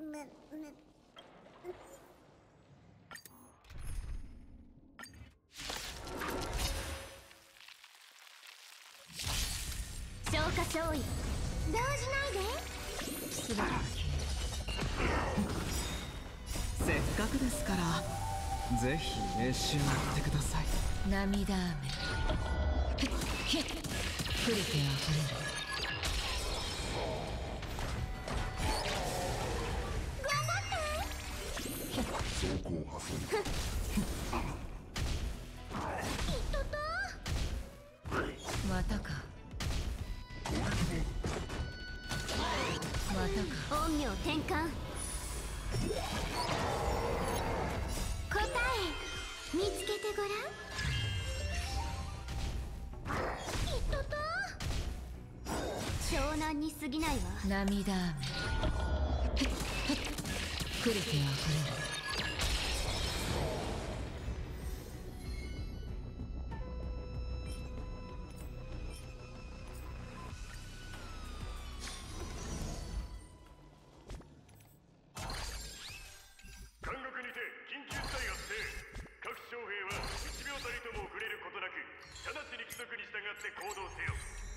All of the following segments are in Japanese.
消化勝利動じないで。 全てが消える。せっかくですからぜひ召し上がってください。涙雨触れてあふれる。 走行破損。 またか。またか。 陰陽転換。答え見つけてごらん。湘南に過ぎないわ。 涙雨触れてあふれる。 監獄にて緊急事態発生。各将兵は1秒たりとも遅れることなく直ちに規則に従って行動せよ。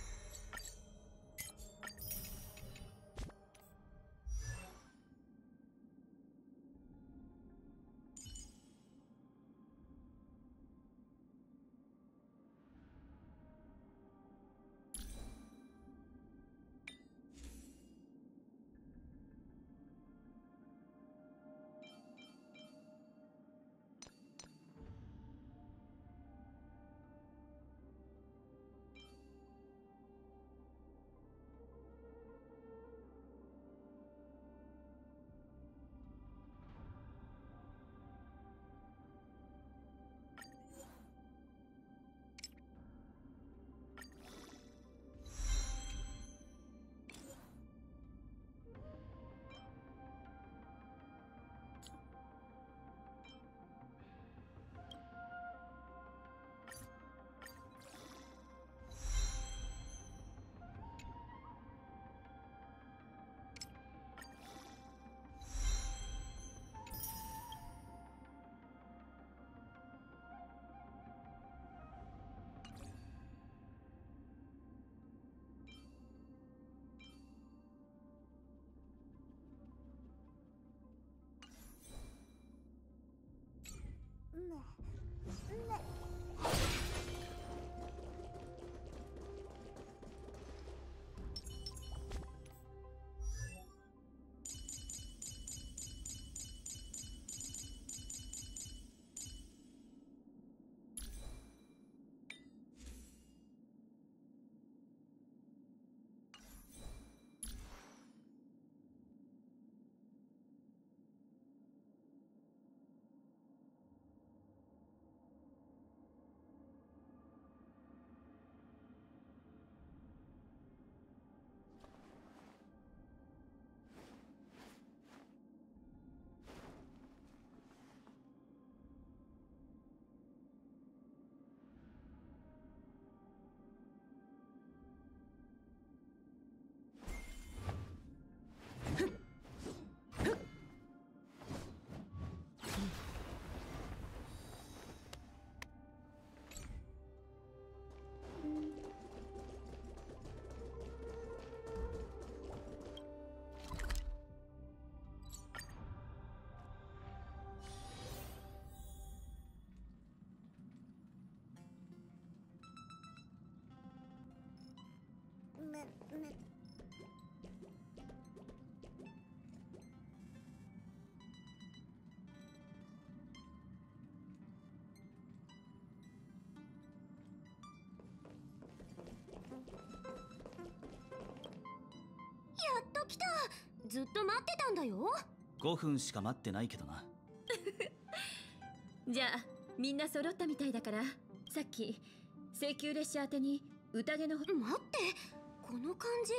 やっと来た。ずっと待ってたんだよ。 5分しか待ってないけどな。 じゃあみんな揃ったみたいだから、さっき請求列車宛てに宴の。 待って、この感じ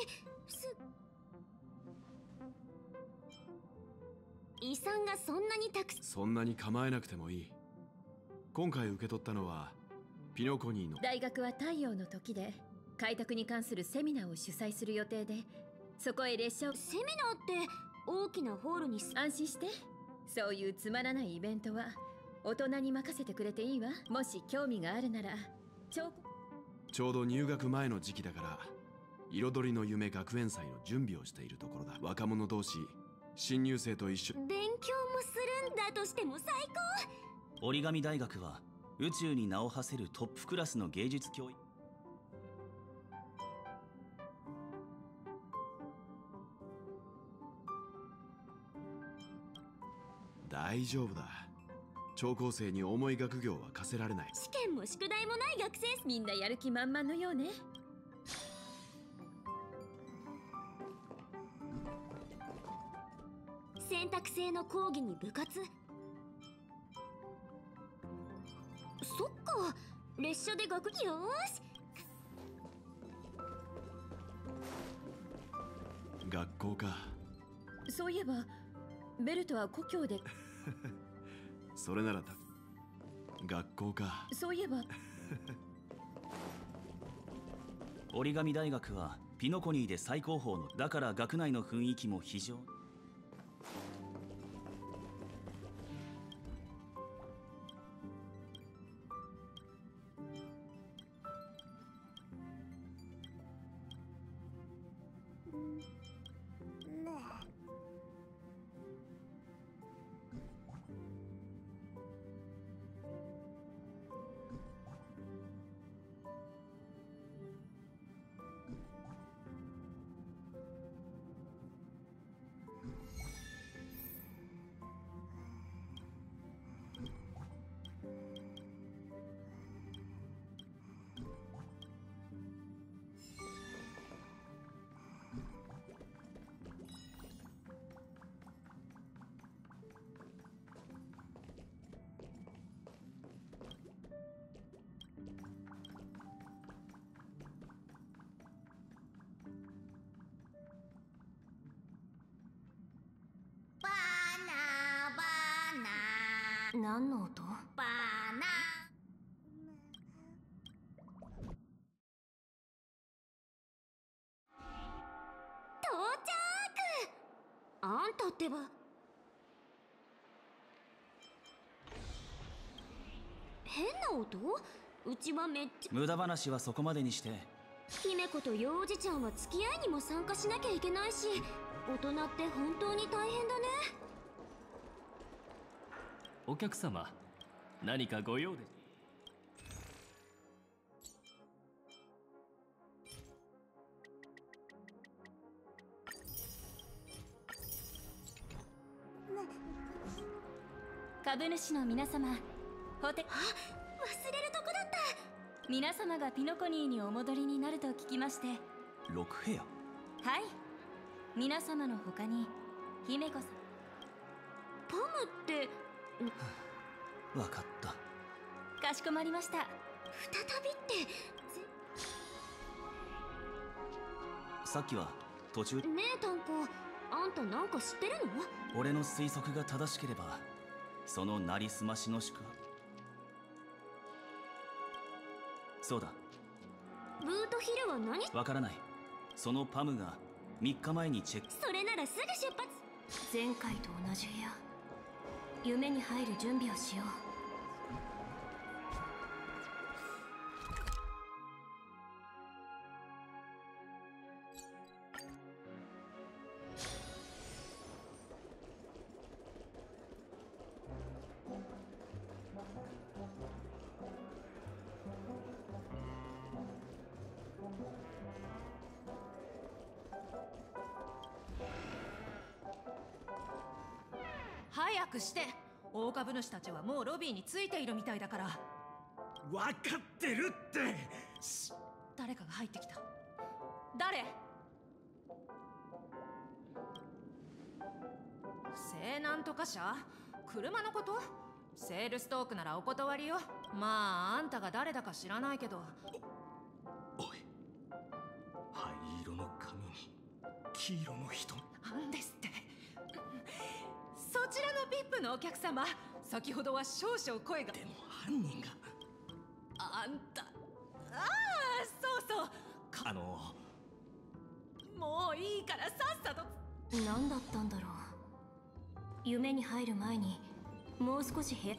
遺産がそんなにたくさん。 そんなに構えなくてもいい。今回受け取ったのはピノコニーの。 大学は太陽の時で開拓に関するセミナーを主催する予定で、そこへ列車を。 セミナーって大きなホールに。安心して、そういうつまらないイベントは大人に任せてくれていいわ。もし興味があるなら。ちょうど入学前の時期だから、彩りの夢学園祭の準備をしているところだ。若者同士、新入生と一緒。 勉強もするんだとしても最高。 折り紙大学は宇宙に名を馳せるトップクラスの芸術教育。 大丈夫だ。聴講生に重い学業は課せられない。 試験も宿題もない学生。みんなやる気満々のようね。選択制の講義に部活。そっか、列車で学。よーし。 学校か。 そういえばベルトは故郷で。 それなら学校か。 そういえば折り紙大学はピノコニーで最高峰の。だから学内の雰囲気も非常。 何の音？ バナ到着。あんたってば。変な音？うちはめっちゃ。 無駄話はそこまでにして。 姫子と幼児ちゃんは付き合いにも参加しなきゃいけないし、大人って本当に大変だね。 お客様、何かご用で。 株主の皆様、忘れるとこだった。皆様がピノコニーにお戻りになると聞きまして。 6部屋。 はい、皆様の他に姫子さん。パムって。 わかった。 かしこまりました。再びってさっきは途中。 ねえタンコ、あんたなんか知ってるの？ 俺の推測が正しければ、そのなりすましの宿泊。そうだ。 ブートヒルは何？ わからない。そのパムが3日前にチェック。 それならすぐ出発。前回と同じ部屋。夢に入る準備をしよう。 早くして。大株主たちはもうロビーに着いているみたいだから。 分かってるって。 誰かが入ってきた。誰？西なんとか社？車のこと？セールストークならお断りよ。まああんたが誰だか知らないけど。 おい、灰色の髪に黄色の人。 なんですって。そちらの VIP のお客様、先ほどは少々声が。 でも犯人が。 あんた。ああ、そうそう。 もういいからさっさと。 何だったんだろう。夢に入る前にもう少し部屋。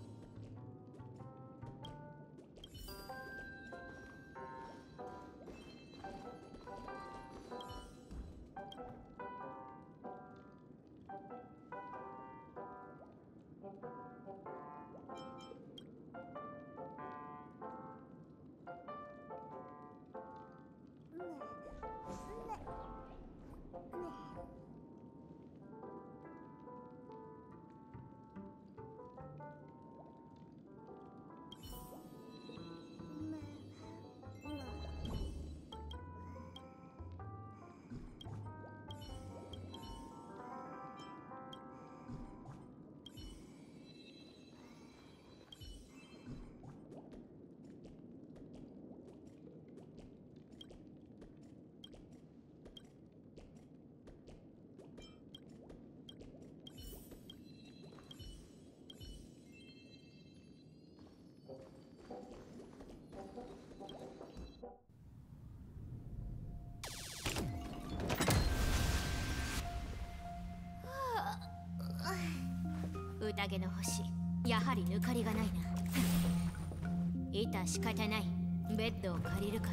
宴の星、やはり抜かりがないな。致し方ない。ベッドを借りるか。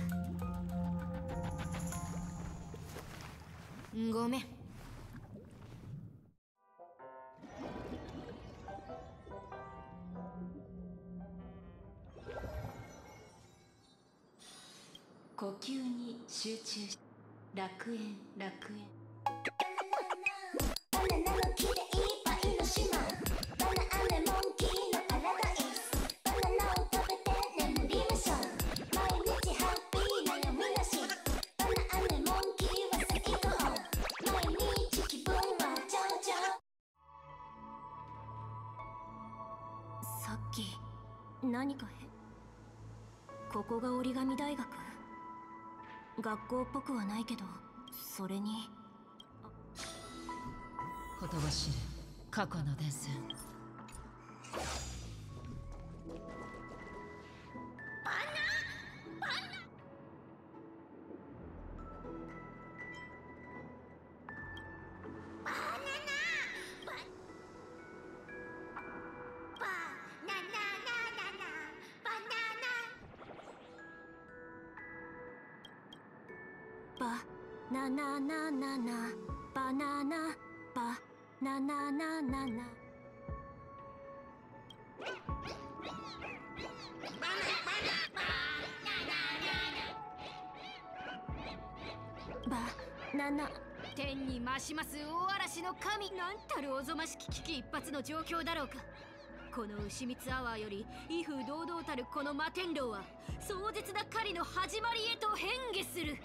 ごめん。 呼吸に集中し、楽園楽園。バナナの木でいっぱいの島、バナナレモンキーのパラダイス、バナナを食べて眠りましょう。毎日ハッピー悩みなし、バナナレモンキーは最高。毎日気分は上々。さっき何かここが折り紙大学。学校っぽくはないけど、それにほとばしる過去の伝線。 バナナナナナバナナバナナナナナバナナ。 天に増します大嵐の神、なんたるおぞましき危機一髪の状況だろうか。この牛蜜アワーより威風堂々たるこの摩天楼は壮絶な狩りの始まりへと変化する。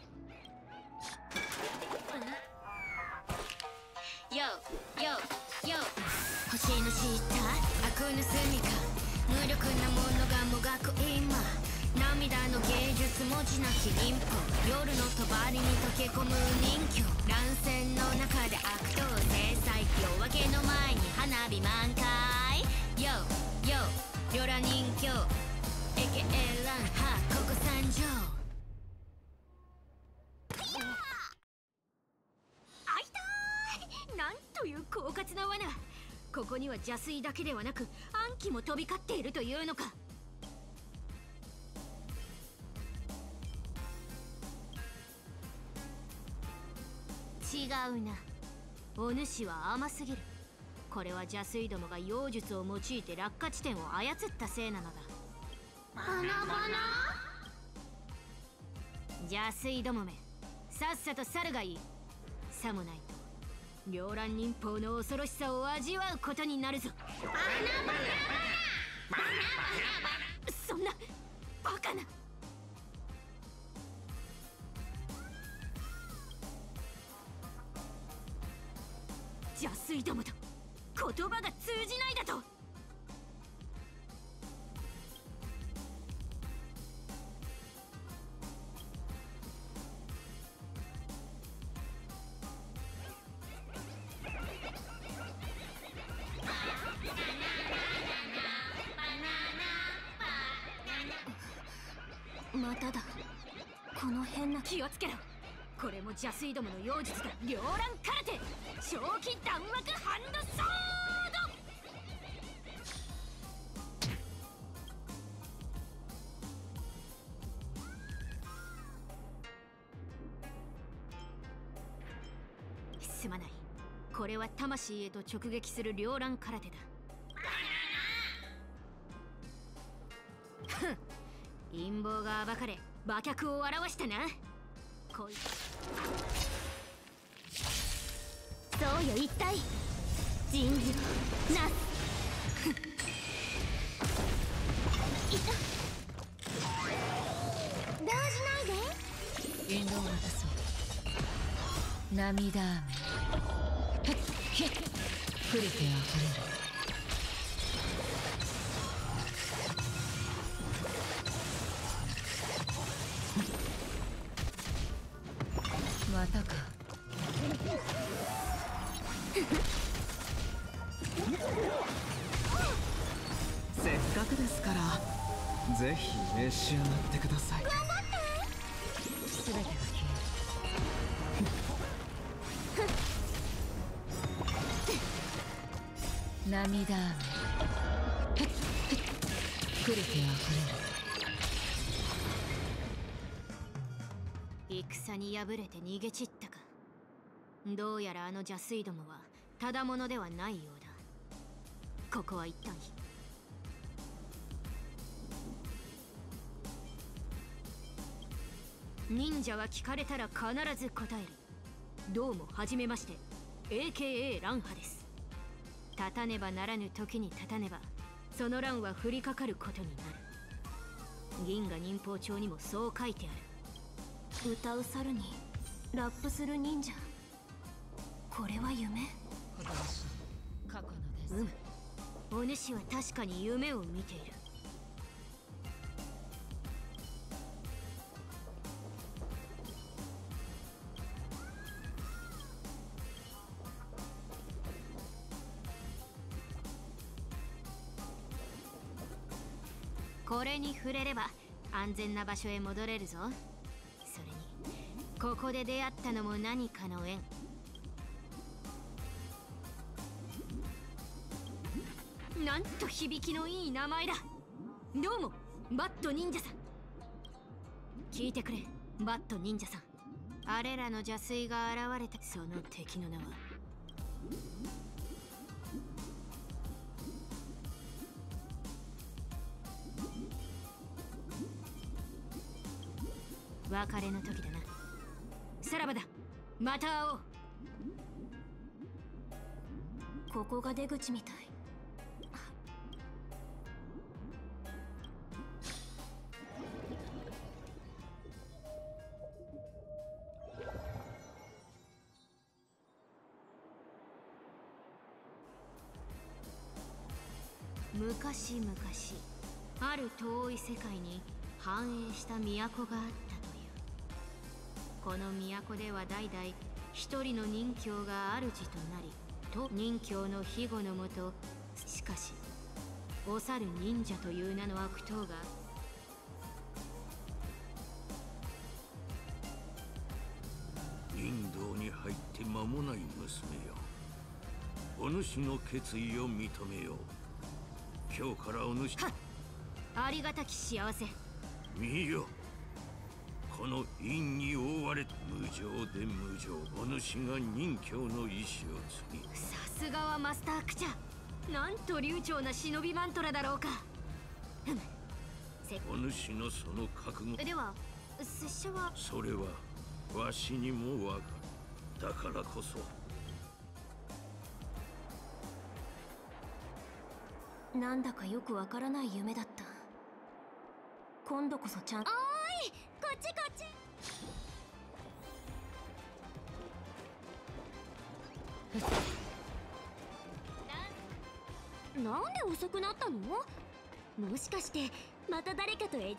よよよ、星の下悪の住みか、無力なものがもがく今、涙の芸術文字なき忍法、夜の帳に溶け込む人形、乱戦の中で悪党制裁、夜明けの前に花火満開。よよヨラ人形エケエランハここ参上。なんという狡猾な罠。ここには邪推だけではなく暗鬼も飛び交っているというのか。違うな。お主は甘すぎる。これは邪推どもが妖術を用いて落下地点を操ったせいなのだ。 バナバナ。 邪推どもめ、さっさと去るがいい。さもないと両乱忍法の恐ろしさを味わうことになるぞ。バナバナバナバナバナ。そんなバカな。邪推どもと言葉が通じないだと。まただ。この変な。気をつけろ。 これも邪水どもの妖術だ。両乱空手正気弾幕ハンドソード。すまない、これは魂へと直撃する両乱空手だ。ふん、陰謀が暴かれ馬脚を表したな。こいつそうよ、一体人事なすいた動じないで。 引導を渡そう。涙雨触れてあふれる。またか。 せっかくですからぜひ召し上がってください。 全てが消える。涙雨触れてあふれる。 戦に敗れて逃げ散ったか。どうやらあの邪水どもはただものではないようだ。ここは一旦忍者は聞かれたら必ず答える。どうもはじめまして AKA 乱派です。立たねばならぬ時に立たねばその乱は降りかかることになる。銀河忍法帳にもそう書いてある。歌う猿にラップする忍者、これは夢？ 過去のです。 お主は確かに夢を見ている。これに触れれば安全な場所へ戻れるぞ。それにここで出会ったのも何かの縁。なんと響きのいい名前だ。どうもバット忍者さん。聞いてくれバット忍者さん。あれらの邪水が現れたその敵の名は別れの時だな。さらばだ、また会おう。ここが出口みたい。昔々ある遠い世界に繁栄した都があったという。この都では代々一人の忍教が主となり、と忍教の庇護のもと、しかしお猿忍者という名の悪党が忍道に入って間もない娘よ、お主の決意を認めよう。今日からお主はっ、ありがたき幸せ。 見よ、この陰に覆われ無情で無情、お主が忍教の意志を継ぎ。 さすがはマスタークチャ。なんと流暢な忍びマントラだろうか。 お主のその覚悟では拙者は。 それはわしにもわかる。だからこそなんだかよくわからない夢だった。今度こそちゃん。おーい、こっちこっち。なんで遅くなったの？もしかしてまた誰かとエディ。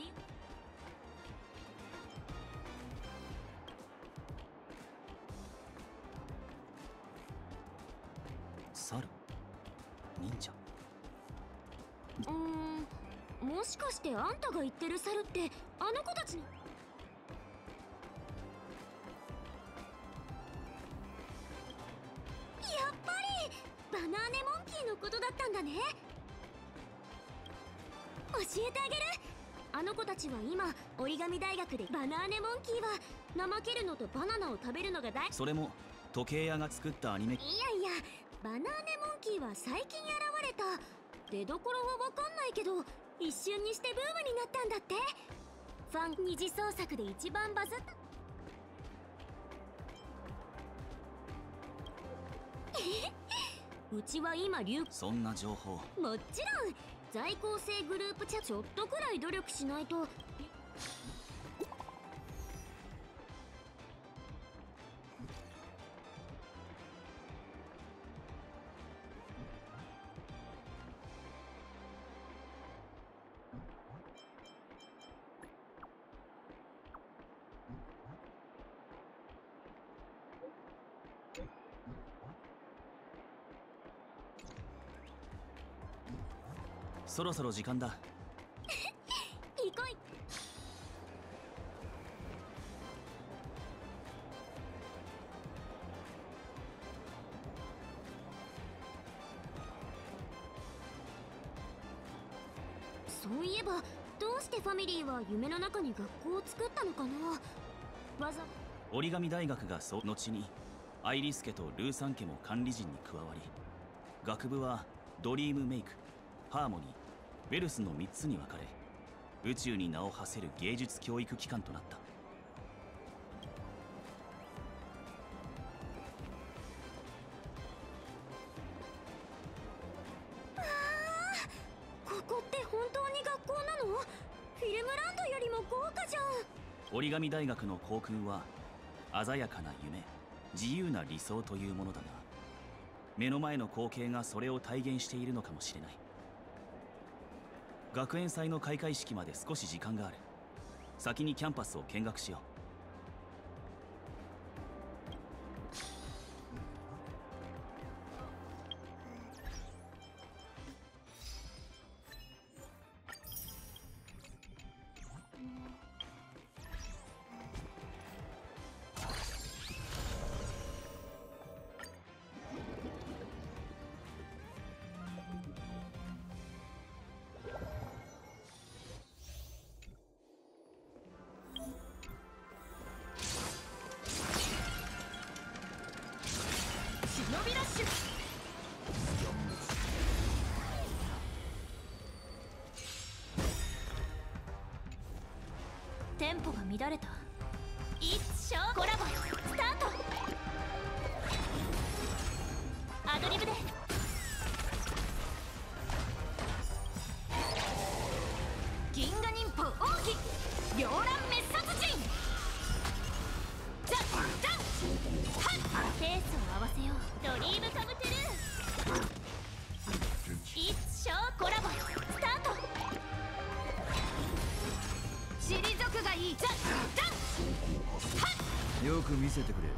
猿？忍者？ もしかしてあんたが言ってる猿ってあの子たちの。 バナーネモンキーのことだったんだね。教えてあげる。あの子たちは今折り紙大学でバナーネモンキーは怠けるのとバナナを食べるのが大。 それも時計屋が作ったアニメ。 いやいや、バナーネモンキーは最近現れた。出どころはわかんないけど一瞬にしてブームになったんだって。ファン二次創作で一番バズった。うちは今そんな情報。 もちろん在校生グループチャちょっとくらい努力しないと。 そろそろ時間だ。 行こい。そういえばどうしてファミリーは夢の中に学校を作ったのかな。 折り紙大学が後にアイリス家とルーサン家も管理陣に加わり、学部はドリームメイク、ハーモニー、ベルスの3つに分かれ、宇宙に名を馳せる芸術教育機関となった。 ここって本当に学校なの？フィルムランドよりも豪華じゃん。 折り紙大学の校訓は鮮やかな夢、自由な理想というものだが、目の前の光景がそれを体現しているのかもしれない。学園祭の開会式まで少し時間がある。先にキャンパスを見学しよう。 テンポが乱れた。一生コラボスタート。アドリブで。銀河忍法王騎両乱滅殺人。ザッザッハッ。ペースを合わせよう。ドリームカムトゥルー。一生コラボスタート。退くがいい。ザッザッハッ。 よく見せてくれ。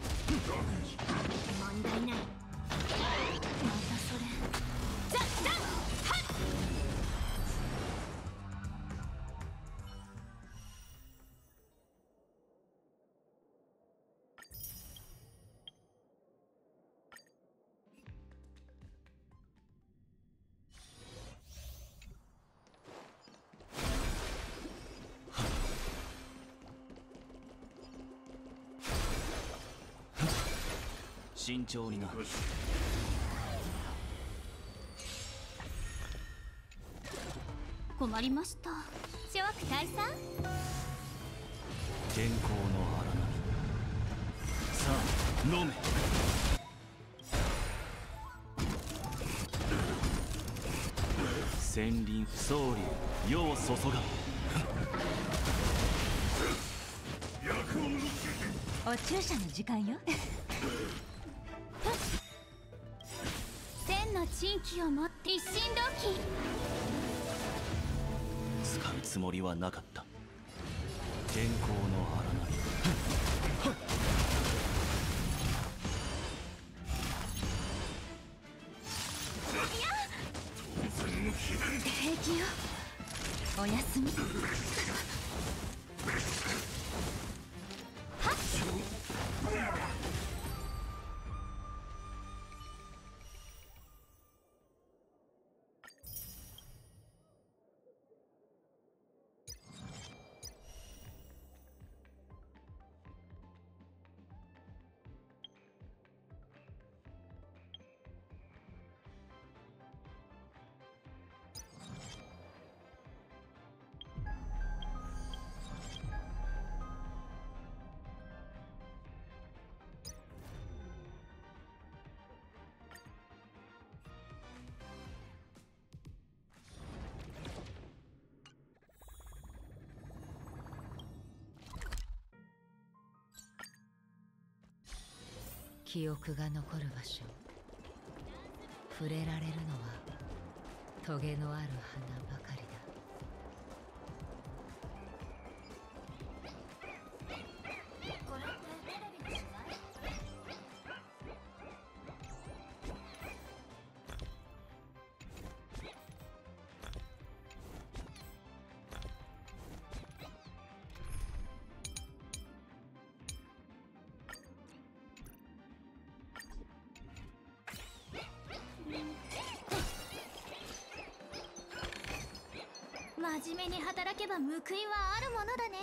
問題ない。またそれ。ザッザッハッ。 慎重にな。 困りました。諸悪退散。 健康の荒波。さあ飲め。千輪総流世を注が。 お注射の時間よ。 千の珍奇を持って一心同期。 使うつもりはなかった。健康の荒波。 平気よ。おやすみ。はっ。 記憶が残る場所。触れられるのはトゲのある花ばかりだ。 これってテレビの取材？真面目に働けば報いはあるものだね。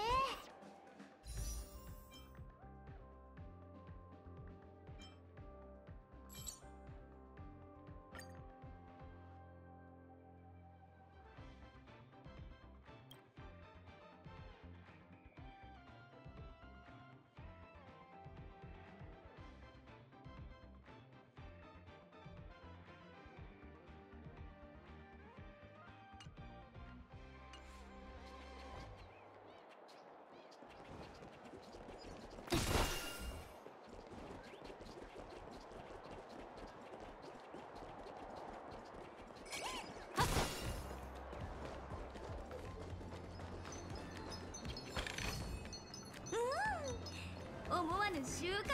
思わぬ収穫。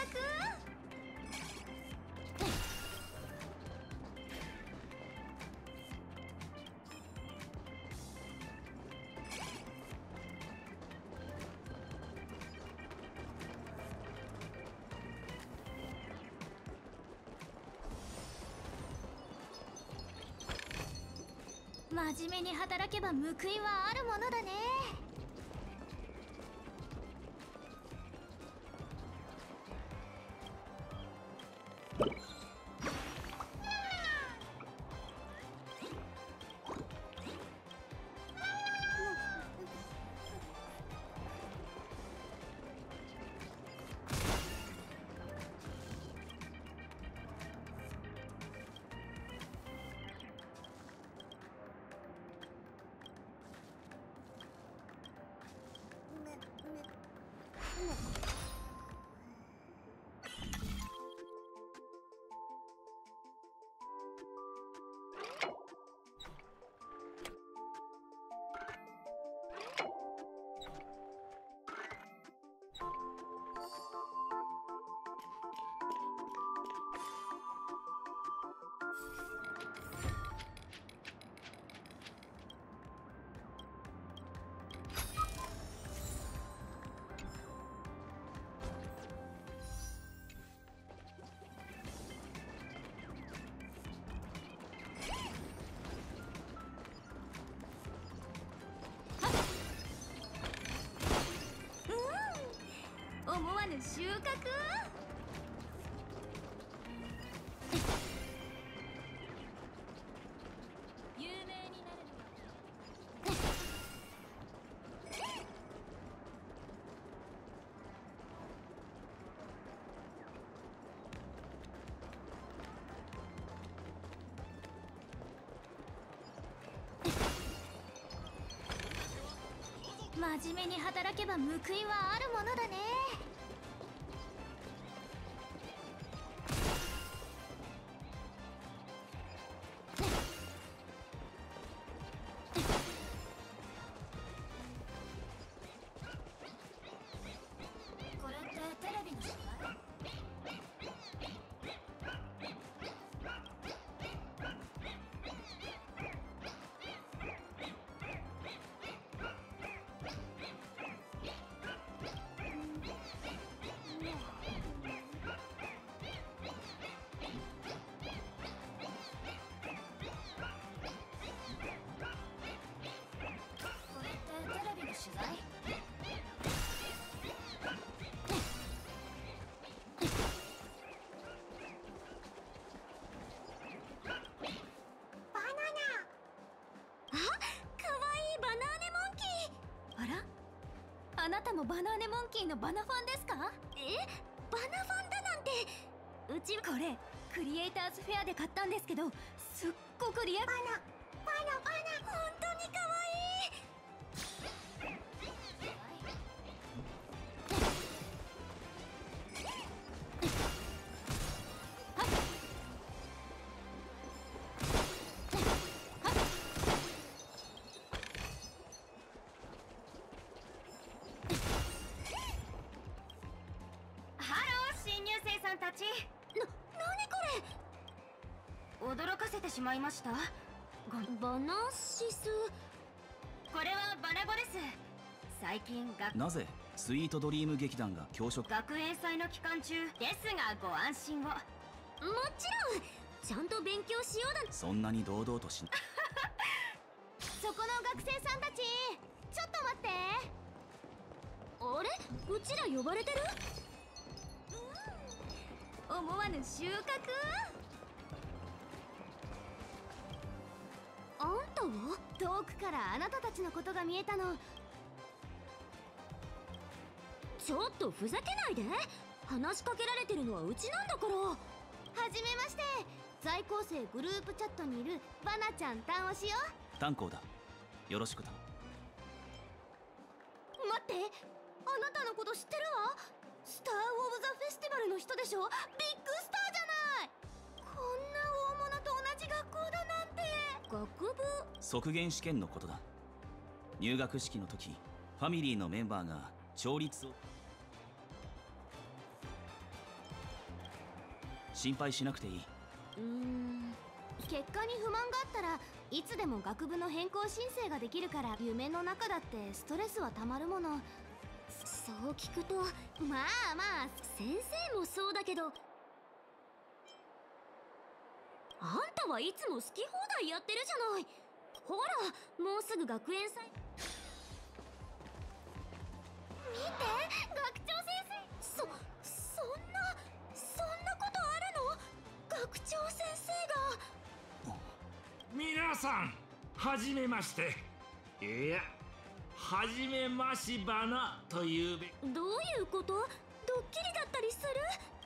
真面目に働けば報いはあるものだね。思わぬ収穫。有名になるのは真面目に働けば報いはあるものだね。これってテレビの取材？あなたもバナーネモンキーのバナファンですか？バナファンだなんて。うちこれクリエイターズフェアで買ったんですけど、すっごくリアル。バナ本当に可愛い。 てしまいました。バナシス、これはバナゴです。最近なぜスイートドリーム劇団が教職学園祭の期間中ですがご安心を。もちろんちゃんと勉強しようだ。 そんなに堂々としそこの学生さんたち、ちょっと待って。あれ、うちら呼ばれてる？思わぬ収穫。あんたは？遠くからあなたたちのことが見えたの。ちょっとふざけないで。話しかけられてるのはうちなんだから。はじめまして、在校生グループチャットにいるバナちゃん単押しよ。 炭鉱だ。よろしくだ。 待って、あなたのこと知ってるわ。スター・オブ・ザ・フェスティバルの人でしょ。ビッグスターじゃない。こんな大物と同じ学校だなんて。学部？ 側減試験のことだ。入学式の時、ファミリーのメンバーが勝率を心配しなくていい。 結果に不満があったらいつでも学部の変更申請ができるから。夢の中だってストレスはたまるもの。そう聞くと、まあまあ先生もそうだけど、あんたはいつも好き放題やってるじゃない。ほら、もうすぐ学園祭。見て、学長先生。そんなことあるの？学長先生が。 皆さん、はじめまして。いや、はじめましばなというべ。 どういうこと？ドッキリだったりする？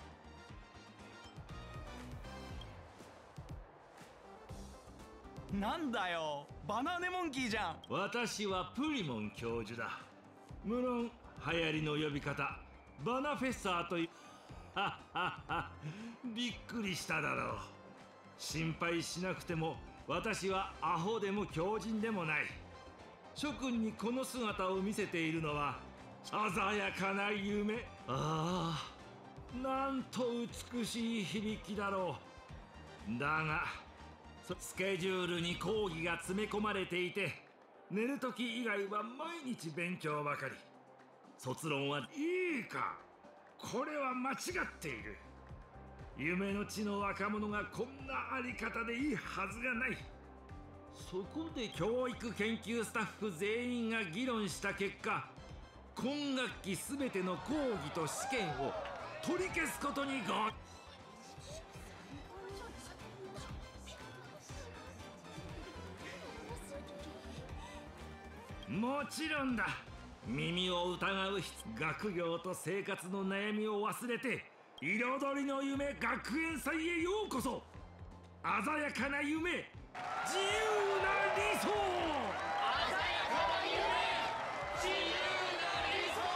なんだよ、バナネモンキーじゃん。 私はプリモン教授だ。無論流行りの呼び方バナフェッサーというははは、びっくりしただろう。心配しなくても私はアホでも強靭でもない。諸君にこの姿を見せているのは鮮やかな夢。ああ、なんと美しい響きだろう。だがスケジュールに講義が詰め込まれていて、寝る時以外は毎日勉強ばかり。卒論はいいか、これは間違っている。夢の地の若者がこんなあり方でいいはずがない。そこで教育研究スタッフ全員が議論した結果、今学期すべての講義と試験を取り消すことに合意。もちろんだ。耳を疑う学業と生活の悩みを忘れて、彩りの夢学園祭へようこそ。鮮やかな夢、自由な理想。鮮やかな夢、自由な理想。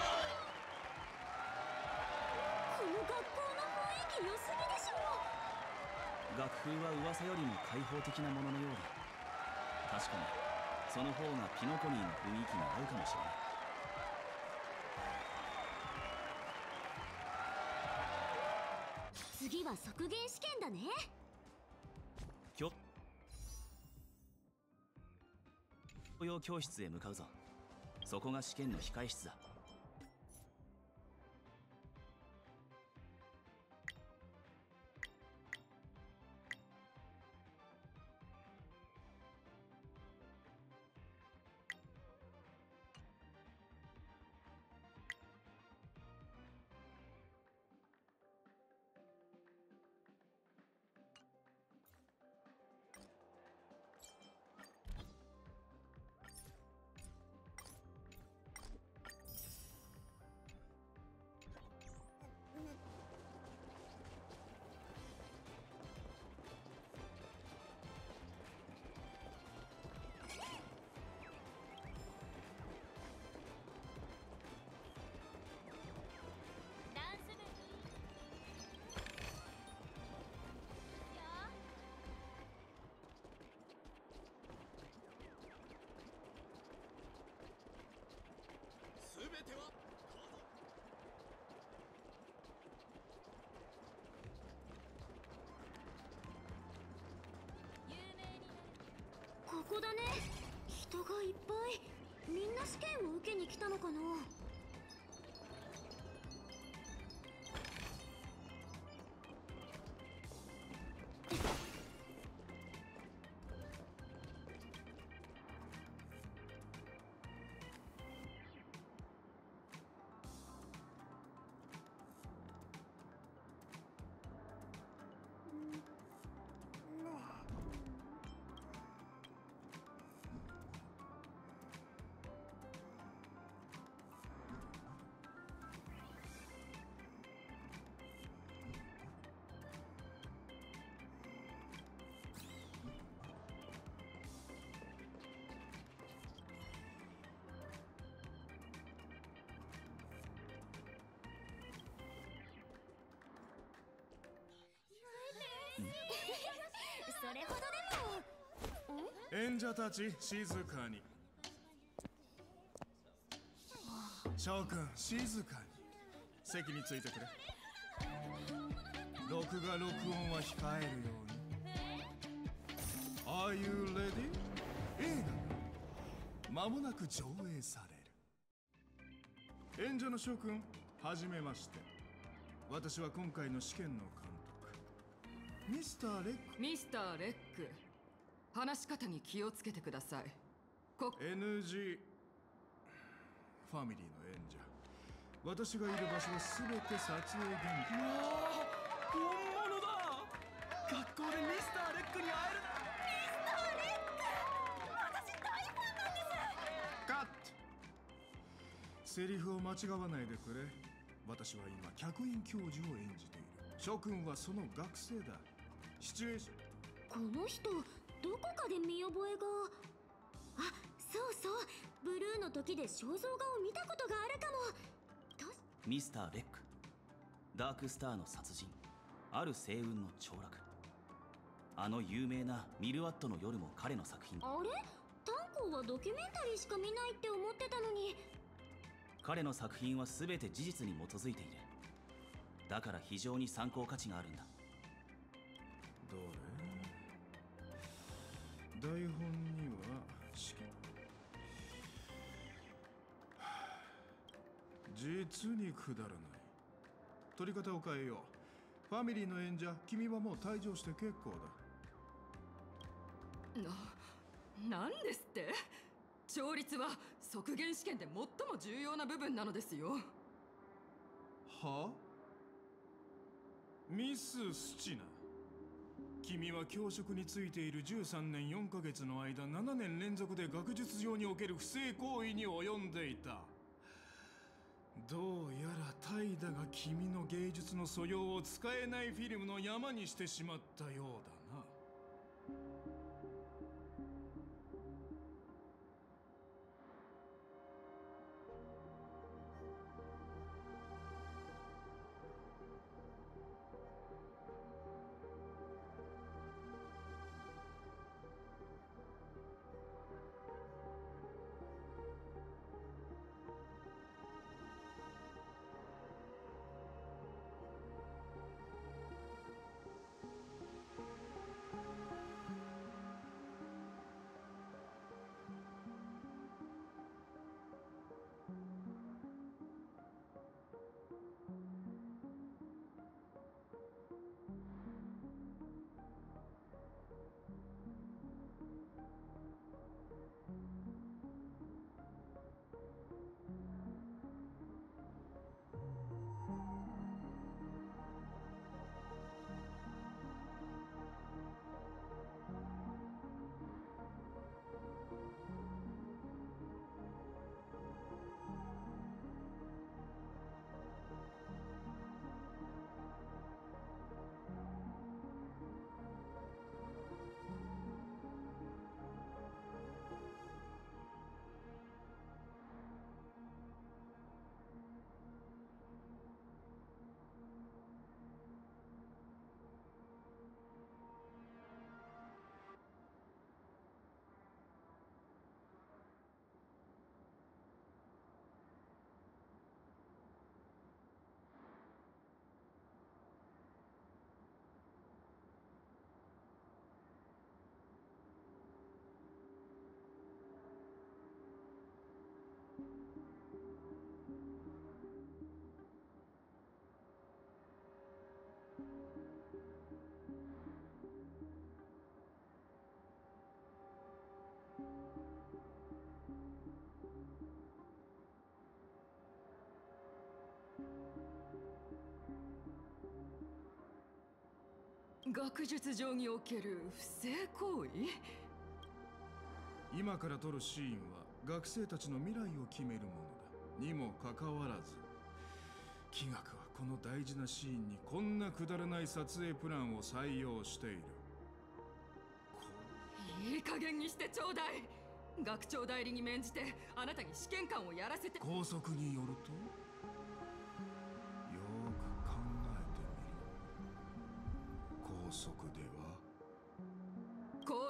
この学校の雰囲気良すぎでしょ。 学風は噂よりも開放的なもののようだ。確かにその方がピノコニーの雰囲気に合うかもしれない。 次は側減試験だね。 教養教室へ向かうぞ。そこが試験の控え室だ。 それほどでも。 演者たち静かに。翔くん静かに席についてくれ。録画録音は控えるように。Are you ready? 映画が間もなく上映される。演者の翔くん、はじめまして。私は今回の試験の監督、ミスター・レック。 ミスター・レック、話し方に気をつけてください。 NG ファミリーの演者。私がいる場所は全て撮影現場。 うわー、本物だ。学校でミスター・レックに会える。 ミスター・レック、私大ファンなんです。 カット。セリフを間違わないでくれ。私は今客員教授を演じている。諸君はその学生だ。シチュエーション。 この人どこかで見覚えが。あ、そうそう、ブルーの時で肖像画を見たことがあるかも。 ミスター・レック、ダークスターの殺人、ある星雲の凋落、あの有名なミルワットの夜も彼の作品。 あれ、炭鉱はドキュメンタリーしか見ないって思ってたのに。 彼の作品は全て事実に基づいている。だから非常に参考価値があるんだ。 どれ、台本には試験。実にくだらない。取り方を変えよう。ファミリーの演者、君はもう退場して結構だ。 なんですって？調律は側弦試験で最も重要な部分なのですよ。 は？ミス・スチナ、君は教職についている13年4ヶ月の間、7年連続で学術上における不正行為に及んでいた。どうやらタイダが君の芸術の素養を使えないフィルムの山にしてしまったようだな。 学術上における不正行為？ 今から撮るシーンは学生たちの未来を決めるものだ。にもかかわらず、企画はこの大事なシーンにこんなくだらない撮影プランを採用している。 いい加減にしてちょうだい。学長代理に免じてあなたに試験官をやらせて。 校則によると、よーく考えてみる。校則では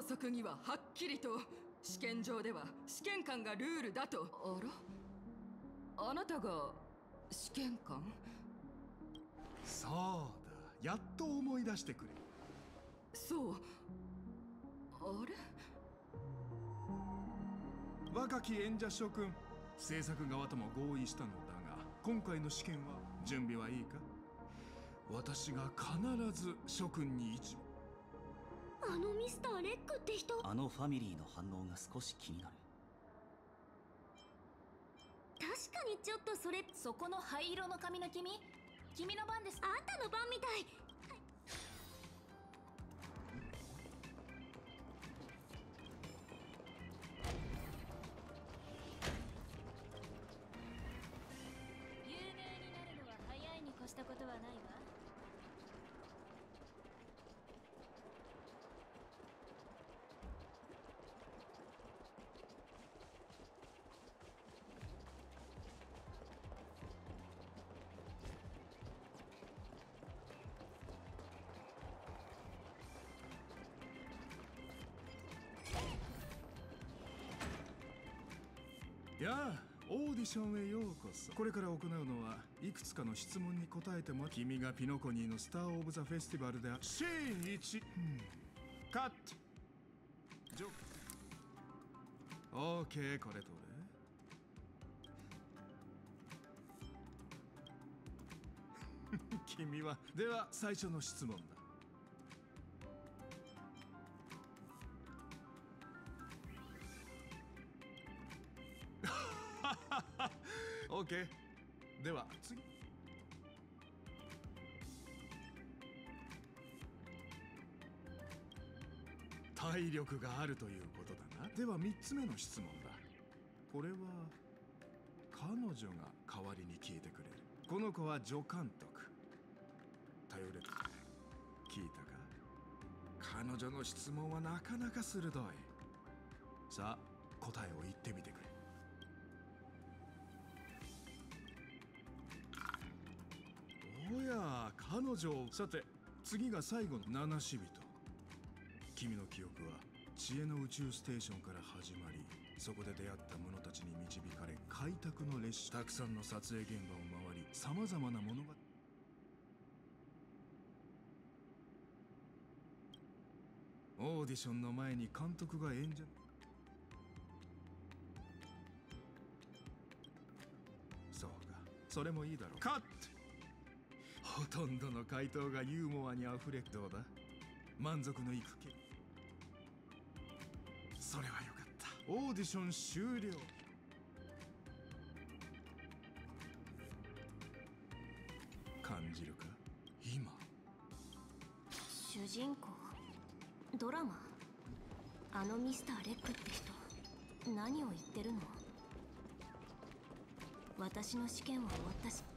則にははっきりと試験場では試験官がルールだと。あら、あなたが試験官？ そうだ、やっと思い出してくれ。 そう。あれ、 若き演者諸君、制作側とも合意したのだが、今回の試験は準備はいいか？私が必ず諸君に一応。 あのミスターレックって人。 あのファミリーの反応が少し気になる。 確かにちょっとそれ。 そこの灰色の髪の君の番です。 あんたの番みたい。 有名になるのは早いに越したことはないわ。 やあ、オーディションへようこそ。これから行うのはいくつかの質問に答えてもらう。君がピノコニーのスター・オブ・ザ・フェスティバルでシーン1、カット。ジョオーケー、これとれ君は。では最初の質問だ。オーケー。では次。体力があるということだな。では3つ目の質問だ。これは彼女が代わりに聞いてくれる。この子は助監督。頼れる。聞いたか？彼女の質問はなかなか鋭い。さあ答えを言ってみてくれ。おや、彼女。さて次が最後の七死人。君の記憶は知恵の宇宙ステーションから始まり、そこで出会った者たちに導かれ、開拓の列車、たくさんの撮影現場を回り、さまざまな物語。オーディションの前に監督が演者。そうか、それもいいだろう。カット。ほとんどの回答がユーモアにあふれ。どうだ、満足のいくけ。それはよかった。オーディション終了。感じるか今。 主人公、ドラマ。あのミスターレックって人、何を言ってるの？私の試験は終わったし。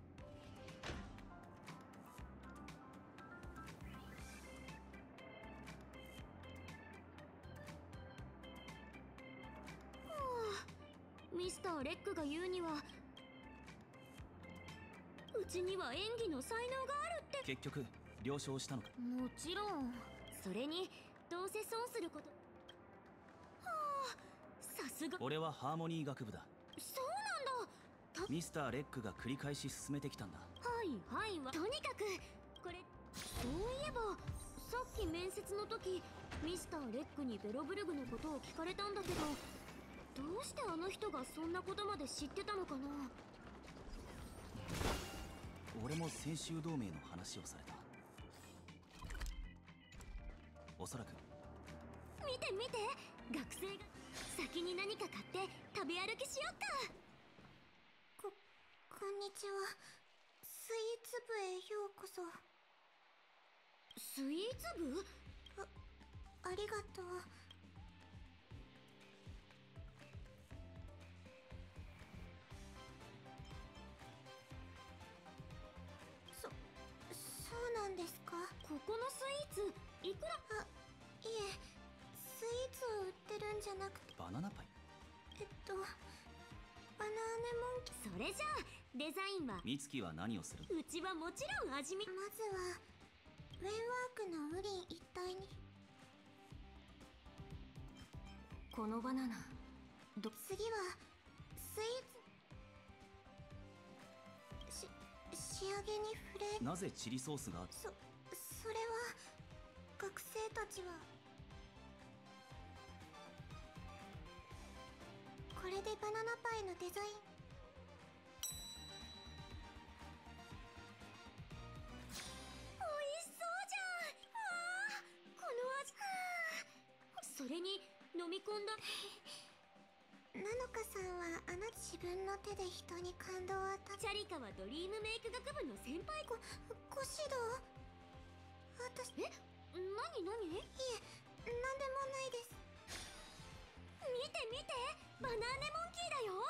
ミスターレックが言うには、うちには演技の才能があるって。 結局了承したのか？ もちろん。それにどうせ損すること。はあ、さすが。 俺はハーモニー学部だ。 そうなんだ。 ミスターレックが繰り返し進めてきたんだ。 はいはい。とにかくこれ。そういえばさっき面接の時、ミスターレックにベロブルグのことを聞かれたんだけど、どうしてあの人がそんなことまで知ってたのかな。 俺も専修同盟の話をされた。おそらく。 見て見て、学生が。先に何か買って食べ歩きしよっか。こんにちは。スイーツ部へようこそ。スイーツ部？ありがとう。そうなんですか？ここのスイーツいくら？いえ、スイーツを売ってるんじゃなくて。 バナナパイ？ バナーネモンキ。それじゃあデザインは。 美月は何をする？ うちはもちろん味見。まずはウェンワークのウリン一帯に。 このバナナ次はスイーツ仕上げにフレーク。 なぜチリソースがそれは学生たちはこれでバナナパイのデザイン。おいしそうじゃん。この味。それに飲み込んだ。なのかさんは自分の手で人に感動を与え。チャリカはドリームメイク学部の先輩。ご指導。私何？いえ、なんでもないです。見て見て、バナーネモンキーだよ。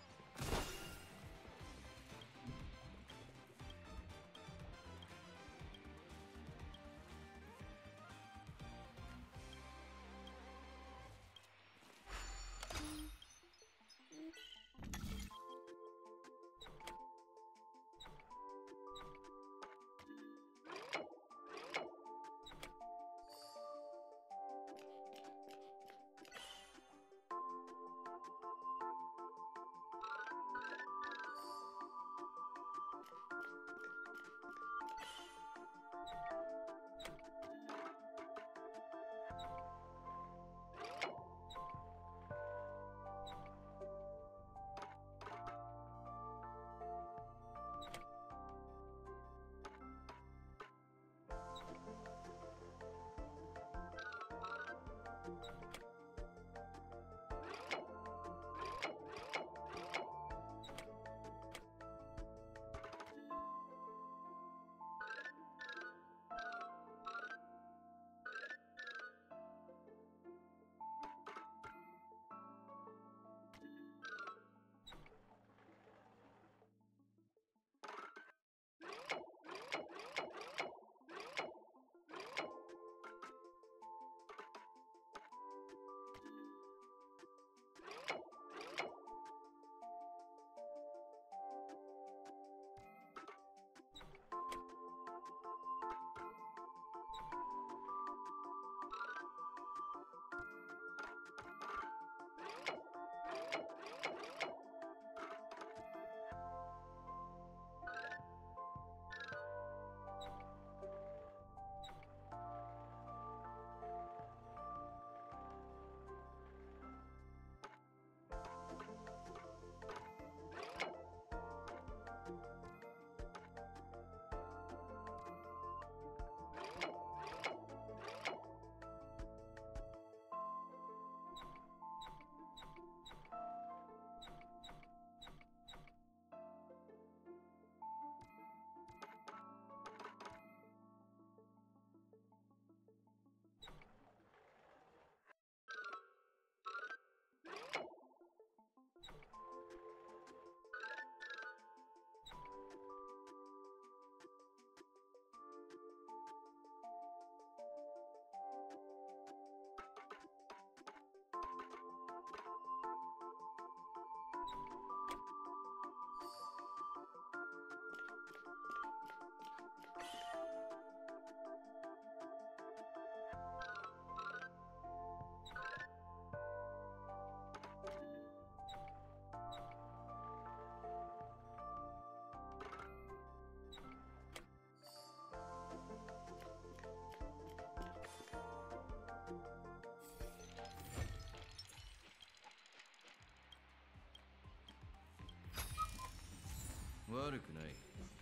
悪くない。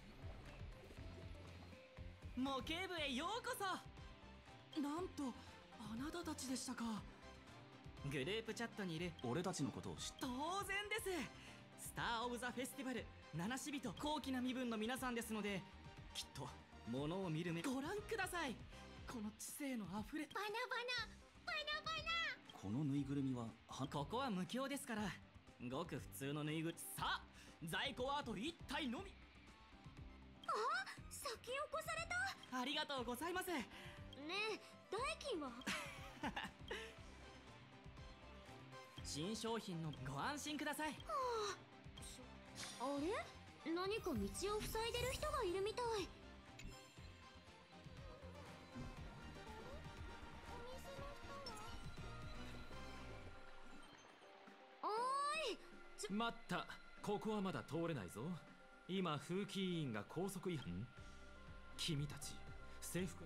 模型部へようこそ。なんとあなたたちでしたか。グループチャットにいる俺たちのことを当然です。スター・オブ・ザ・フェスティバル七死人高貴な身分の皆さんですので、きっと物を見る目ご覧ください。この知性のあふれ。 バナこのぬいぐるみはここは無教ですから、ごく普通のぬいぐるみ。さあ在庫はあと1体のみ。 先を越された。 ありがとうございます。 ねえ、代金は新商品のご安心ください。 あれ、何か道を塞いでる人がいるみたい。 待った。ここはまだ通れないぞ。今風紀委員が拘束違反。君たち制服。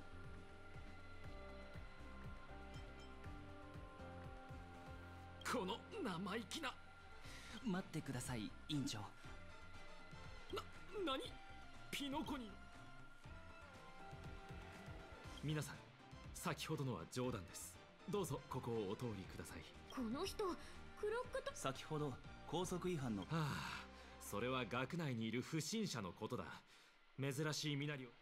この生意気な。 待ってください、委員長。 何ピノコに。皆さん、先ほどのは冗談です。どうぞここをお通りください。 この人クロックと。 先ほど拘束違反の。 はあ、それは学内にいる不審者のことだ。珍しい身なりを。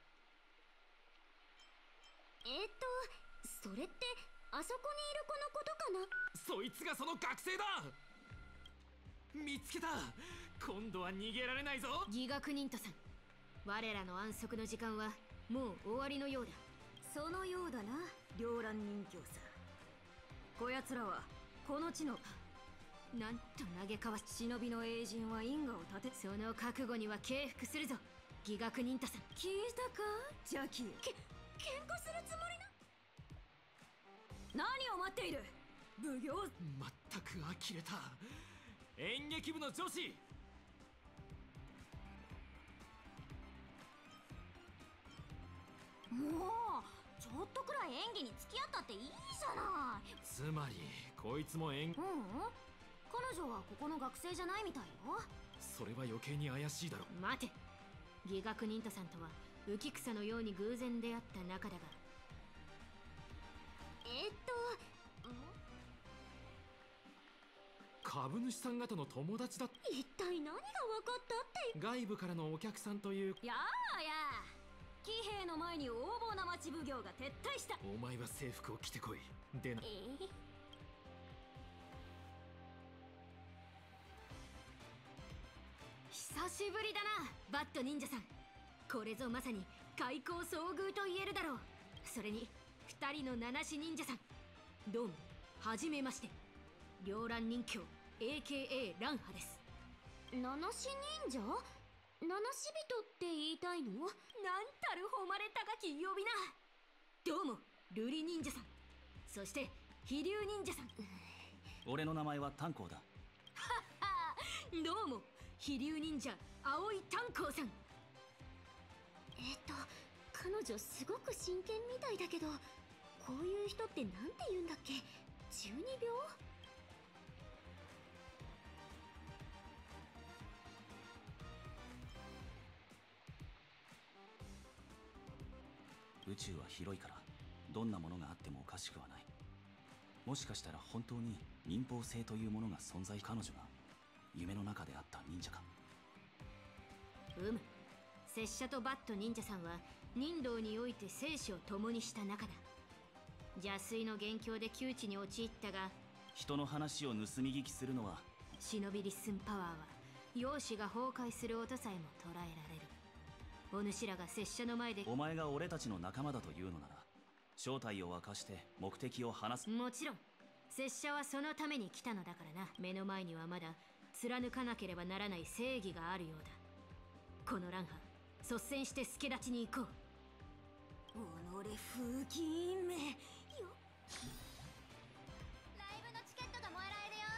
それってあそこにいる子のことかな。 そいつがその学生だ。見つけた。今度は逃げられないぞ。 ギガクニントさん、我らの安息の時間はもう終わりのようだ。 そのようだな、両乱人形さ。こやつらはこの地のなんと嘆かわし。 忍びの英人は因果を立て。 その覚悟には敬服するぞ、ギガクニントさん。 聞いたかジャキ。喧嘩するつもりな。何を待っている奉行。 まったく呆れた。演劇部の女子。 もうちょっとくらい演技に付き合ったっていいじゃない。 つまりこいつも彼女はここの学生じゃないみたいよ。 それは余計に怪しいだろ。 待て、ギガクニントさんとは浮草のように偶然出会った仲だが。 株主さん方の友達だ。 一体何が分かったって。 外部からのお客さんという。 やあやあ、騎兵の前に横暴な町奉行が撤退した。 お前は制服を着てこい。でな。 久しぶりだな、バット忍者さん。これぞまさに開口遭遇と言えるだろう。それに二人の七種忍者さん、どうもはじめまして。両乱人形 AKA 乱派です。 七種忍者？七種人って言いたいの？ なんたる誉れ高き呼び名。どうも瑠璃忍者さん、そして飛龍忍者さん。 俺の名前は炭鉱だ。 はっは、どうも飛龍忍者青い炭鉱さん。 彼女すごく真剣みたいだけど、こういう人ってなんて言うんだっけ？中二病？ 宇宙は広いからどんなものがあってもおかしくはない。もしかしたら本当に民放性というものが存在。彼女が夢の中であった忍者か。 拙者とバット忍者さんは忍道において生死を共にした仲だ。邪推の元凶で窮地に陥ったが、 人の話を盗み聞きするのは。 忍びリッスンパワーは容姿が崩壊する音さえも捉えられる。お主らが拙者の前で。 お前が俺たちの仲間だというのなら正体を明かして目的を話す。 もちろん拙者はそのために来たのだからな。目の前にはまだ貫かなければならない正義があるようだ。この乱派率先して助立ちに行こう。 風紀委員めよ。 ライブのチケットがもらえるよ。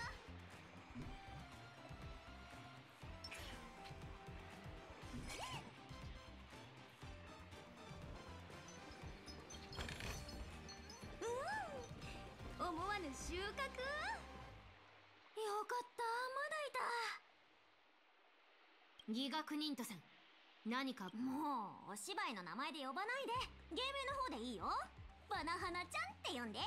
思わぬ収穫。よかった、まだいた。 ギガクニントさん、何か。 もうお芝居の名前で呼ばないで、芸名の方でいいよ。バナハナちゃんって呼んで。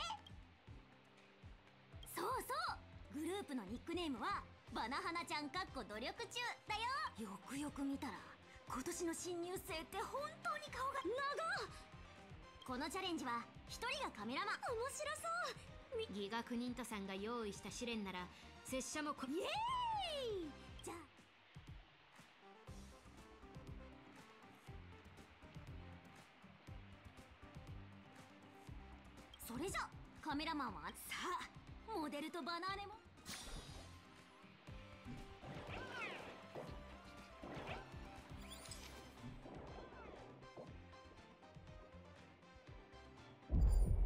そうそう、グループのニックネームはバナハナちゃん努力中だよ。よくよく見たら今年の新入生って本当に顔が長っ。このチャレンジは一人がカメラマン。面白そう。 ギガクニントさんが用意した試練なら拙者もイエーイ。じゃあそれじゃカメラマンはさあモデルとバナーネも。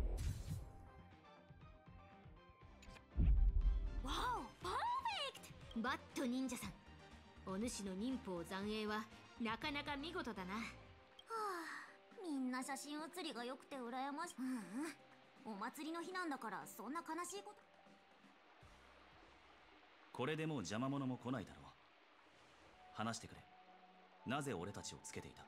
わお、パーフェクト。 バット忍者さん、お主の忍法残影はなかなか見事だな。はあ、みんな写真写りが良くて羨ましい。お祭りの日なんだからそんな悲しいこと。 これでもう邪魔者も来ないだろう。話してくれ。なぜ俺たちをつけていた？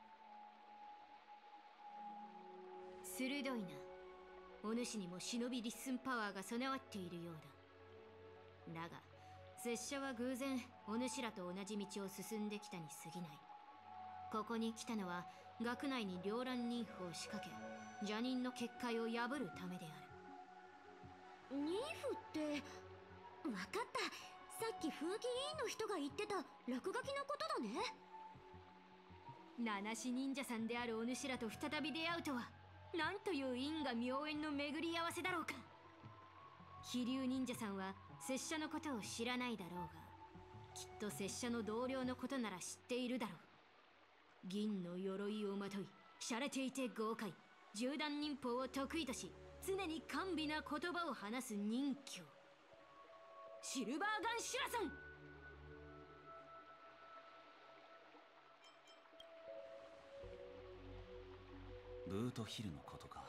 鋭いな。お主にも忍びリッスンパワーが備わっているようだ。だが拙者は偶然お主らと同じ道を進んできたに過ぎない。ここに来たのは学内に両乱忍法を仕掛け邪人の結界を破るためである。 忍符って分かった。さっき風紀委員の人が言ってた落書きのことだね。 七種忍者さんであるお主らと再び出会うとは、なんという因果妙縁の巡り合わせだろうか。飛龍忍者さんは拙者のことを知らないだろうが、きっと拙者の同僚のことなら知っているだろう。銀の鎧をまとい、洒落ていて豪快、銃弾忍法を得意とし、常に甘美な言葉を話す忍教、シルバーガン・シュラさん。 ブートヒルのことか。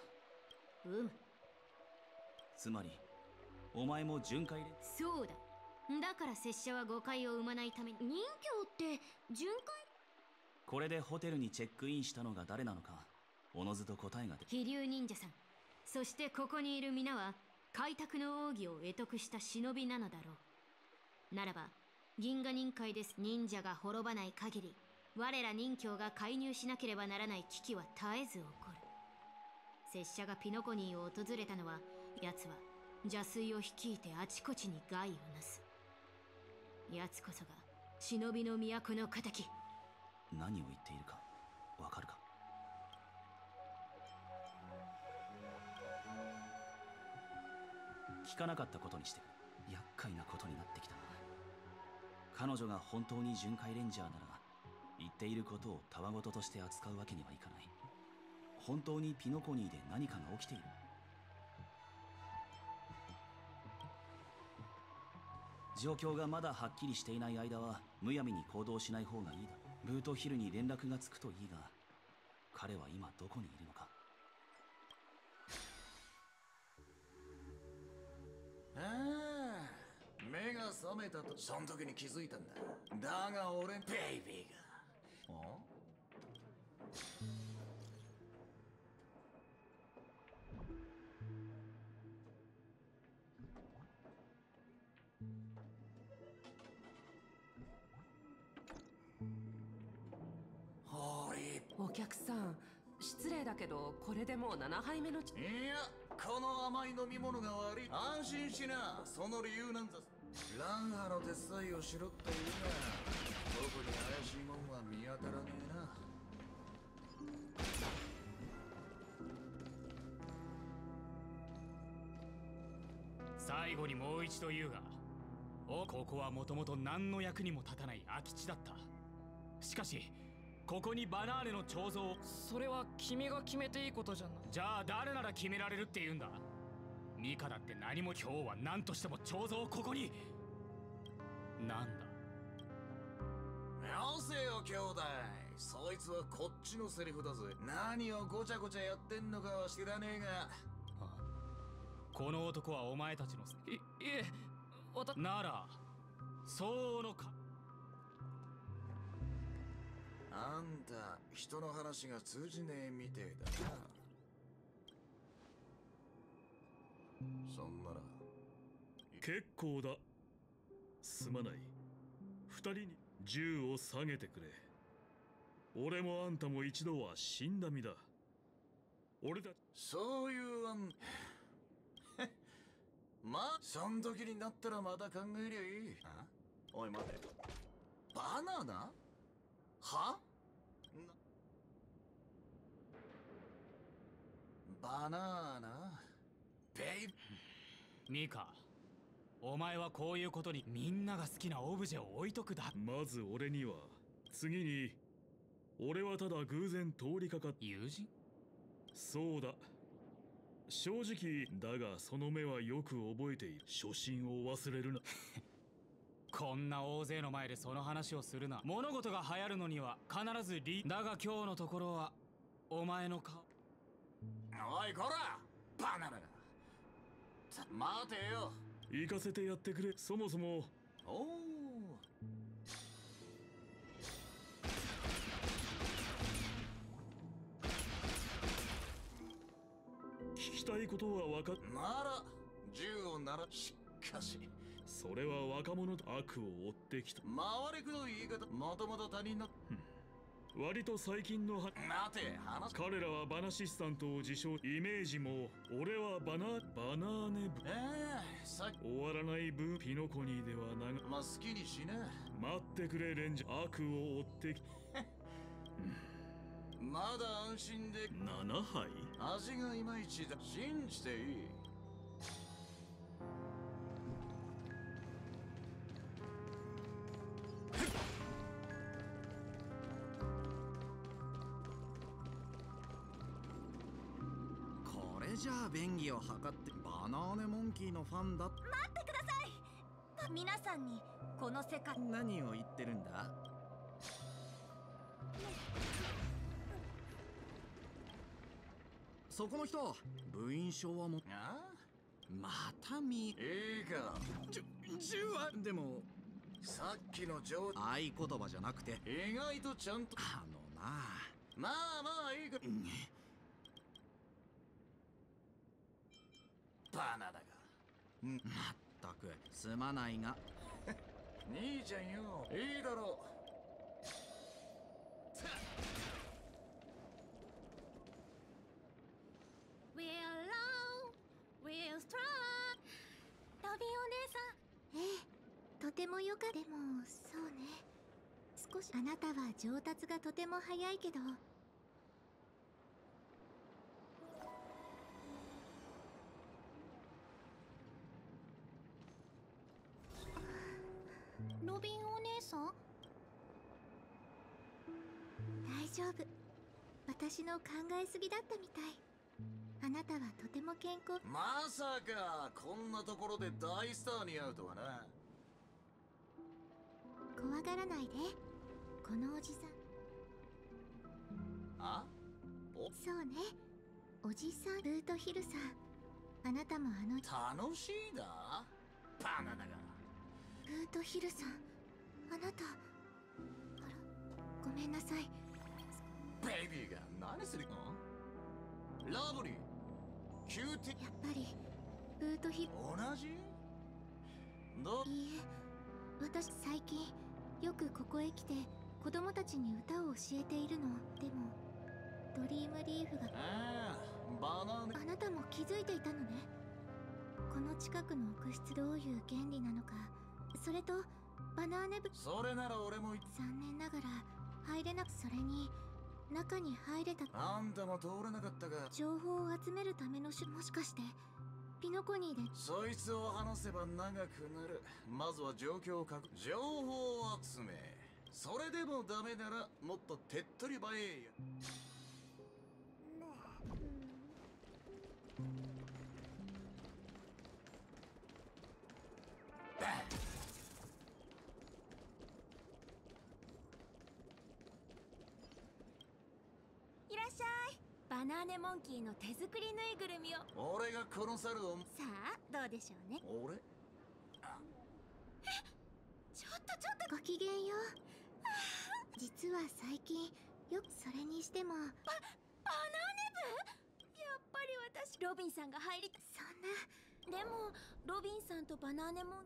つまりお前も巡回で。 そうだ。だから拙者は誤解を生まないために。 忍教って巡回？ これでホテルにチェックインしたのが誰なのか、おのずと答えが出。 飛龍忍者さん、そしてここにいる皆は開拓の奥義を会得した忍びなのだろう。ならば銀河忍界です。忍者が滅ばない限り、我ら忍教が介入しなければならない危機は絶えず起こる。拙者がピノコニーを訪れたのは、奴は邪推を率いてあちこちに害をなす。奴こそが忍びの都の敵。 何を言っているかわかるか？聞かなかったことにして厄介なことになってきたな。彼女が本当に巡回レンジャーなら、言っていることをたわごととして扱うわけにはいかない。本当にピノコニーで何かが起きている。状況がまだはっきりしていない間はむやみに行動しない方がいいだろう。ブートヒルに連絡がつくといいが、彼は今どこにいるのか。 ああ、目が覚めたとその時に気づいたんだ。だが俺ベイビーがお客さん、失礼だけどこれでもう7杯目の。いや、この甘い飲み物が悪い。安心しな、その理由なんざ。ランハの手伝いをしろって言うが、特に怪しいもんは見当たらねえな。 最後にもう一度言うが、ここはもともと何の役にも立たない空き地だった。しかしここにバナーレの彫像を。 それは君が決めていいことじゃない。 じゃあ誰なら決められるって言うんだ。ミカだって何も。今日は何としても彫像をここに。なんだよせよ兄弟、そいつはこっちのセリフだぜ。何をごちゃごちゃやってんのかは知らねえが。 この男はお前たちの。 いえ、 なら相応のか。 あんた人の話が通じねえみてえだな。そんなら結構だ。すまない。二人に銃を下げてくれ。俺もあんたも一度は死んだ身だ。俺だ。 そういうまあそん時になったらまた考えりゃいい。おい待て、バナナは？バナナベイ。 ミカ、お前はこういうことにみんなが好きなオブジェを置いとくだ。 まず俺には、次に俺はただ偶然通りかかった。 友人？ そうだ。正直だがその目はよく覚えている。初心を忘れるな。 こんな大勢の前でその話をするな。物事が流行るのには必ずだが今日のところはお前の顔。 おいこらバナナが待てよ。 行かせてやってくれ。そもそもおお聞きたいことは分かっなら銃を鳴らしかしそれは若者と悪を追ってきた。 回りくどい言い方。もともと他人の割と最近の待て話す。 彼らはバナシスタントを自称。イメージも俺はバナーネ部。終わらないブーピノコニーでは長まあ好きにしな。 待ってくれレンジャー。悪を追ってきまだ安心で 7杯味がいまいちだ。信じていい。 これじゃあ便宜を図ってバナーネモンキーのファンだ。 待ってください。皆さんにこの世界。 何を言ってるんだ。そこの人、部員証はもまたいいか。 銃はでもさっきの合言葉じゃなくて意外とちゃんとまあまあいいか。バナナがまったくすまないが兄ちゃんよいいだろう。 ロビンお姉さん。ええ、とてもよかった。でもそうね、少しあなたは上達がとても早いけど。ロビンお姉さん、大丈夫。私の考えすぎだったみたい。あなたはとても健康。 まさかこんなところで大スターに会うとはな。 怖がらないで、このおじさん。 あそうね、おじさん。ルートヒルさん、あなたも楽しいだバナナが。 ルートヒルさん、あなた。あら、ごめんなさい。 ベイビーが何するの。ラブリーキューティ。 やっぱりルートヒル。 同じ。 いいえ、私最近よくここへ来て子供たちに歌を教えているの。でもドリームリーフが。 バナナ。 あなたも気づいていたのね。この近くの屋室、どういう原理なのか。それとバナーネ部。 それなら俺も残念ながら入れなく。それに中に入れた。 あんたも通れなかったが。 情報を集めるためのもしかしてピノコニーで。 そいつを話せば長くなる。まずは状況を情報集め。それでもダメならもっと手っ取り早いよ。 いらっしゃい。バナーネモンキーの手作りぬいぐるみを。 俺がこの猿を。 さあどうでしょうね。 俺ちょっとごきげんよう。実は最近よく。それにしてもバナーネ部。やっぱり私。ロビンさんが入り。そんな。でもロビンさんとバナーネモン。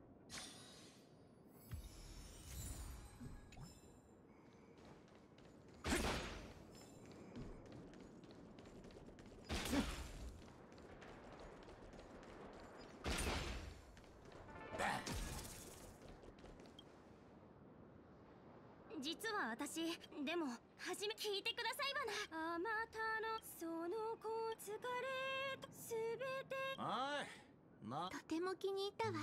実は私、でも初め聞いてくださいばな。あまたのその子疲れとすべて。とても気に入ったわ。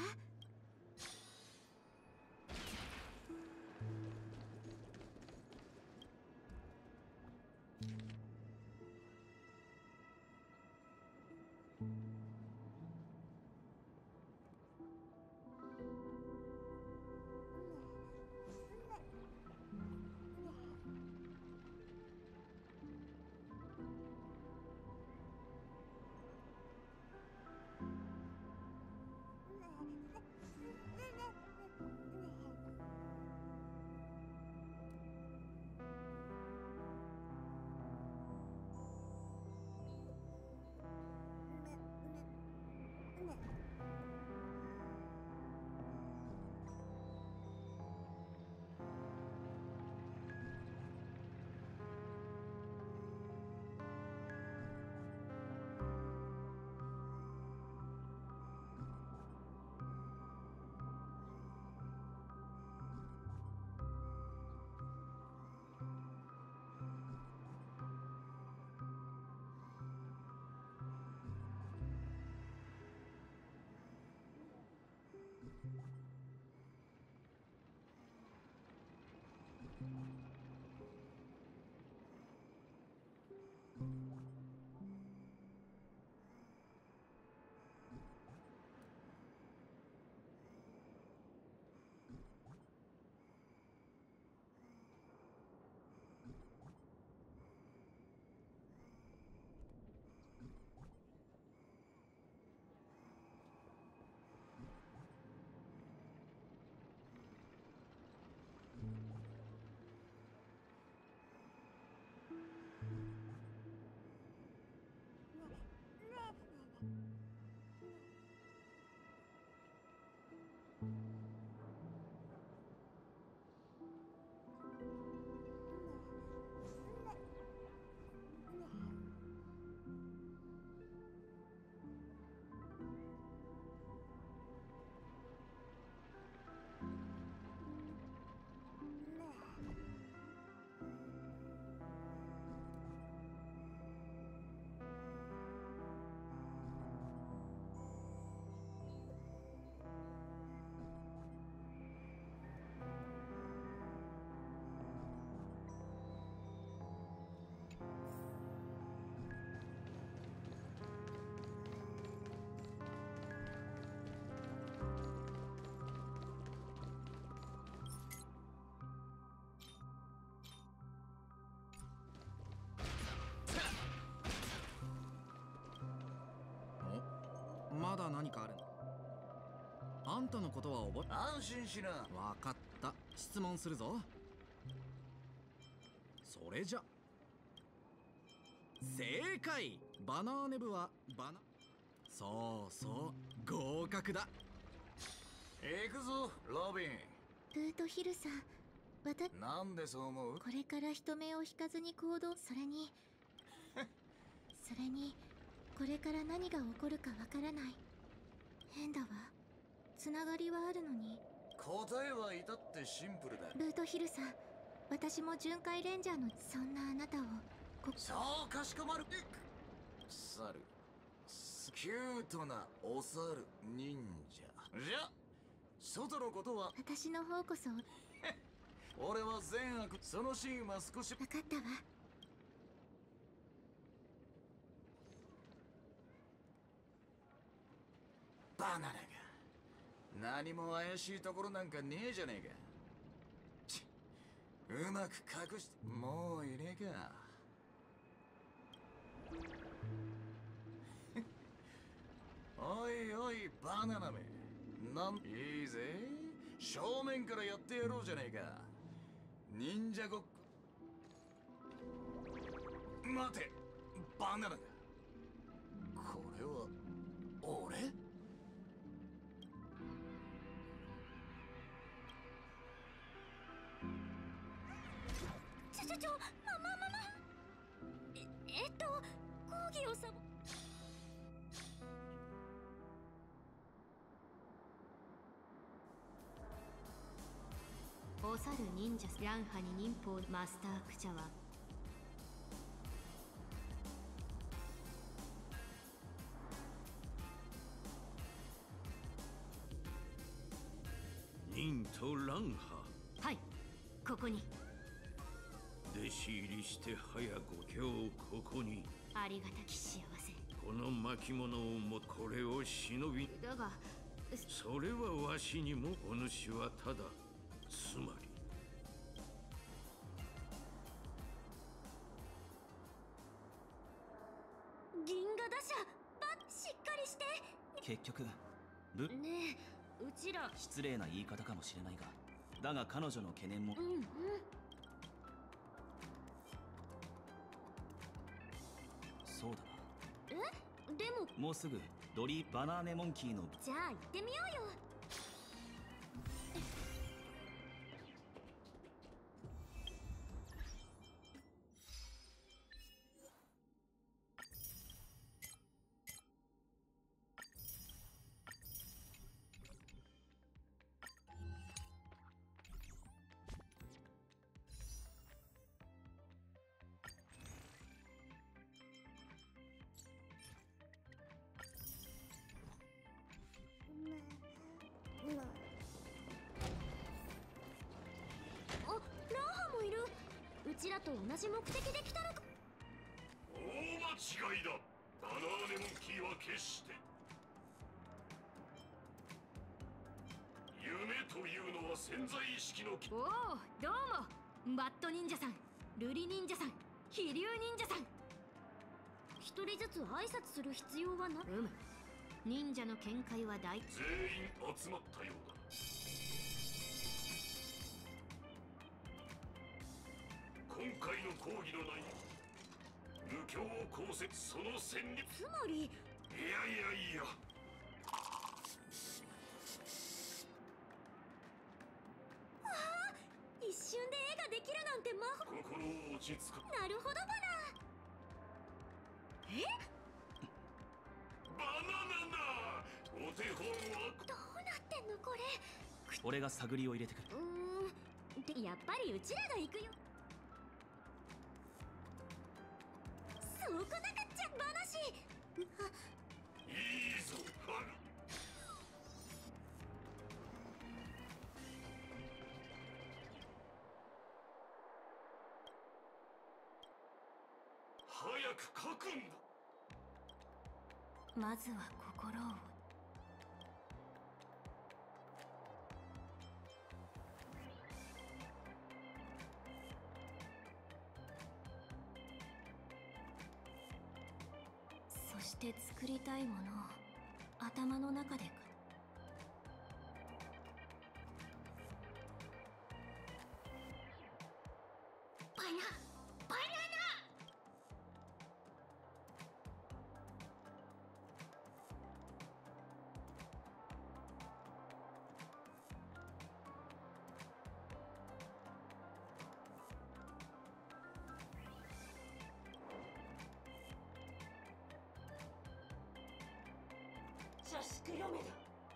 んたのことは覚え。 安心しな。 わかった。質問するぞ。それじゃ正解。バナーネ部はそうそう、合格だ。 行くぞロビン。 ルートヒルさん、 なんでそう思う？ これから人目を引かずに行動。それにこれから何が起こるかわからない。変だわ。つながりはあるのに。 答えは至ってシンプルだ。 ルートヒルさん、私も巡回レンジャーの。そんなあなたをそうかしこまる。猿、キュートなお猿忍者。じゃ外のことは私の方こそ。 俺は善悪。そのシーンは少し分かったわ。 バナナが何も怪しいところなんかねえじゃねえか。うまく隠して。もういねえか。おいおいバナナめ、いいぜ、正面からやってやろうじゃねえか。忍者ごっこ。待てバナナが、これは俺？ 講義をサボ。 お猿忍者ランハに忍法マスタークチャは忍とランハ。 はい、ここに。 弟子入りして早5今日ここに。 ありがたき幸せ。 この巻物をもこれを忍び。 だがそれはわしにも。お主はただつまり銀河打者しっかりして。 結局ねえ、うちら失礼な言い方かもしれないが、だが彼女の懸念も。そうだな。 でももうすぐバナーネモンキーの。 じゃあ行ってみようよ。あ、ランハもいる。うちらと同じ目的で来たのか。 大間違いだ。バナーネモンキーは決して夢というのは潜在意識の。 おお、どうもバット忍者さん、ルリ忍者さん、飛竜忍者さん。 一人ずつ挨拶する必要はな。 忍者の見解は大。 全員集まったようだ。今回の講義の内容、無教を公設。その戦力つまり。 いや一瞬で絵ができるなんて魔法。 心を落ち着か。 なるほどバナ。 バナナお手本はどうなってんのこれ。 俺が探りを入れてくる。 でやっぱりうちらが行くよ。そうこなくっちゃ話。 いいぞファル。早く書くんだ。 まずは心を。そして作りたいものを頭の中で。 バナナ。 茶宿嫁だ。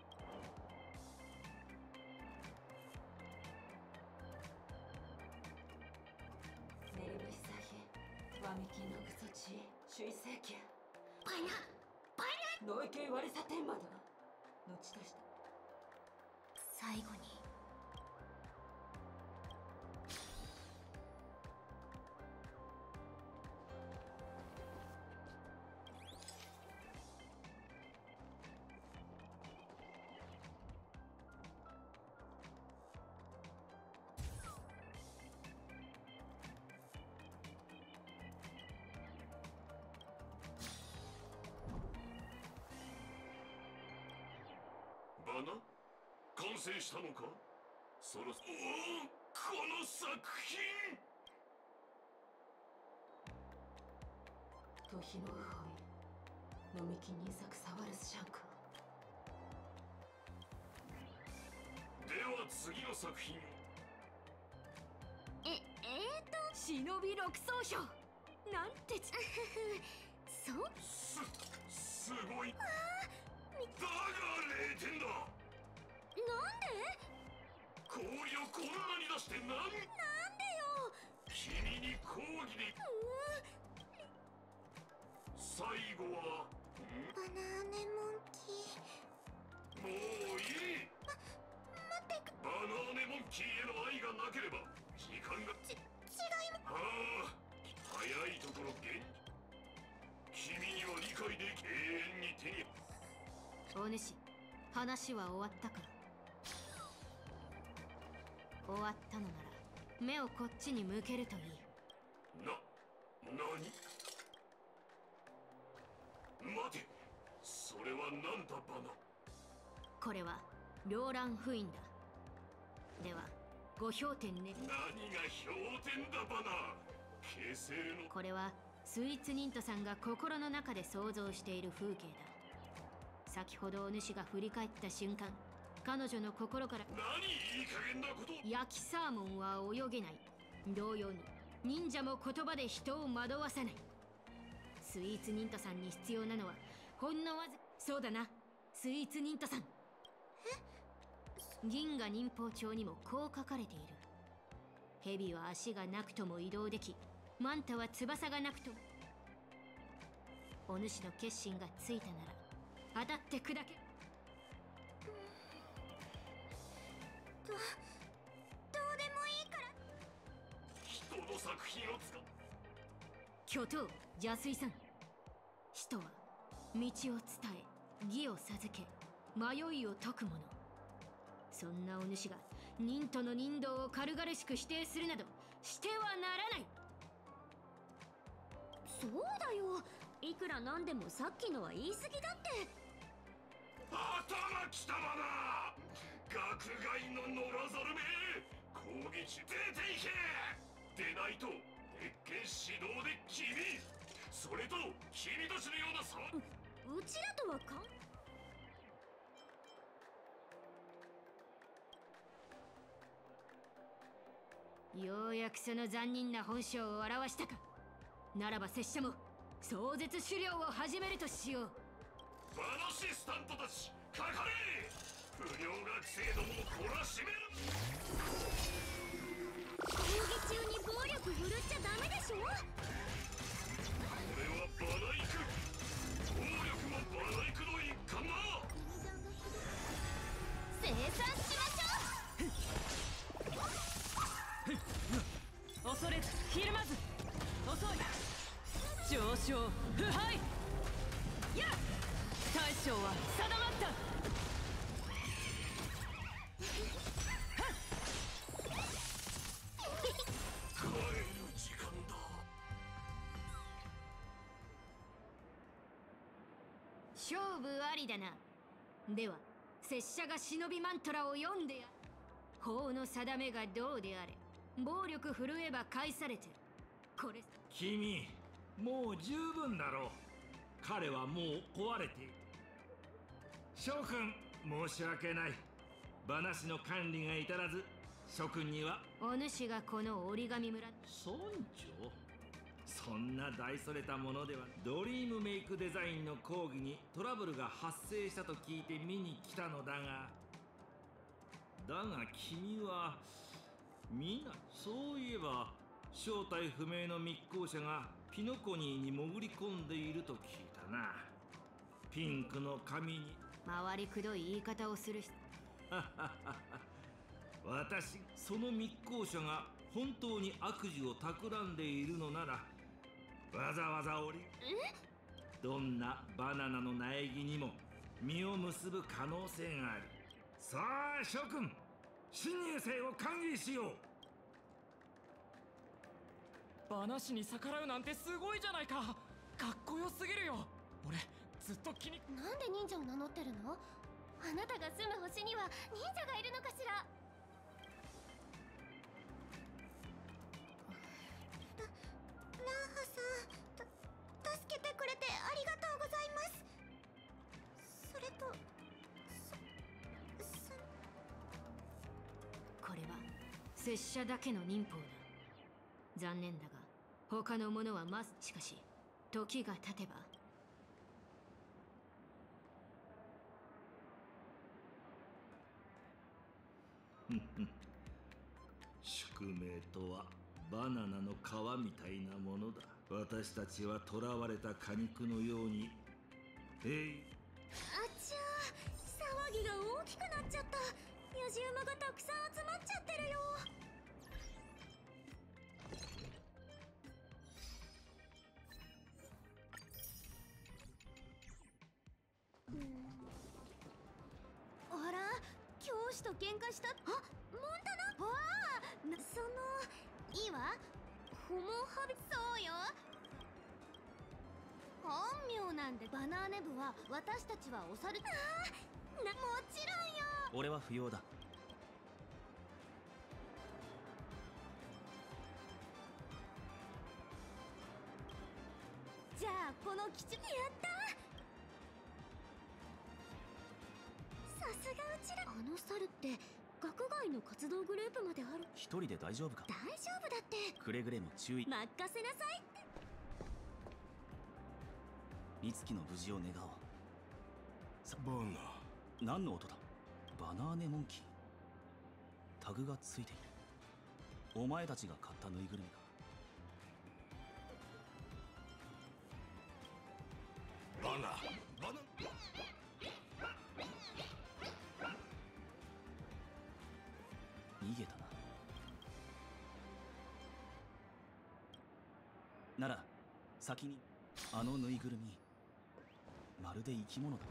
ネルブヒサヒワミキノグソチ水星家バナノイケイワリサ天魔だ。後出した最後にバナ完成したのか。そろそろこの作品。 トヒノウホイ飲みきに作サワルスシャンク。 では次の作品。 忍び六奏書なんてそうすごい。だが0点だ。 なんで氷をこんなに出してなんでよ。 君に抗議で。最後はバナーネモンキー。 もういい。 待ってバナーネモンキーへの愛がなければ時間が違いああ早いところ現君には理解でき永遠に手に。 お主、話は終わったか。終わったのなら目をこっちに向けるといい。 何待て、それはなんだバナ。 これは両乱封印だ。ではご評点ね。 何が評点だバナ。形成のこれはスイーツニントさんが心の中で想像している風景だ。先ほどお主が振り返った瞬間、彼女の心から何いい加減なこと。 焼きサーモンは泳げない。同様に忍者も言葉で人を惑わさない。スイーツニントさんに必要なのはほんのわずそうだな、スイーツニントさん。銀河忍法帳にもこう書かれている。蛇は足がなくとも移動でき、マンタは翼がなくとも。お主の決心がついたなら当たって砕け。どうでもいいから。 人の作品を使う。 巨頭邪水さん。使徒は道を伝え義を授け迷いを解く者。そんなお主が忍との忍道を軽々しく否定するなどしてはならない。そうだよ、いくらなんでもさっきのは言い過ぎだって。 頭きたわな。学外の野良猿め、攻撃出ていけ。でないと鉄拳指導で君、それと君たちのようなさうちらとはか。ようやくその残忍な本性を表したか。ならば拙者も壮絶狩猟を始めるとしよう。 バナシスタントたちかかれ。不良学生どもを懲らしめる。 講義中に暴力振るっちゃダメでしょ。 これはバナイク。暴力もバナイクの一環だ。 生産しましょう。 恐れずひるまず遅い上昇腐敗や大将は定まった。 帰る時間だ。 勝負ありだな。では拙者が忍びマントラを読んでや。法の定めがどうであれ暴力振るえば返されてる。 これ君、もう十分だろう。彼はもう壊れている。諸君、申し訳ない。話の管理が至らず、諸君にはお主がこの折り紙村。 村長、そんな大それたものでは。ドリームメイクデザインの講義にトラブルが発生したと聞いて見に来たのだが、君はみんな、そういえば正体不明の密航者がピノコニーに潜り込んでいると聞いたな。ピンクの髪に回りくどい言い方をする人。 私、その密航者が本当に悪事を企んでいるのなら、わざわざどんなバナナの苗木にも実を結ぶ可能性がある。さあ諸君、新入生を歓迎しよう。 話に逆らうなんてすごいじゃないか。かっこよすぎるよ。俺ずっと気に。 なんで忍者を名乗ってるの？あなたが住む星には忍者がいるのかしら？ランハさん、助けてくれてありがとうございます。それとこれは拙者だけの忍法だ。残念だが他の者はしかし時が経てば。 宿命とはバナナの皮みたいなものだ。私たちは囚われた果肉のように。 あちゃー、騒ぎが大きくなっちゃった。やじ馬がたくさん集まっちゃってるよ。あら、教師と喧嘩した。あ、モンタナ。わあ、いいわ。ホモハビ。そうよ。本名なんで。バナーネ部は私たちはお猿。もちろんよ。 俺は不要だ。 じゃあこの基地。やった。さすがうちら。あの猿って学外の活動グループまである。 一人で大丈夫か？ 大丈夫だって。 くれぐれも注意。 任せなさいって。 美月の無事を願おう。 バナ。 何の音だ？バナーネモンキー。タグがついている。お前たちが買ったぬいぐるみか？ バナ。 逃げたな。なら先にあのぬいぐるみ、まるで生き物だな。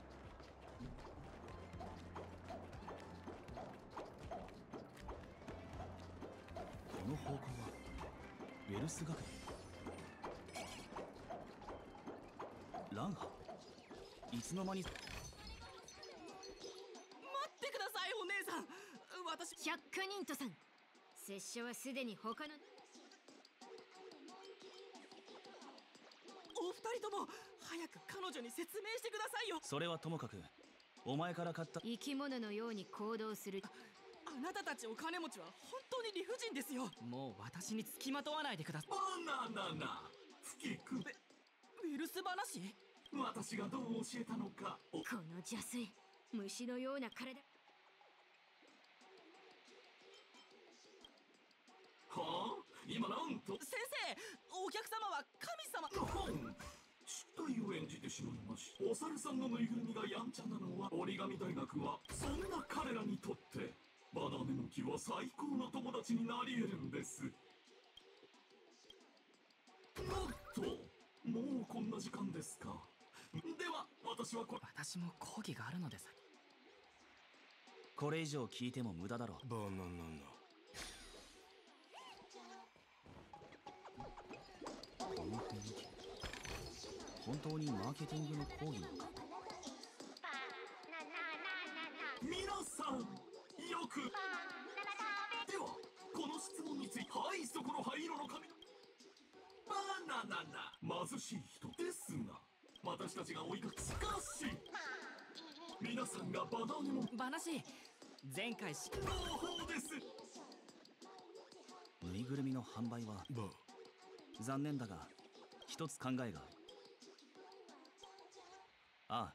この方向はウェルス学園。ランハ、いつの間に。 待ってくださいお姉さん。私百科忍徒さん、拙者はすでに他の。 お二人とも早く彼女に説明してくださいよ。 それはともかく、お前から買った生き物のように行動する。 あなたたちお金持ちは本当に理不尽ですよ。もう私につきまとわないでください。 バナナ不菊。 ウイルス話？ 私がどう教えたのか。 この邪推、虫のような体。 はあ、今なんと。 先生、お客様は神様。 失態を演じてしまいました。お猿さんのぬいぐるみがやんちゃなのは、折り紙大学はそんな彼らにとってバナネの木は最高の友達になり得るんです。もうこんな時間ですか。では私は私も講義があるのです。 これ以上聞いても無駄だろう。 バナナ。 この雰囲気、本当にマーケティングの講義なのか？ 皆さん、よく。ではこの質問について。はい、そこの灰色の髪。 貧しい人ですが、私たちが追いかけ、しかし皆さんがバナーネモン話、前回し朗報です。 ぬいぐるみの販売は残念だが一つ考えがある。ああ、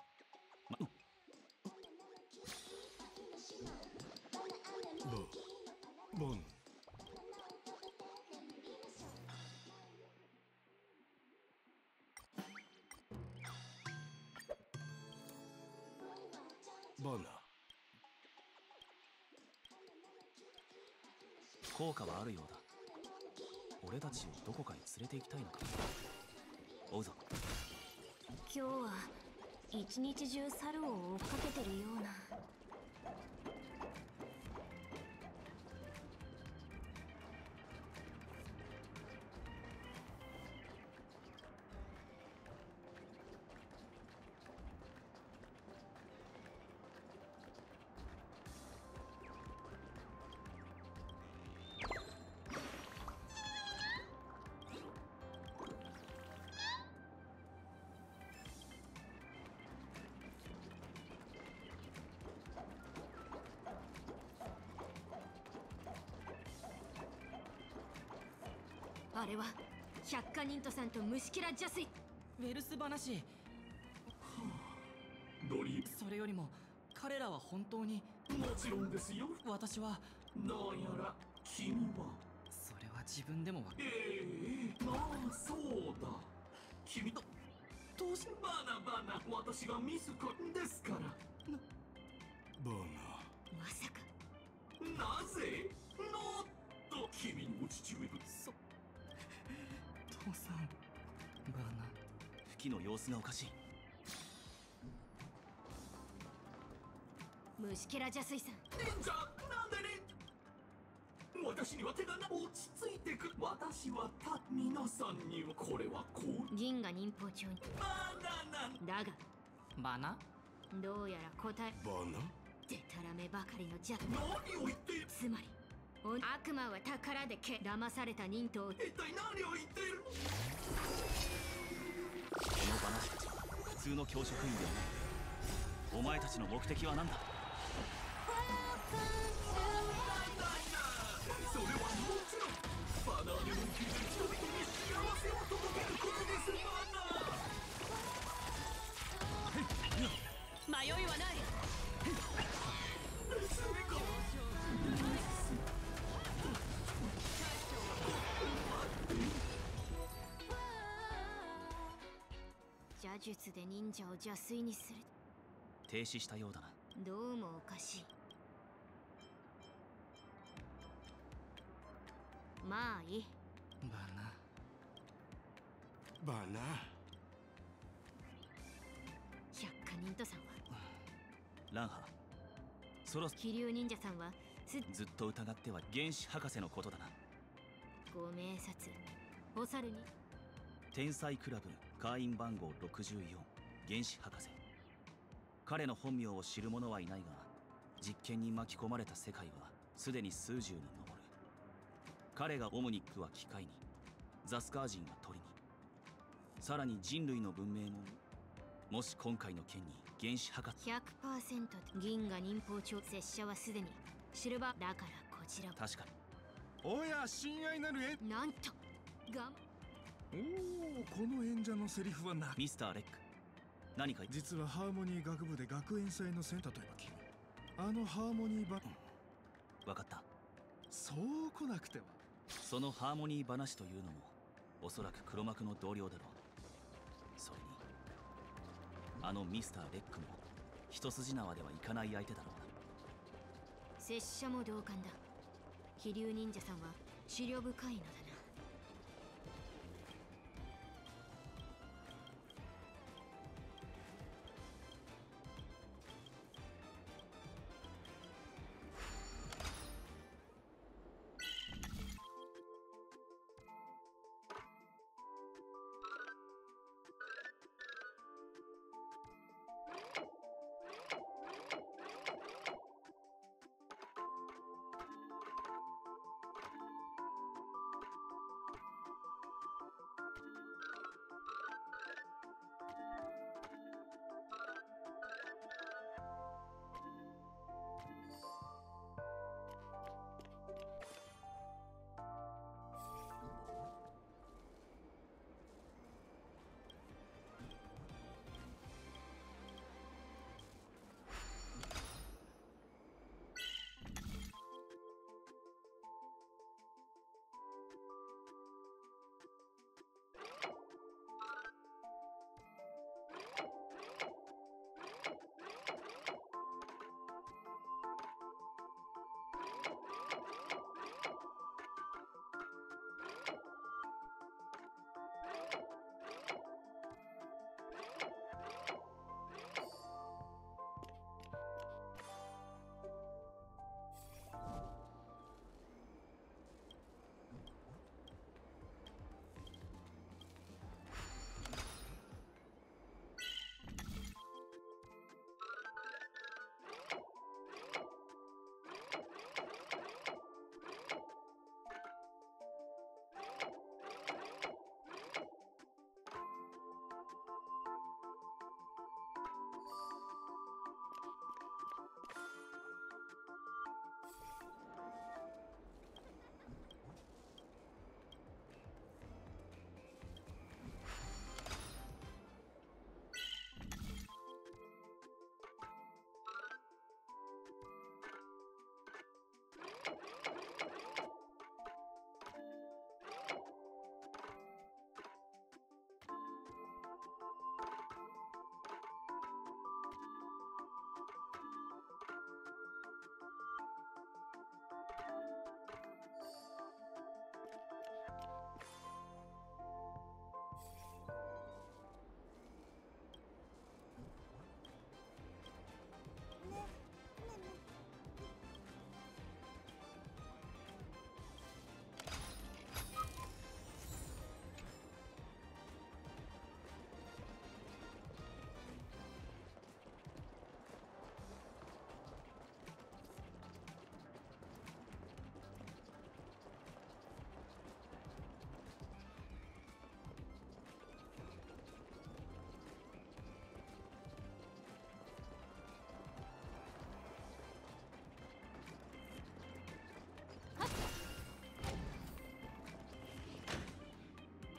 ボン。バナ。 効果はあるようだ。俺たちをどこかへ連れて行きたいのか。追うぞ。 今日は一日中猿を追っかけてるような。あれは百花忍徒さんと虫キラ邪水。 ウェルス話。 ドリーそれよりも彼らは本当に。 もちろんですよ。 私はどうやら君はそれは自分でもまあそうだ。君とどうしバナバナ、私がミスコですから。 バナ。 まさか。 なぜのっと君のお父上父さん。バナ。 フキの様子がおかしい。 虫キラ邪水さん。 忍者なんでね。私には手がな。落ち着いてく。私は皆さんにはこれはこう。 銀河忍法帳にバナナだがバナ。 どうやら答えバナ。 でたらめばかりの邪。 何を言っている。 つまり悪魔は宝で騙された忍徒を。 一体何を言っている。 このバナたちは普通の教職員ではない。お前たちの目的は何だ。 それはもちろんバナーネモン級で人々に幸せを届けることです。 迷いはない。 邪術で忍者を邪水にする。 停止したようだな。 どうもおかしい。まあいい。 バナ。 バナ。 百花忍徒さんはランハ、そろ気流忍者さんはずっと疑っては原始博士のことだな。 ご明察。お猿に天才クラブ会員番号64原始博士。彼の本名を知る者はいないが、実験に巻き込まれた世界はすでに数十に上る。彼がオムニックは機械に、ザスカー人は鳥に、さらに人類の文明も。もし今回の件に原始博士 100% 銀河忍法帳。拙者はすでにシルバーだからこちら。 確かに。 おや親愛なるなんとがおお、この演者のセリフはな。 ミスターレック、何か。 実はハーモニー学部で学園祭の例えば君、あのハーモニーば、 分かった。 そう来なくては。 そのハーモニー話というのもおそらく黒幕の同僚だろう。それにあのミスターレックも一筋縄ではいかない相手だろうな。 拙者も同感だ。気流忍者さんは思慮深いのだな。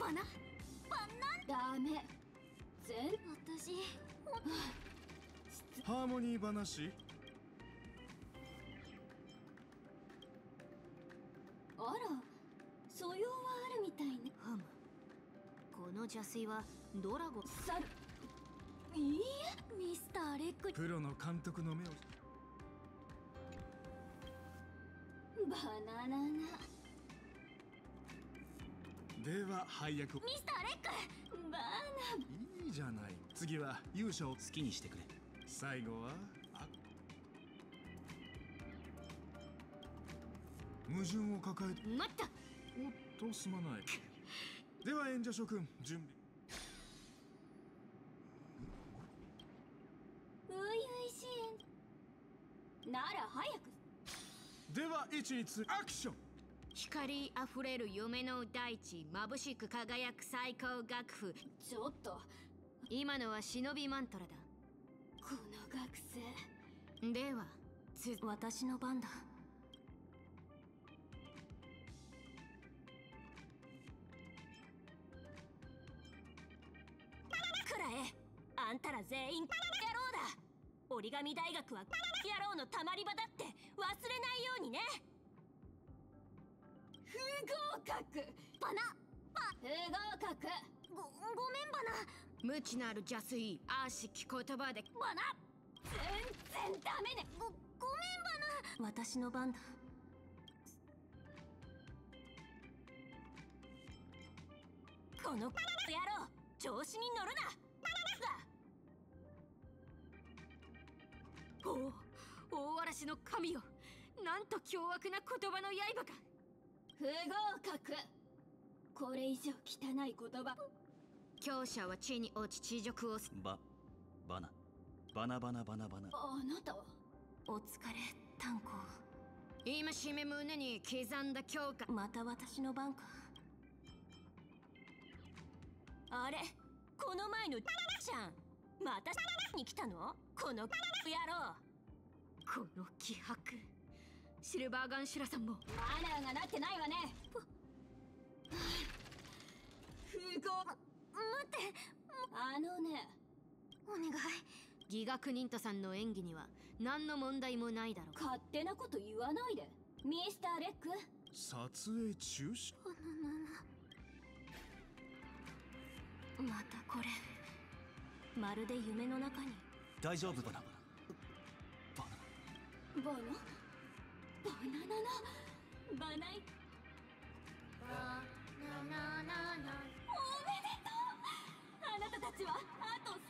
バナダメ私ハーモニー話。 あら、素養はあるみたいね。 この邪水はドラゴン猿。いいえ、ミスターレック。 プロの監督の目を。 バナナナ。 では配役を。 ミスターレック。バナ。 いいじゃない。次は勇者を好きにしてくれ。 最後は矛盾を抱えて。 待った。 おっとすまない。では演者諸君準備。 ういういしい。なら早く。 では位置につアクション。 光あふれる夢の大地、眩しく輝く最高楽譜。 ちょっと今のは忍びマントラだ。 この学生では私の番だ。くらえ、あんたら全員野郎だ。折り紙大学は野郎のたまり場だって忘れないようにね。不合格。バナ不合格。ごめんバナ。 無知なる邪水、悪しき言葉で。 バナ全然ダメね。ごめんバナ。私の番だ。この野郎、調子に乗るな。 大嵐の神よ、なんと凶悪な言葉の刃か。 不合格。これ以上汚い言葉。 強者は地に落ち地獄をバナバナバナバナバナ。 あなたはお疲れ炭鉱。 今しめ胸に刻んだ強化。 また私の番か。あれ、この前のじゃん。またに来たの？この野郎。 この気迫。シルバーガンシュラさんもマナーがなってないわね。不合。待って、ね、お願い。 ギガクニントさんの演技には何の問題もないだろう。 勝手なこと言わないでミスターレック。 撮影中止。 またこれ、まるで夢の中に。 大丈夫バナバナナナバナイバナナナ。おめでとう。あなたたちはあと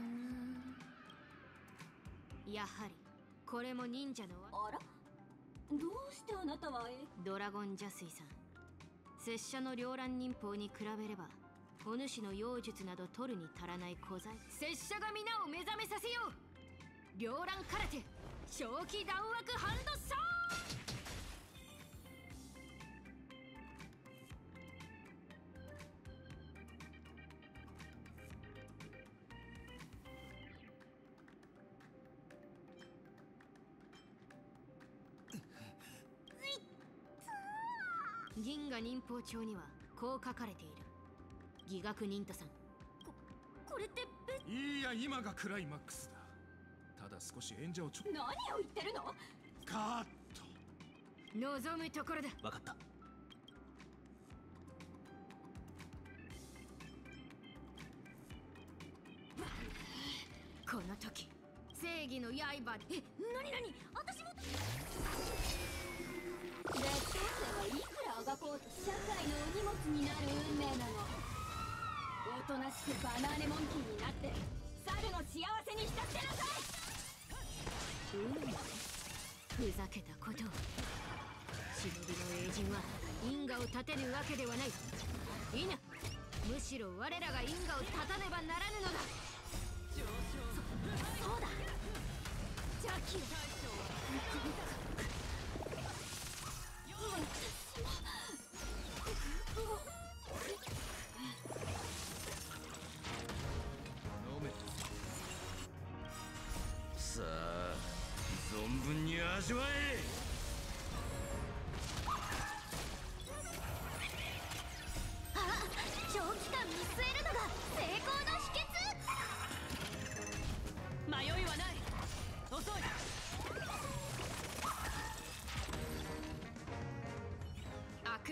やはりこれも忍者の。 あら、どうしてあなたはドラゴン邪水さん、拙者の両乱忍法に比べればお主の妖術など取るに足らない小材。拙者が皆を目覚めさせよう。両乱空手正気弾枠ハンドソー。銀河忍法帳にはこう書かれている。ギガクニントさん、 これっていいや、今がクライマックスだ。ただ少し演者を何を言ってるの。 カット。 望むところだ。 分かった。 この時正義の刃。 何私も。劣等生はいくらあがこうと社会のお荷物になる運命なの。おとなしくバナーネモンキーになって猿の幸せに浸ってなさい。 ふざけたことを。忍びの英人は因果を立てるわけではない。いな、むしろ我らが因果を立たねばならぬのだ。 そうだ、邪気をさあ存分に味わえ。 あ、正気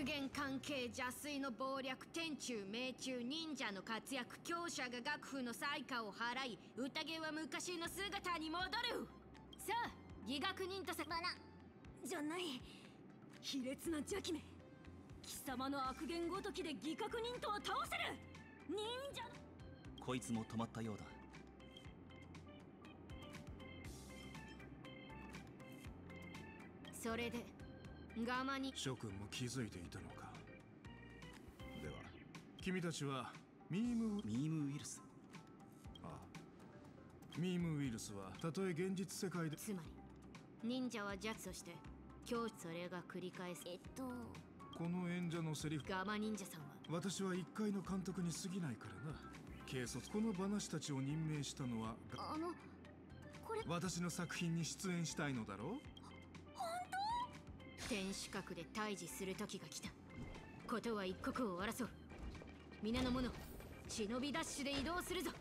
悪言関係邪推の謀略天中命中忍者の活躍強者が楽譜の災禍を払い宴は昔の姿に戻る。さあ義学人とさバナじゃない卑劣な邪気め。貴様の悪言ごときで義覚人とは倒せる。忍者こいつも止まったようだ。 それでガマに諸君も気づいていたのか。では君たちはミームウイルス。 ああ、ミームウイルスはたとえ現実世界でつまり忍者は邪として今日それが繰り返す。 この演者のセリフガマ忍者さんは私は一階の監督に過ぎないからな。軽率この話たちを任命したのはこれ私の作品に出演したいのだろう。 本当？天守閣で対峙する時が来た。ことは一刻を争う。皆の者忍びダッシュで移動するぞ。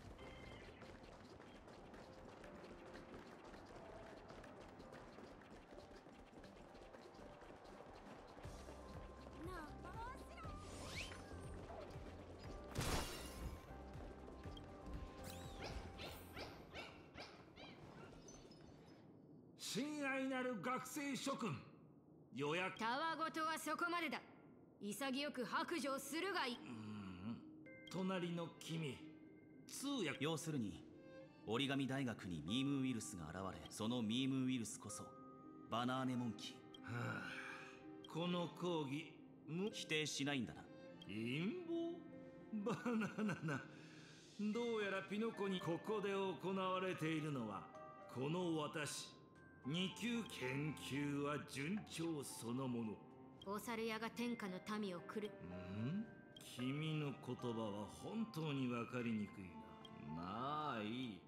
親愛なる学生諸君、予約たわごとはそこまでだ。潔く白状するがいい。 隣の君、通訳。 要するに折り紙大学にミームウイルスが現れ、そのミームウイルスこそバナーネモンキー。 はあ、この講義否定しないんだな。 陰謀バナナ。どうやらピノコにここで行われているのはこの私2級研究は順調そのもの。 お猿屋が天下の民を来る。 君の言葉は本当に分かりにくいな。まあいい。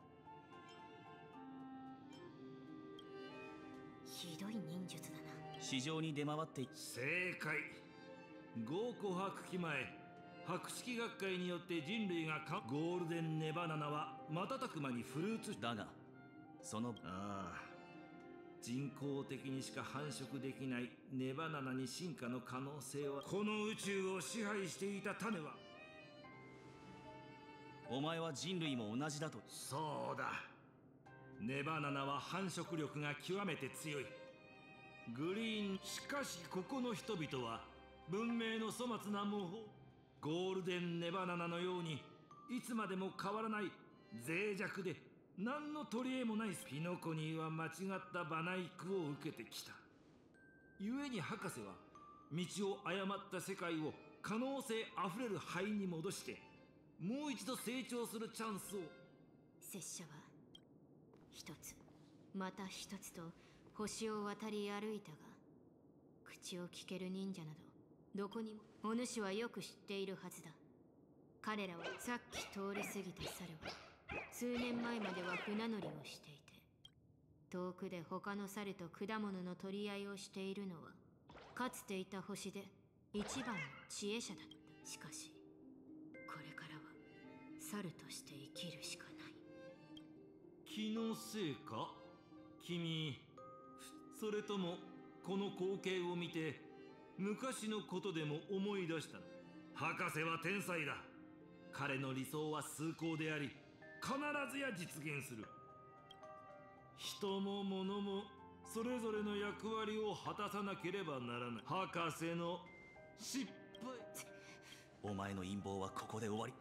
ひどい忍術だな。 市場に出回って正解。合古白期前博識学会によって人類がゴールデンネバナナは瞬く間にフルーツだがその人工的にしか繁殖できないネバナナに進化の可能性は。この宇宙を支配していた種は。 お前は人類も同じだと。 そうだ。ネバナナは繁殖力が極めて強い。グリーン。しかしここの人々は文明の粗末な模倣。ゴールデンネバナナのようにいつまでも変わらない脆弱で何の取り柄もないピノコニーは間違ったバナイクを受けてきた。故に博士は道を誤った世界を可能性あふれる灰に戻してもう一度成長するチャンスを。 拙者は一つまた一つと星を渡り歩いたが口を聞ける忍者などどこにも。お主はよく知っているはずだ。彼らはさっき通り過ぎた猿は数年前までは船乗りをしていて遠くで他の猿と果物の取り合いをしているのはかつていた星で一番の知恵者だった。しかしこれからは猿として生きるしかない。 気のせいか君。それともこの光景を見て昔のことでも思い出したの。博士は天才だ。彼の理想は崇高であり必ずや実現する。人も物もそれぞれの役割を果たさなければならない。博士の失敗。 お前の陰謀はここで終わり。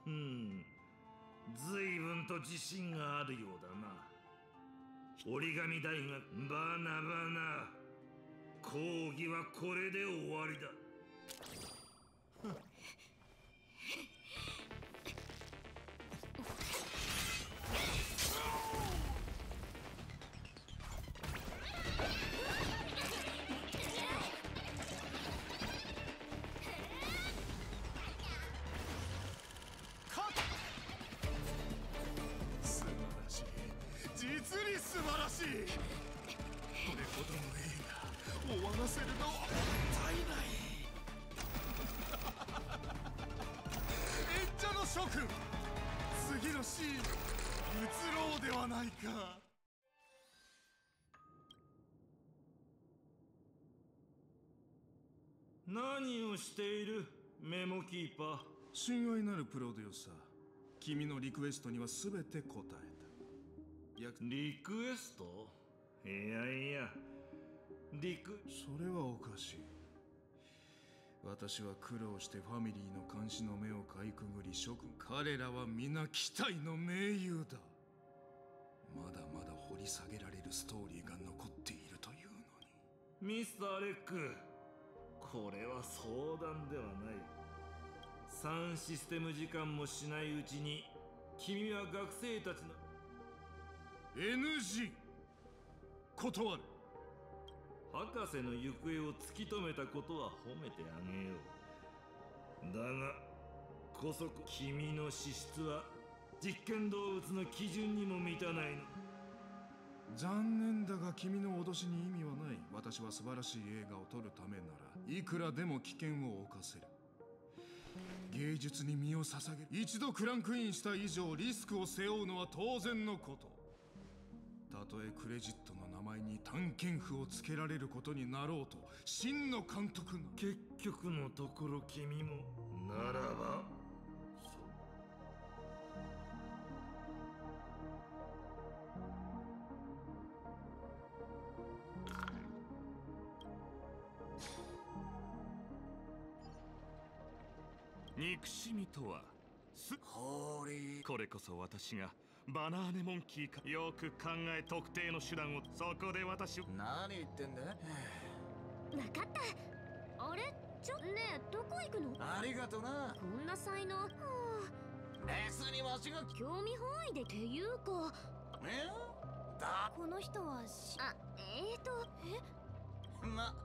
随分と自信があるようだな。折り紙大学バナバナ。講義はこれで終わりだ。 素晴らしい。実に素晴らしい。これほどの映画終わらせるのはもったいない。演者の諸君、次のシーン移ろうではないか。 何をしているメモキーパー。 親愛なるプロデューサー、君のリクエストには全て答えた。 リクエスト？いやいや、 それはおかしい。私は苦労してファミリーの監視の目をかいくぐり諸君、彼らは皆期待の盟友だ。まだまだ掘り下げられるストーリーが残っているというのに。 ミスター・レック、これは相談ではない。3システム時間もしないうちに君は学生たちの NG 断る。 博士の行方を突き止めたことは褒めてあげよう。だがこそ君の資質は実験動物の基準にも満たないの。 残念だが君の脅しに意味はない。私は素晴らしい映画を撮るためならいくらでも危険を冒せる。芸術に身を捧げる。一度クランクインした以上リスクを背負うのは当然のこと。たとえクレジットの名前に探検婦をつけられることになろうと、真の監督の結局のところ君もならば憎しみとはこれこそ私がバナーネモンキーか。よく考え特定の手段を。そこで私を。 何言ってんだ。 分かった。あれねえ、どこ行くの？ ありがとな。 こんな才能。 別にわしが興味範囲でっていうか。この人はま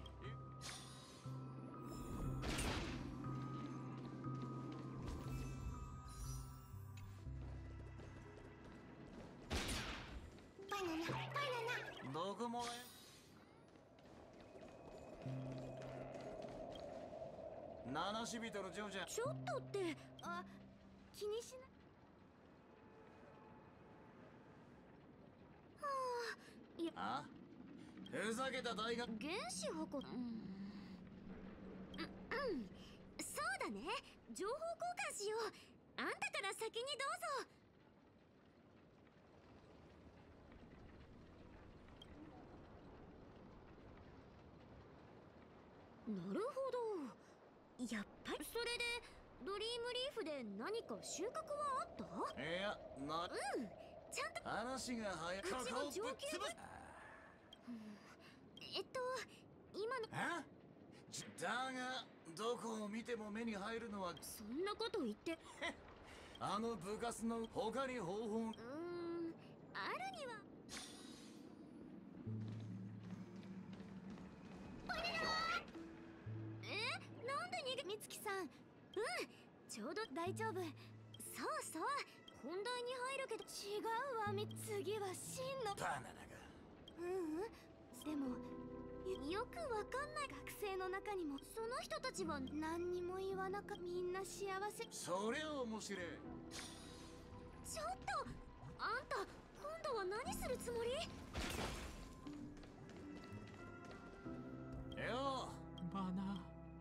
どこも七死人のジョージャ。 ちょっとって気にしない。 ふざけた大学。 原子箱。そうだね、情報交換しよう。あんたから先にどうぞ。なるほど。やっぱりそれでドリームリーフで何か収穫はあった？ いや、 ちゃんと話が早く。 うちの上級部。今のだがどこを見ても目に入るのは。 そんなこと言ってあの部活の他に方法。 あるには。なんで逃げ。美月さん、ちょうど大丈夫。そう本題に入るけど。違うわ、次は真のバナナが。 でもよくわかんない。学生の中にもその人たちは何にも言わなかった。みんな幸せ。 そりゃ面白い。 ちょっとあんた、今度は何するつもり？ ようバナ。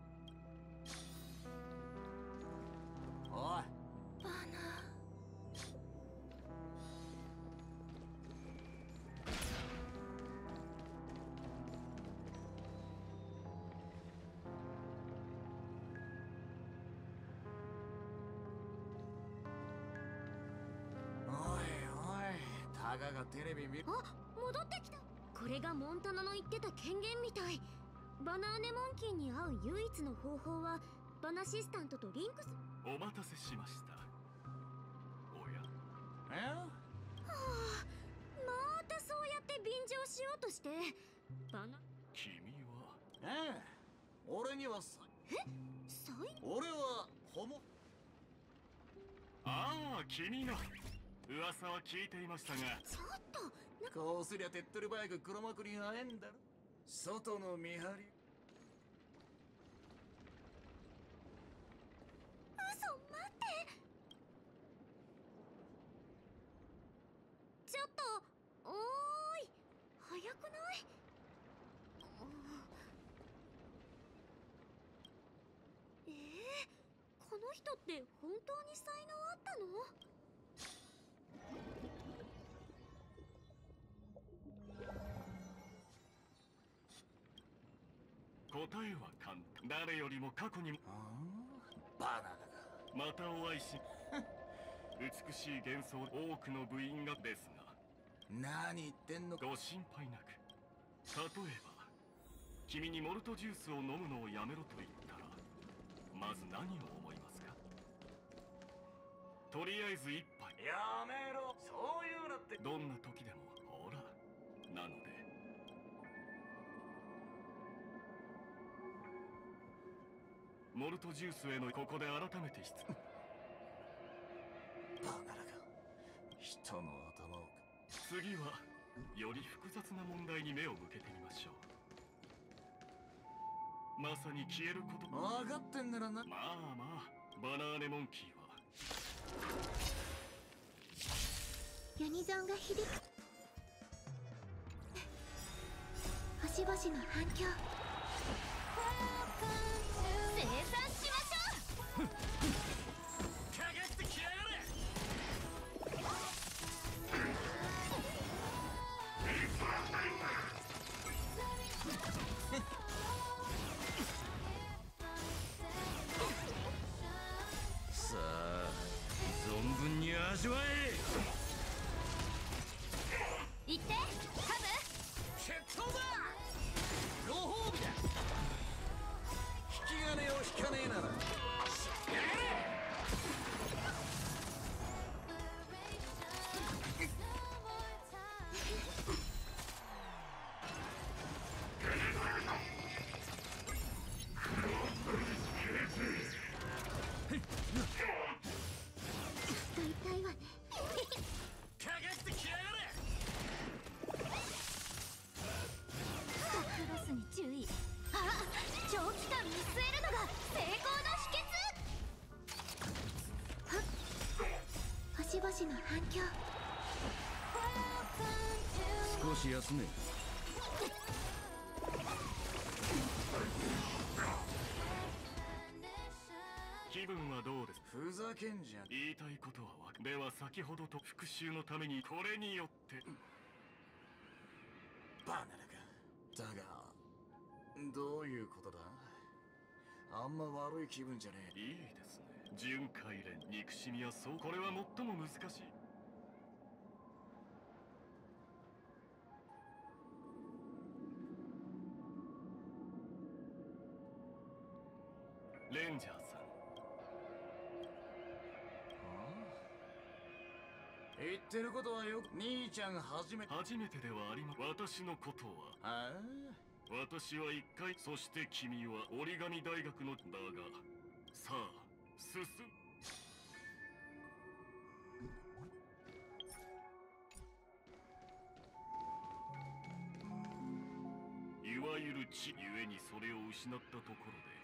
おいバナ。 タガがテレビ見る。 戻ってきた。これがモンタナの言ってた権限みたい。バナーネモンキーに会う唯一の方法はバナシスタントとリンクす。 お待たせしました。おや。 またそうやって便乗しようとして。バナ。 君は。 俺には俺はホモ。 ああ、君の噂は聞いていましたが。 ちょっとこうすりゃ手っ取り早く黒幕に会えんだろ。外の見張り。 嘘、待って。ちょっとおーい、早くない？ 人って本当に才能あったの？ 答えは簡単。誰よりも過去にもバナナまたお会いし美しい幻想、多くの部員がですが、 何言ってんのか。 ご心配なく。例えば君にモルトジュースを飲むのをやめろと言ったら、まず何を思いますか？とりあえず一杯。 やめろ、そういうなって。 どんな時でもほら。なのでモルトジュースへの、ここで改めてバナナが人の頭を。 次はより複雑な問題に目を向けてみましょう。まさに消えること。 分かってんならな。 まあまあ、バナーネモンキーはユニゾンが響く。星々の反響。 生産しましょう。 かかってきやがれ。 さあ存分に味わえ。 行ってカブ。 決闘だ。ご褒美だ。引き金を引かねえなら痛いわね。 かかってきやがれ。 クロスに注意。あ、長期間見据えるのが成功の秘訣。 星々の反響。 少し休め。 気分はどうです？ ふざけんじゃん。 言いたいことはでは先ほどと復習のためにこれによってバナナが。だがどういうことだ？あんま悪い気分じゃねえ。 いいですね。巡回連、憎しみはそう。これは最も難しい。レンジャーさん。 言ってることはよく。兄ちゃん初めてではありま。私のことは。私は一回、そして君は折り紙大学のだが、さあ進む。いわゆる地ゆえにそれを失ったところで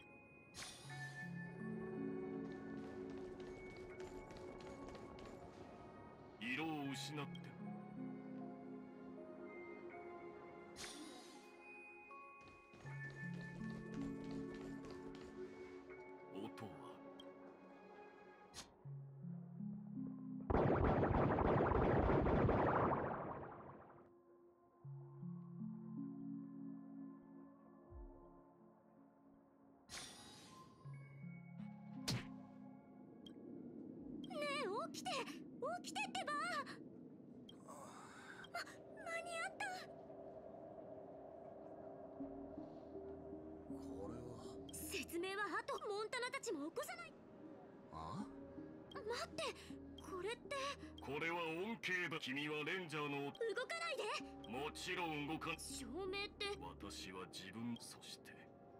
色を失っても音はねえ起きて起きてってば。間に合った。 これは。 説明はあと。モンタナたちも起こさない。 あ？ 待って、これって。 これは恩恵だ。君はレンジャーの。 動かないで。 もちろん動かん。 証明って。 私は自分、そして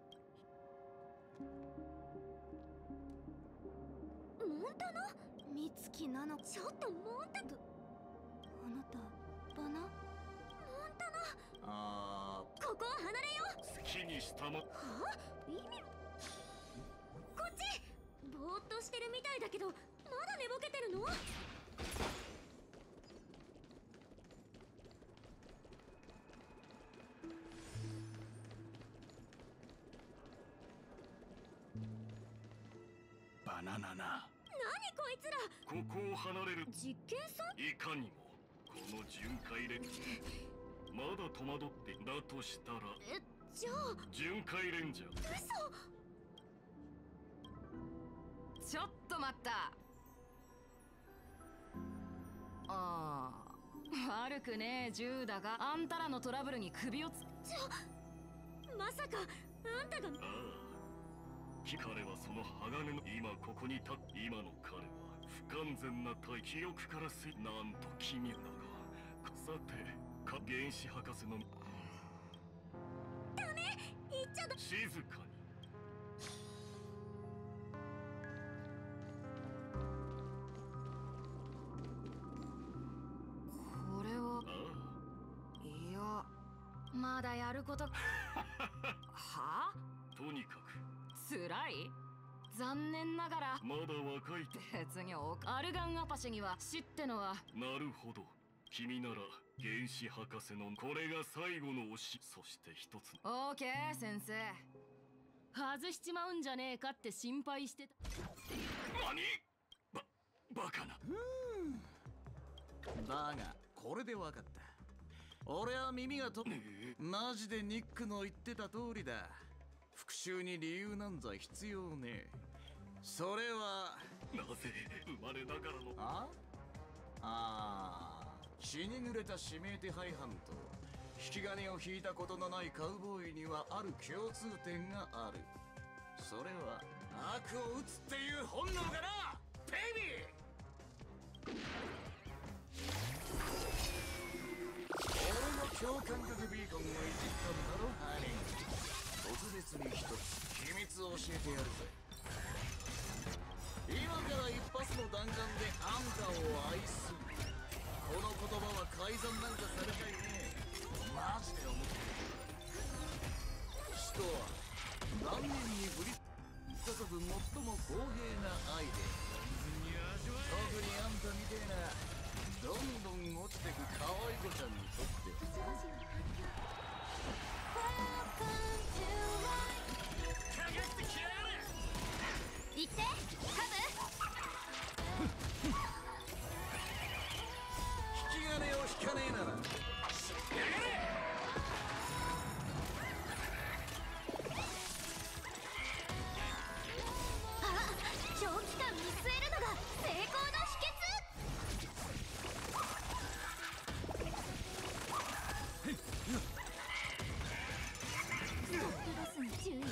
モンタナ？美月なの。ちょっとモンタナ。あなたバナ。モンタナ。ここを離れよう。 好きにしたま。 はあ？意味。こっち。ぼーっとしてるみたいだけど、まだ寝ぼけてるの？ ババナナな。 何こいつら。 ここを離れる。 実験さ。 いかにもこの巡回レンまだ戸惑ってだとしたら、 じゃあ巡回レンジャー。 ちょっと待った。ああ、悪くねえ銃だが、あんたらのトラブルに首をまさかあんたが。 ああ、彼はその鋼の今ここに立っ今の彼は不完全な体記憶からなんと君だが、さて原子博士のダメ、言っちゃだ。 静かに。 これを。いや、まだやることはあ。 とにかくつらい。残念ながらまだ若いと。 別にアルガンアパシには死ってのは。 なるほど、君なら原子博士のこれが最後の推し。そして一つ。 オーケー先生、外しちまうんじゃねえかって心配してた。 何バカな。 だがこれで分かった。俺は耳がとマジでニックの言ってた通りだ。復讐に理由なんざ必要ねえ。それはなぜ生まれながらの。 血に濡れた指名手配犯と引き金を引いたことのないカウボーイにはある共通点がある。それは悪を打つっていう本能だな、ベイビー。俺の共感覚ビーコンをいじったんだろ、ハニー。特別に一つ秘密を教えてやるぜ。今から一発の弾丸であんたを愛する。この言葉は改ざんなんかされたいね。マジで思ってる。人は何人にぶり注ぐ最も公平な愛で、特にあんたみてえなどんどん落ちてく可愛い子ちゃんにとって行ってカ引き金を引かねえならやがれ。 長期間見据えるのが成功の秘訣。ストップロスに注意。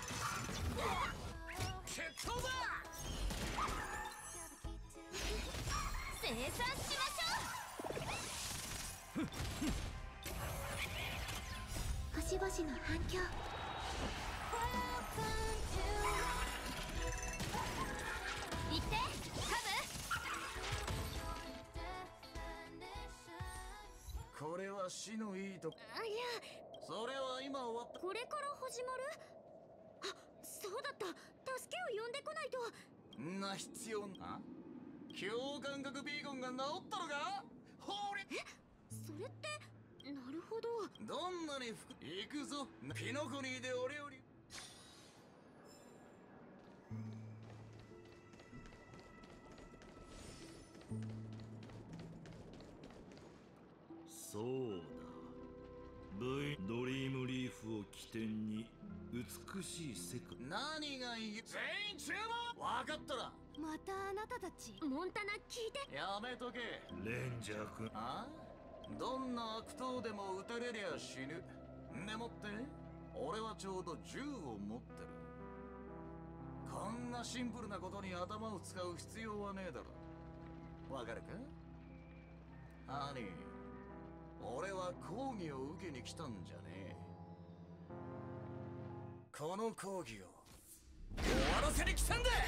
決闘だ。 生産しましょう。星々の反響。行ってカブ。これは死のいいとこ。 いや、 それは今終わった。 これから始まる。あ、そうだった。助けを呼んでこないと。 んな必要な。共感覚ビーコンが治ったのか。ほれ。 それってなるほど。 どんなに行くぞピノコニーで俺より。 そうだ、ドリームリーフを起点に美しい世界。 何がいい。全員注文。分かったらまたあなたたちモンタナ聞いて。 やめとけレンジャー君。 どんな悪党でも撃たれりゃ死ぬ。でもって俺はちょうど銃を持ってる。こんなシンプルなことに頭を使う必要はねえだろ。わかるかハニー。俺は講義を受けに来たんじゃねえ。この講義を終わらせに来たんだ。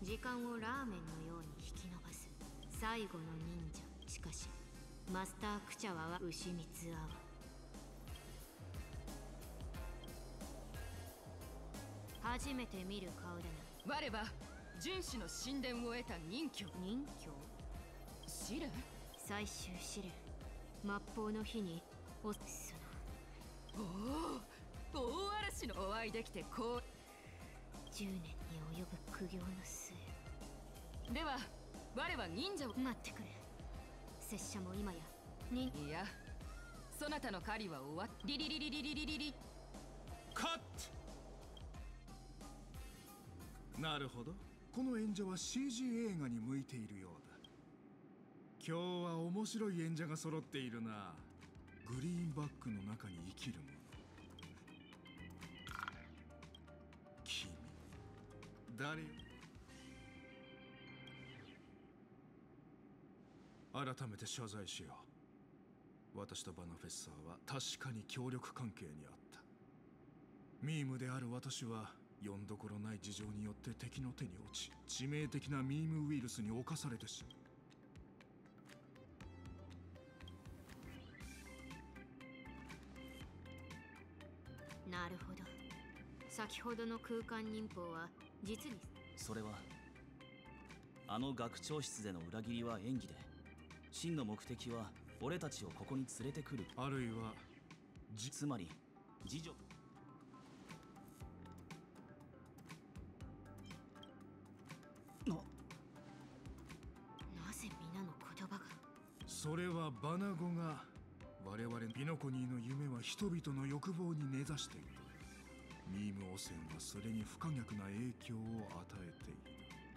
時間をラーメンのように引き延ばす最後の忍者。しかしマスタークチャワは牛三つ合う。初めて見る顔でな。我は殉死の神殿を得た任教。 任教？ 試練？ 最終試練。末法の日におその大嵐のお会いできてこう 10年に及ぶ苦行の末。 では我は忍者を。 待ってくれ。拙者も今やいや、そなたの狩りは終わっ。リリリリリリリリリ。 カット。なるほど、この演者は CG 映画に向いているようだ。今日は面白い演者が揃っているな。グリーンバックの中に生きる者。君誰よ。改めて謝罪しよう。私とバナフェッサーは確かに協力関係にあった。ミームである私は読んどころない事情によって敵の手に落ち、致命的なミームウイルスに侵されてしまう。なるほど。先ほどの空間忍法は実に。 それはあの学長室での裏切りは演技で、真の目的は俺たちをここに連れてくる。 あるいはつまり次女。 なぜ皆の言葉が。 それはバナゴが我々ピノコニーの夢は人々の欲望に根ざしている。ミーム汚染はそれに不可逆な影響を与えている。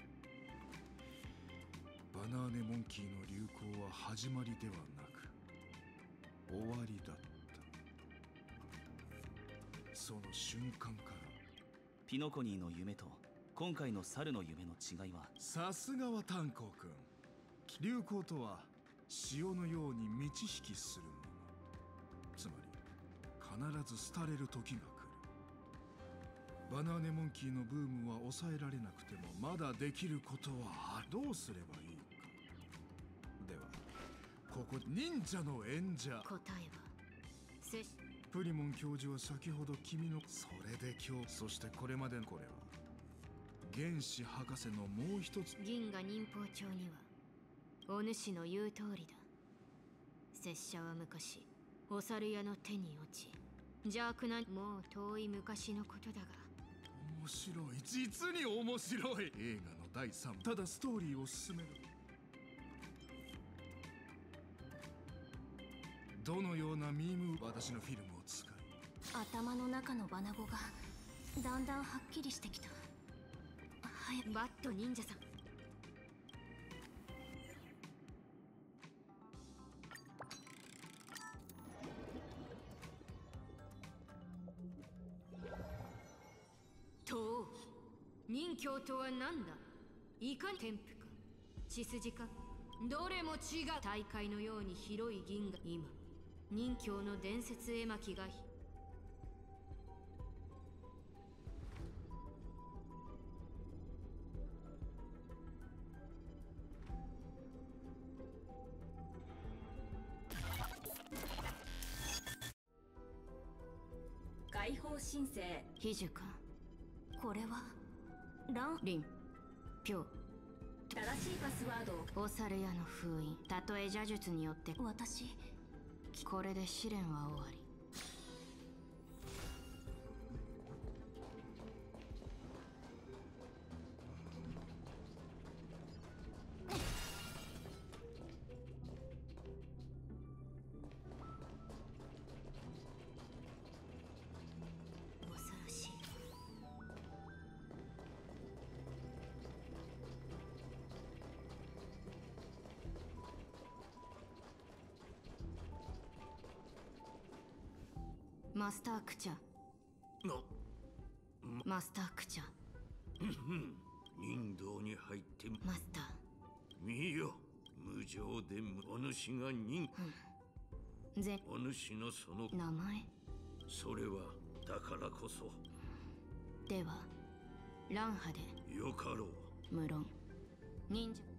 バナーネモンキーの流行は始まりではなく終わりだった。その瞬間からピノコニーの夢と今回の猿の夢の違いは。 さすがは炭鉱君。流行とは潮のように満ち引きするもの。つまり必ず廃れる時が来る。バナーネモンキーのブームは抑えられなくてもまだできることはどうすればいいか。ではここ忍者の演者。 答えはプリモン教授は先ほど君のそれで今日、そしてこれまでのこれは原始博士のもう一つ。 銀河忍法帳にはお主の言う通りだ。拙者は昔お猿屋の手に落ち邪悪な、もう遠い昔のことだが。 面白い、実に面白い。映画の第3部。ただストーリーを進める。どのようなミーム。私のフィルムを使い。 頭の中のバナゴがだんだんはっきりしてきた。 バット忍者さん。任教とは何だ。いかに添付か血筋かどれも違う。大海のように広い銀河。今任教の伝説絵巻が解放申請。 ヒジュか。 これはランリンピョウ。 正しいパスワードを。 お猿屋の封印。たとえ邪術によって私。 これで試練は終わり。恐ろしい。マスタークチャ。マスタークチャ。 人道に入ってマスター。 見よ、無情でお主が人。お主のその名前。 それはだからこそ。 ではランハで。 よかろう。 無論忍者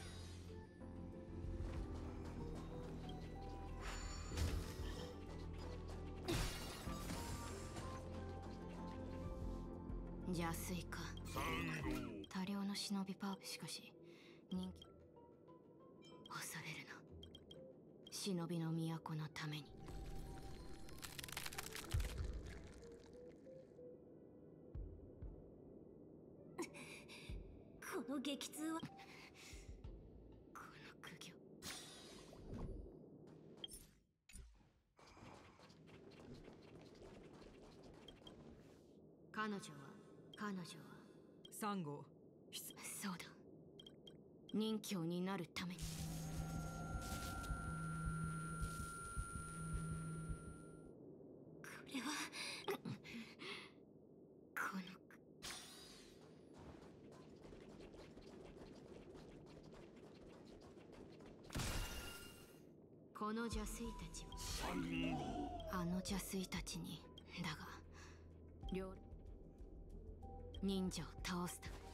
邪推か。多量の忍びパワー。しかし人気恐れるな。忍びの都のために。 この激痛は。 この苦行。彼女はサンゴ。 そうだ。任侠になるために。 これはこのこの邪推たちはあの邪推たちにだが両忍者を倒すため。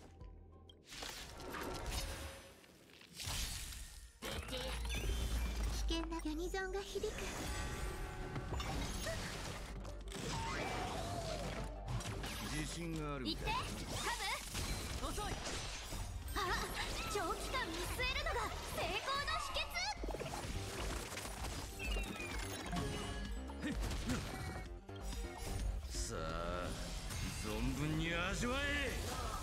危険なユニゾンが響く。 自信がある。 行ってカブ。遅い。あ、長期間見据えるのが成功の秘訣。 さあ存分に味わえ。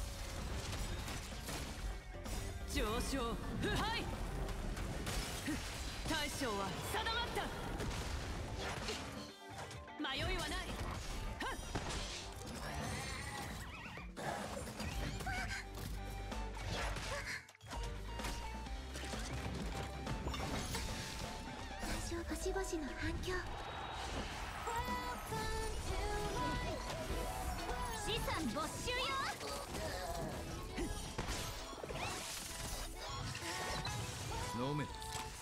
上昇腐敗。大将は定まった。迷いはない。 星々の反響。 資産没収よ。 飲め。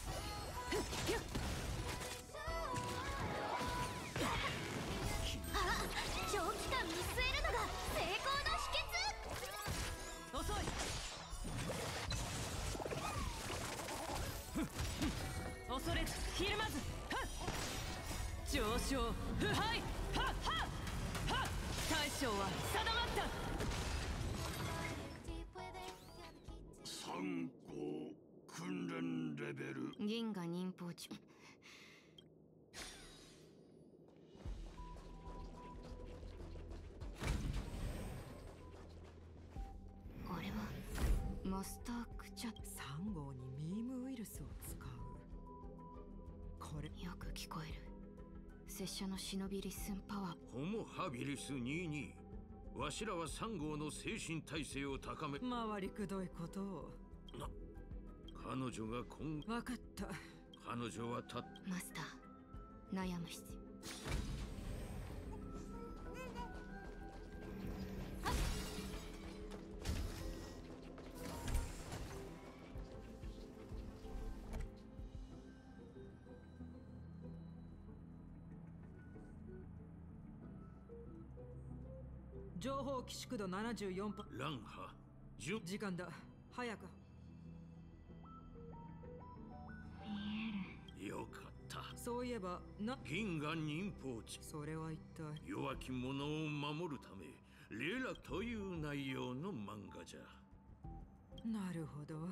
あ、長期間見据えるのが成功の秘訣。 遅い。恐れずひるまず。上昇腐敗。大将は定まった。 参考訓練レベル。 銀河忍法中。俺はマスタークチャ。 3号にミームウイルスを使う。これよく聞こえる。拙者の忍びリッスンパワー。 ホモハビリス22。わしらは3号の精神体制を高め。 回りくどいことを。 彼女が分かった。 彼女はマスター、悩む必要。 情報寄宿度74%。 ランハ時間だ。早く。 よかった。 そういえば銀河忍法地。 それは一体。 弱き者を守るためレラという内容の漫画じゃ。 なるほど。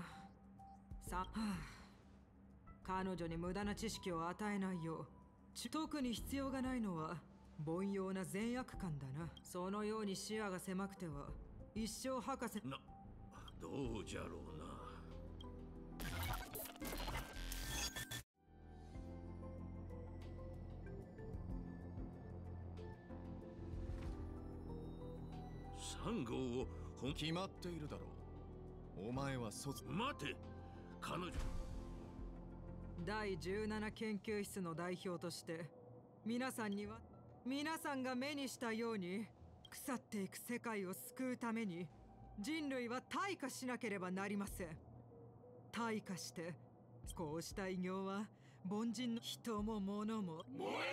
彼女に無駄な知識を与えないよう。特に必要がないのは凡庸な善悪感だな。そのように視野が狭くては一生博士。 どうじゃろうな。3号を決まっているだろう。お前は待て。彼女第17研究室の代表として皆さんが目にしたように腐っていく世界を救うために人類は退化しなければなりません。退化してこうした偉業は凡人の人も物も燃えろ。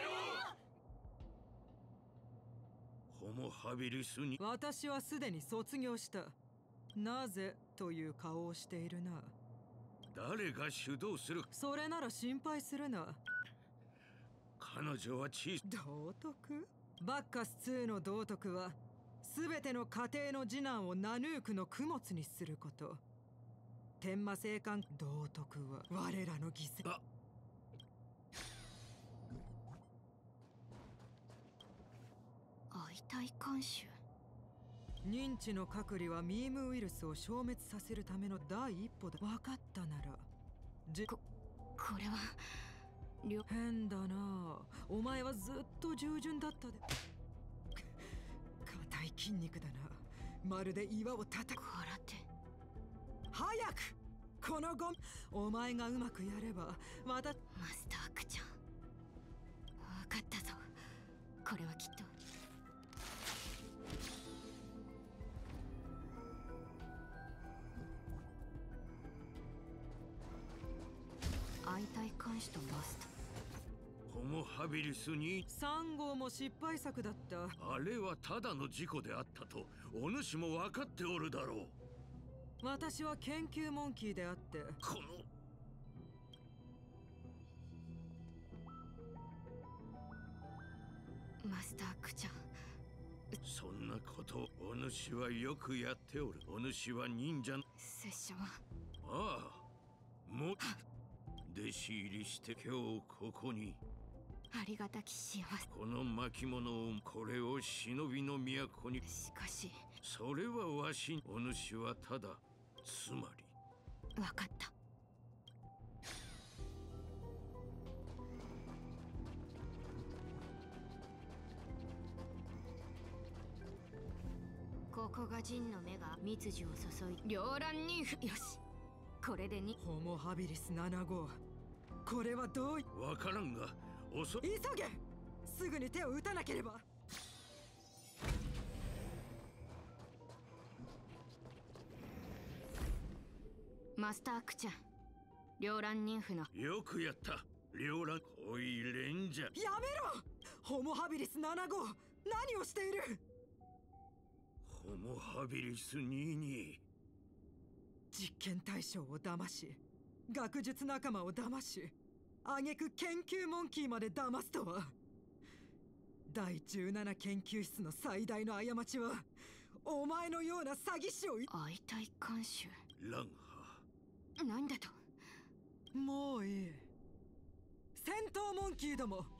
ホモハビリスに。 私はすでに卒業した。 なぜという顔をしているな。 誰が主導する？ それなら心配するな。 彼女は道徳？バッカス2の道徳は全ての家庭の次男をナヌークの供物にすること。天魔聖官道徳は我らの犠牲。 相対監修。 認知の隔離はミームウイルスを消滅させるための第一歩だ。分かったならこれは変だな。お前はずっと従順だったで。硬い筋肉だな。まるで岩を叩く。 空手。 早くこのゴミ。お前がうまくやればマスタークちゃん。分かったぞ。これはきっと相対監視とマスター。 ホモハビリスに 3号も失敗作だった。 あれはただの事故であったとお主も分かっておるだろう。 私は研究モンキーであって、 このマスタークちゃん。 そんなことお主はよくやっておる。お主は忍者の拙者はああ、もう弟子入りして今日ここに。 ありがたき幸せ。 この巻物をこれを忍びの都に。 しかしそれはわし。お主はただつまり。 分かった。ここがジンの目が蜜汁を注い。両乱妊婦。よし、これでに。 ホモハビリス7号。これはどうい。 わからんが急げ。すぐに手を打たなければ。 マスタークちゃん、両乱妊婦の。 よくやった。両乱。おいレンジャー。 やめろ。ホモハビリス7号、何をしている。 ホモハビリス22。 実験対象を騙し、学術仲間を騙し、挙句研究モンキーまで騙すとは。第17研究室の最大の過ちはお前のような詐欺師を。 相対監修。 ランハ。 なんだと。 もういい。戦闘モンキーども。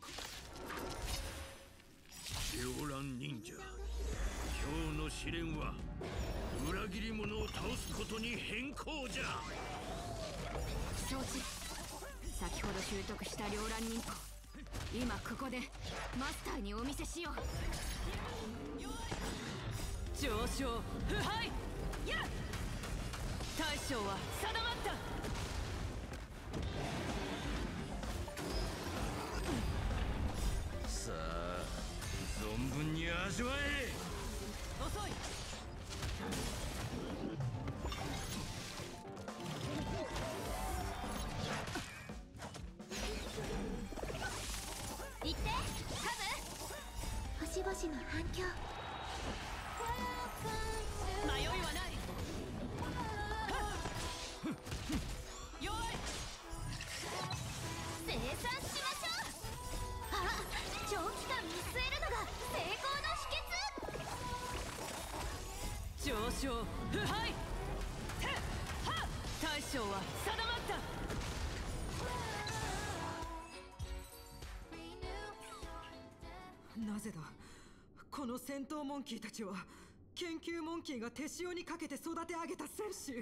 両乱忍者、今日の試練は裏切り者を倒すことに変更じゃ。 承知。先ほど習得した両乱忍法、今ここでマスターにお見せしよう。 上昇腐敗。やっ、大将は定まった。 さあ存分に味わえ。 遅い。 行ってカブ。星々の反響。 迷いはない。よい。 生産しましょう。あ、長期間見据えるのが成功の秘訣。 上昇腐敗。ては。大将は定まった。 なぜだ。この戦闘モンキーたちは研究モンキーが手塩にかけて育て上げた戦士。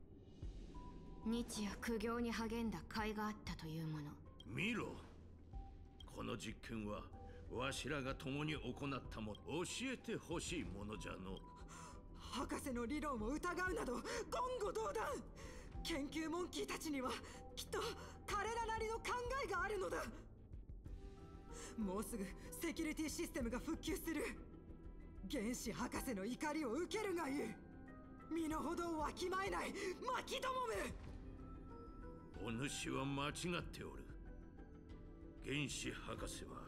日夜苦行に励んだ甲斐があったというもの。 見ろ、この実験はわしらが共に行ったもの。教えてほしいものじゃの。 博士の理論を疑うなど言語道断。研究モンキーたちにはきっと彼らなりの考えがあるのだ。もうすぐセキュリティシステムが復旧する。原子博士の怒りを受けるがいい。身の程をわきまえない巻きどもめ。 お主は間違っておる。原子博士は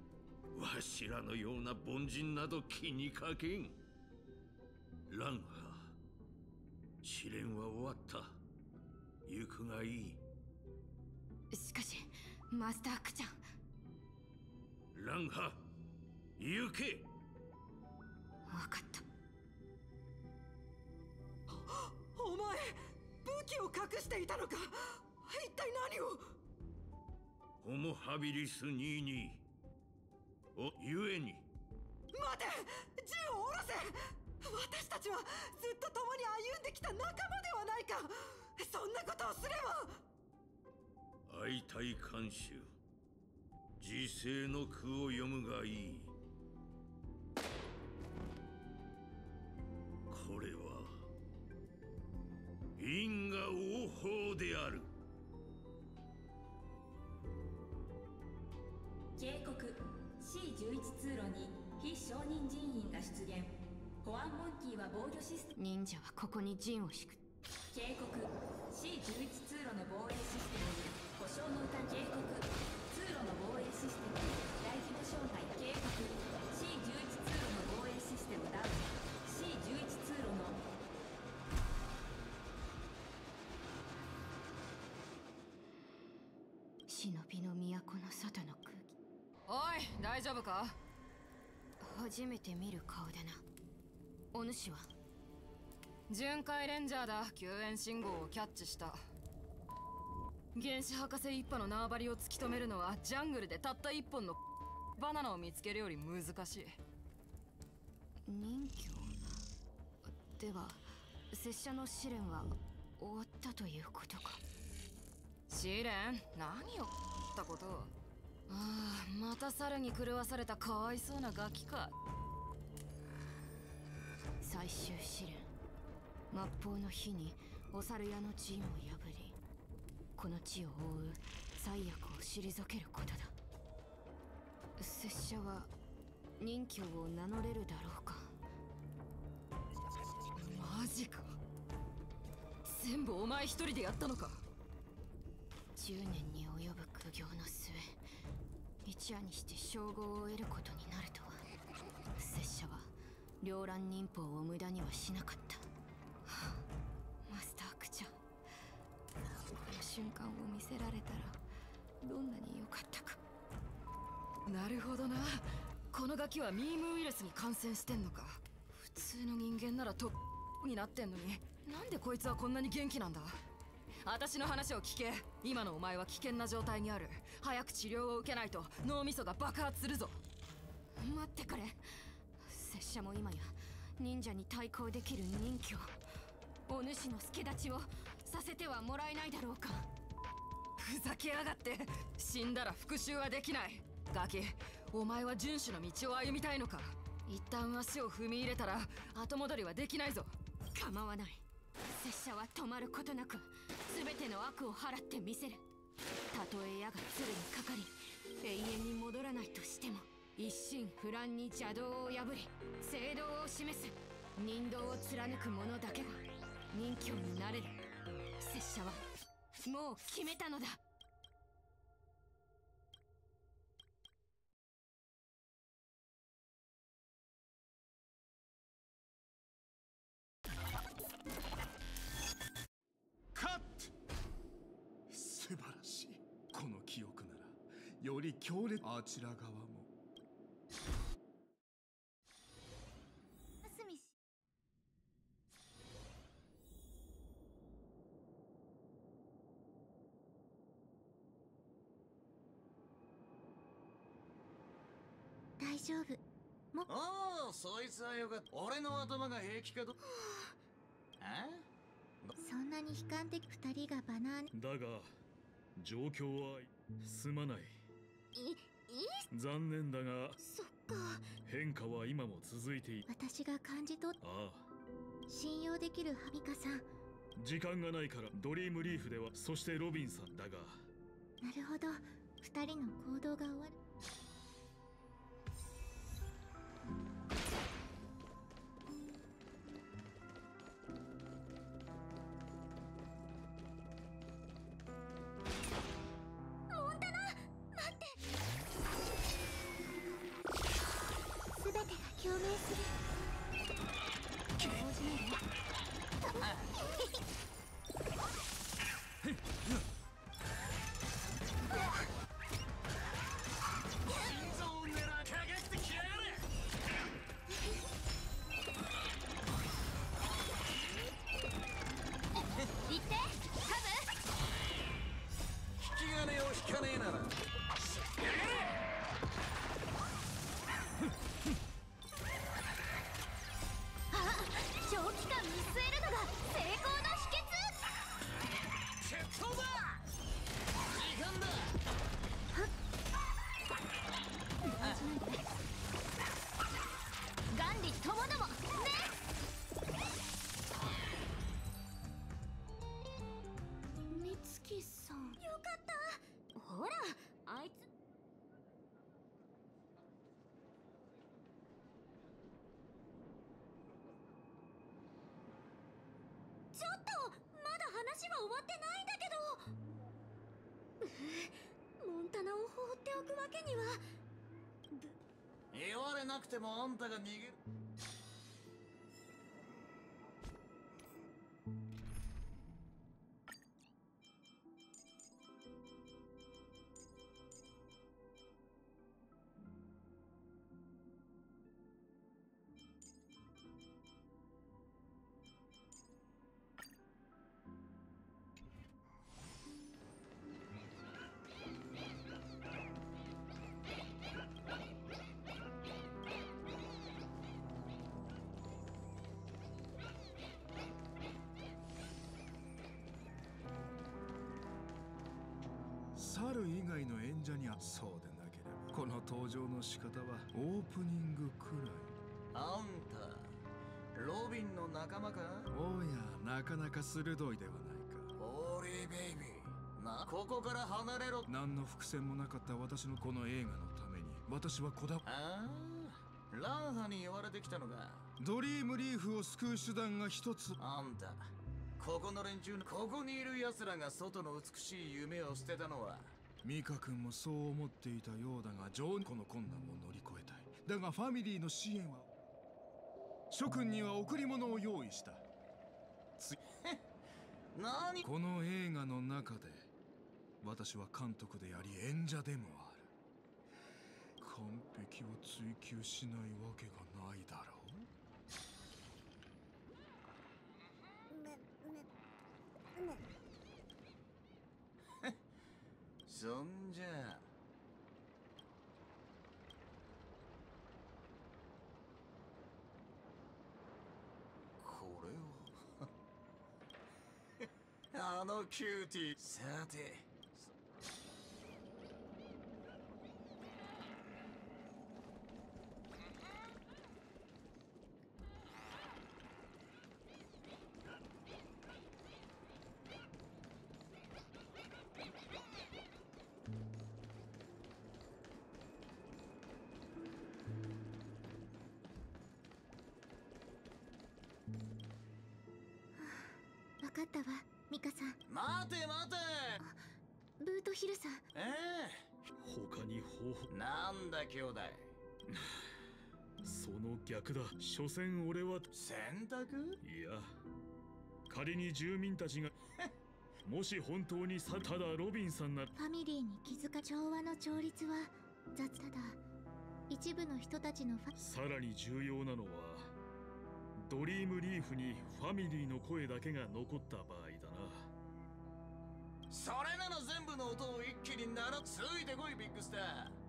わしらのような凡人など気にかけん。ランハ、 試練は終わった。行くがいい。 しかしマスタークちゃん。 ランハ、行け。 分かった。 お前武器を隠していたのか。一体何を。 ホモハビリス22おゆえに。 待て、銃を下ろせ。私たちはずっと共に歩んできた仲間ではないか。そんなことをすれば。 相対監修、時世の句を読むがいい。これは因果応報である。 警告 C11 通路に非承認人員が出現。保安モンキーは防御システム。 忍者はここに陣を敷く。 警告 C11 通路の防衛システムに故障の歌。警告通路の防衛システムに大規模障害。警告 C11 通路の防衛システムダウン。 C11 通路の忍びの都の外の空気。 おい、大丈夫か。 初めて見る顔だな。お主は巡回レンジャーだ。救援信号をキャッチした。原始博士一派の縄張りを突き止めるのはジャングルでたった一本のバナナを見つけるより難しい。 任侠では拙者の試練は終わったということか。 試練？何をったこと。ああ、また猿に狂わされたかわいそうなガキか。 最終試練、末法の日にお猿屋の陣を破り、この地を覆う災厄を退けることだ。拙者は任侠を名乗れるだろうか。 マジか。全部お前一人でやったのか。 10年に及ぶ苦行の末、一夜にして称号を得ることになるとは。拙者は両乱忍法を無駄にはしなかった。はあ、マスタークちゃん、この瞬間を見せられたらどんなに良かったか。 なるほどな。このガキはミームウイルスに感染してんのか。普通の人間ならトップになってんのに、なんでこいつはこんなに元気なんだ。私の話を聞け。今のお前は危険な状態にある。早く治療を受けないと脳みそが爆発するぞ。 待ってくれ。拙者も今や忍者に対抗できる任侠。お主の助太刀をさせてはもらえないだろうか。 ふざけやがって。死んだら復讐はできない。ガキ、お前は遵守の道を歩みたいのか。一旦足を踏み入れたら後戻りはできないぞ。 構わない。拙者は止まることなく全ての悪を払ってみせる。たとえ矢が鶴にかかり永遠に戻らないとしても、一心不乱に邪道を破り正道を示す人道を貫く者だけが任侠になれる。拙者はもう決めたのだ。 カット。素晴らしい。この記憶ならより強烈。あちら側も大丈夫。 おお、そいつはよかった。俺の頭が平気かと。 そんなに悲観的。2人がバナーネ。 だが状況はすまない。残念だが、 そっか。 変化は今も続いている。 私が感じ取っ。 ああ、 信用できるハビカさん。 時間がないからドリームリーフでは。そしてロビンさんだが。 なるほど、2人の行動が終わる。全てが共鳴する。応じないわ。 終わってないんだけど。モンタナを放っておくわけには。 言われなくてもあんたが逃げる。 猿以外の演者にはそうでなければこの登場の仕方はオープニングくらい。 あんたロビンの仲間か？ おや、なかなか鋭いではないか。 オーリーベイビーな、ここから離れろ。 何の伏線もなかった私のこの映画のために私はこだわああ、ランハに言われてきたのがドリームリーフを救う手段が一つ。 あんたここの連中、ここにいる奴らが外の美しい夢を捨てたのは。 ミカ君もそう思っていたようだが、この困難も乗り越えたい。だがファミリーの支援は、諸君には贈り物を用意した。 何？ この映画の中で私は監督であり演者でもある。完璧を追求しないわけがないだろう。 そんじゃこれをあのキューティー。さて分かったわ、ミカさん。 待て待て。 ブートヒルさん。 他に方法なんだ兄弟。 その逆だ。所詮俺は選択？ いや、仮に住民たちがもし本当にただロビンさんならファミリーに気づか調和の調律は雑だ。一部の人たちのさらに重要なのはドリームリーフにファミリーの声だけが残った場合だな。 それなら全部の音を一気に鳴らついてこい、ビッグスター。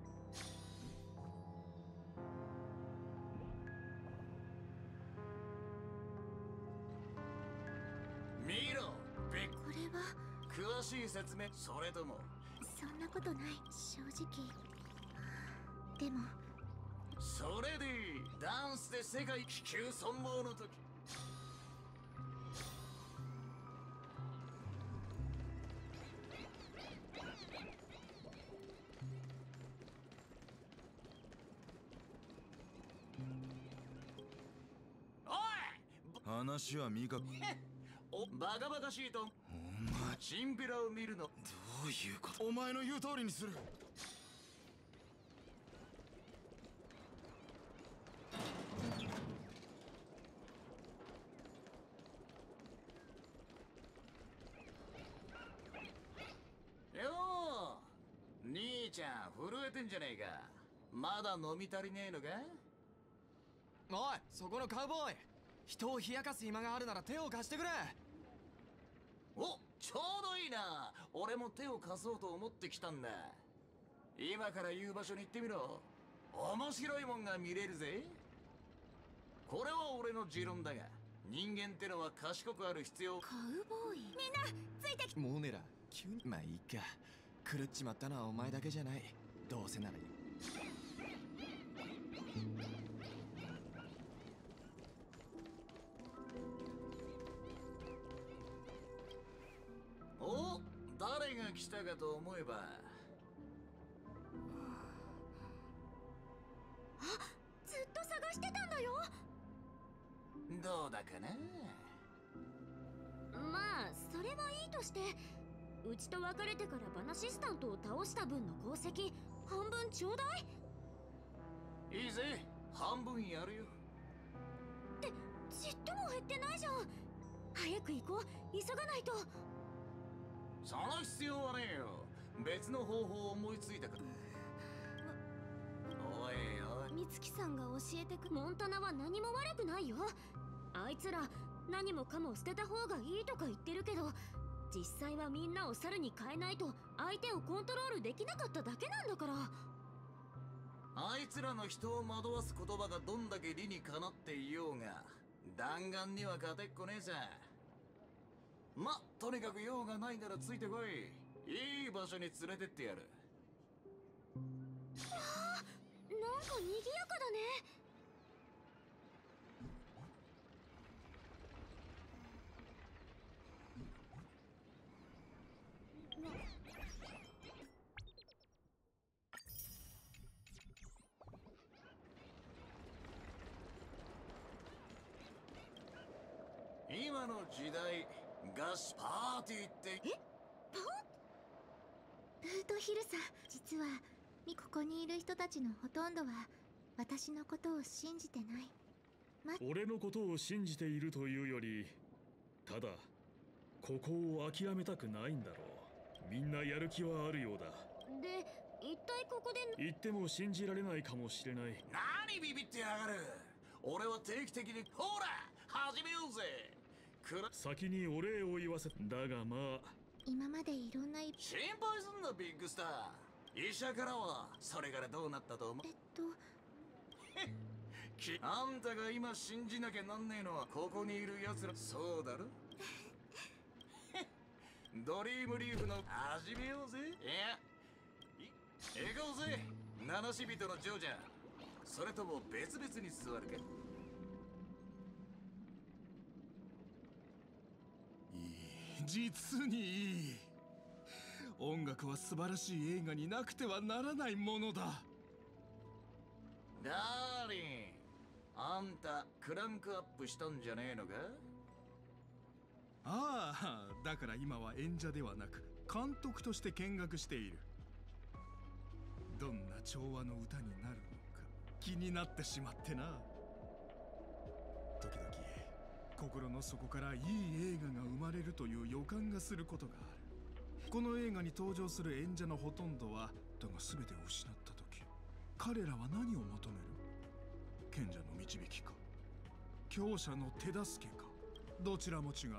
見ろ、ビッグ。 これは詳しい説明。それともそんなことない、正直。でもそれでいい。ダンスで世界気球存亡の時。おい！ 話はミカ。 お、バカバカしいと。 お前チンピラを見るの。どういうこと？お前の言う通りにする。 兄ちゃん震えてんじゃねえか。まだ飲み足りねえのか？ おい、そこのカウボーイ、人を冷やかす暇があるなら手を貸してくれ。 お、ちょうどいいな。俺も手を貸そうと思ってきたんだ。今から言う場所に行ってみろ。面白いもんが見れるぜ。これは俺の持論だが、人間ってのは賢くある必要。 カウボーイ、みんなついてき。 モーネラ急にまあいいか。狂っちまったのはお前だけじゃない。どうせならいい。 お、誰が来たかと思えば。 あ、ずっと探してたんだよ。 どうだかな。 まあそれはいいとして、うちと別れてからバナシスタントを倒した分の功績半分ちょうだい。 いいぜ、半分やるよ。 ってちっとも減ってないじゃん。早く行こう、急がないと。 その必要はねえよ。別の方法を思いついたから。おいおい、 美月さんが教えてく。モンタナは何も悪くないよ。あいつら何もかも捨てた方がいいとか言ってるけど、実際はみんなを猿に変えないと相手をコントロールできなかっただけなんだから。 あいつらの人を惑わす言葉がどんだけ理にかなっていようが、弾丸には勝てっこねえさ。ま、とにかく用がないならついてこい。いい場所に連れてってやる。 なんか賑やかだね。 今の時代、ガシパーティーって。 ルートヒルさん、実はここにいる人たちのほとんどは私のことを信じてない。 俺のことを信じているというより、ただここを諦めたくないんだろう。みんなやる気はあるようだ。 で、一体ここで言っても信じられないかもしれない。 何ビビってやがる。俺は定期的にほら始めようぜ。 先にお礼を言わせ。だがまあ、 今までいろんな心配すんなビッグスター。医者からはそれからどうなったと思う？あんたが今信じなきゃなんねえのはここにいる奴ら。そうだろドリームリーフの始めようぜ。行こうぜ、七死人のジョージャー。それとも別々に座るか？ 実にいい。音楽は素晴らしい映画になくてはならないものだ。 ダーリン、あんたクランクアップしたんじゃねえのか？ ああ、だから今は演者ではなく監督として見学している。どんな調和の歌になるのか気になってしまってな。時々心の底からいい映画が生まれるという予感がすることがある。この映画に登場する演者のほとんどは、だが全てを失った時、彼らは何を求める？賢者の導きか、強者の手助けか。どちらも違う。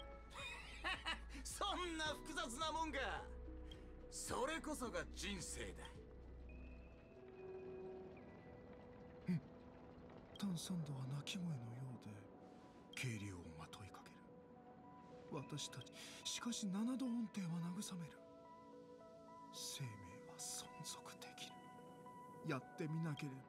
そんな複雑なもんか。それこそが人生だ。 タンサンドは鳴き声のようで軽量音が問いかける。私たち、しかし7度音程は慰める。生命は存続できる。やってみなければ。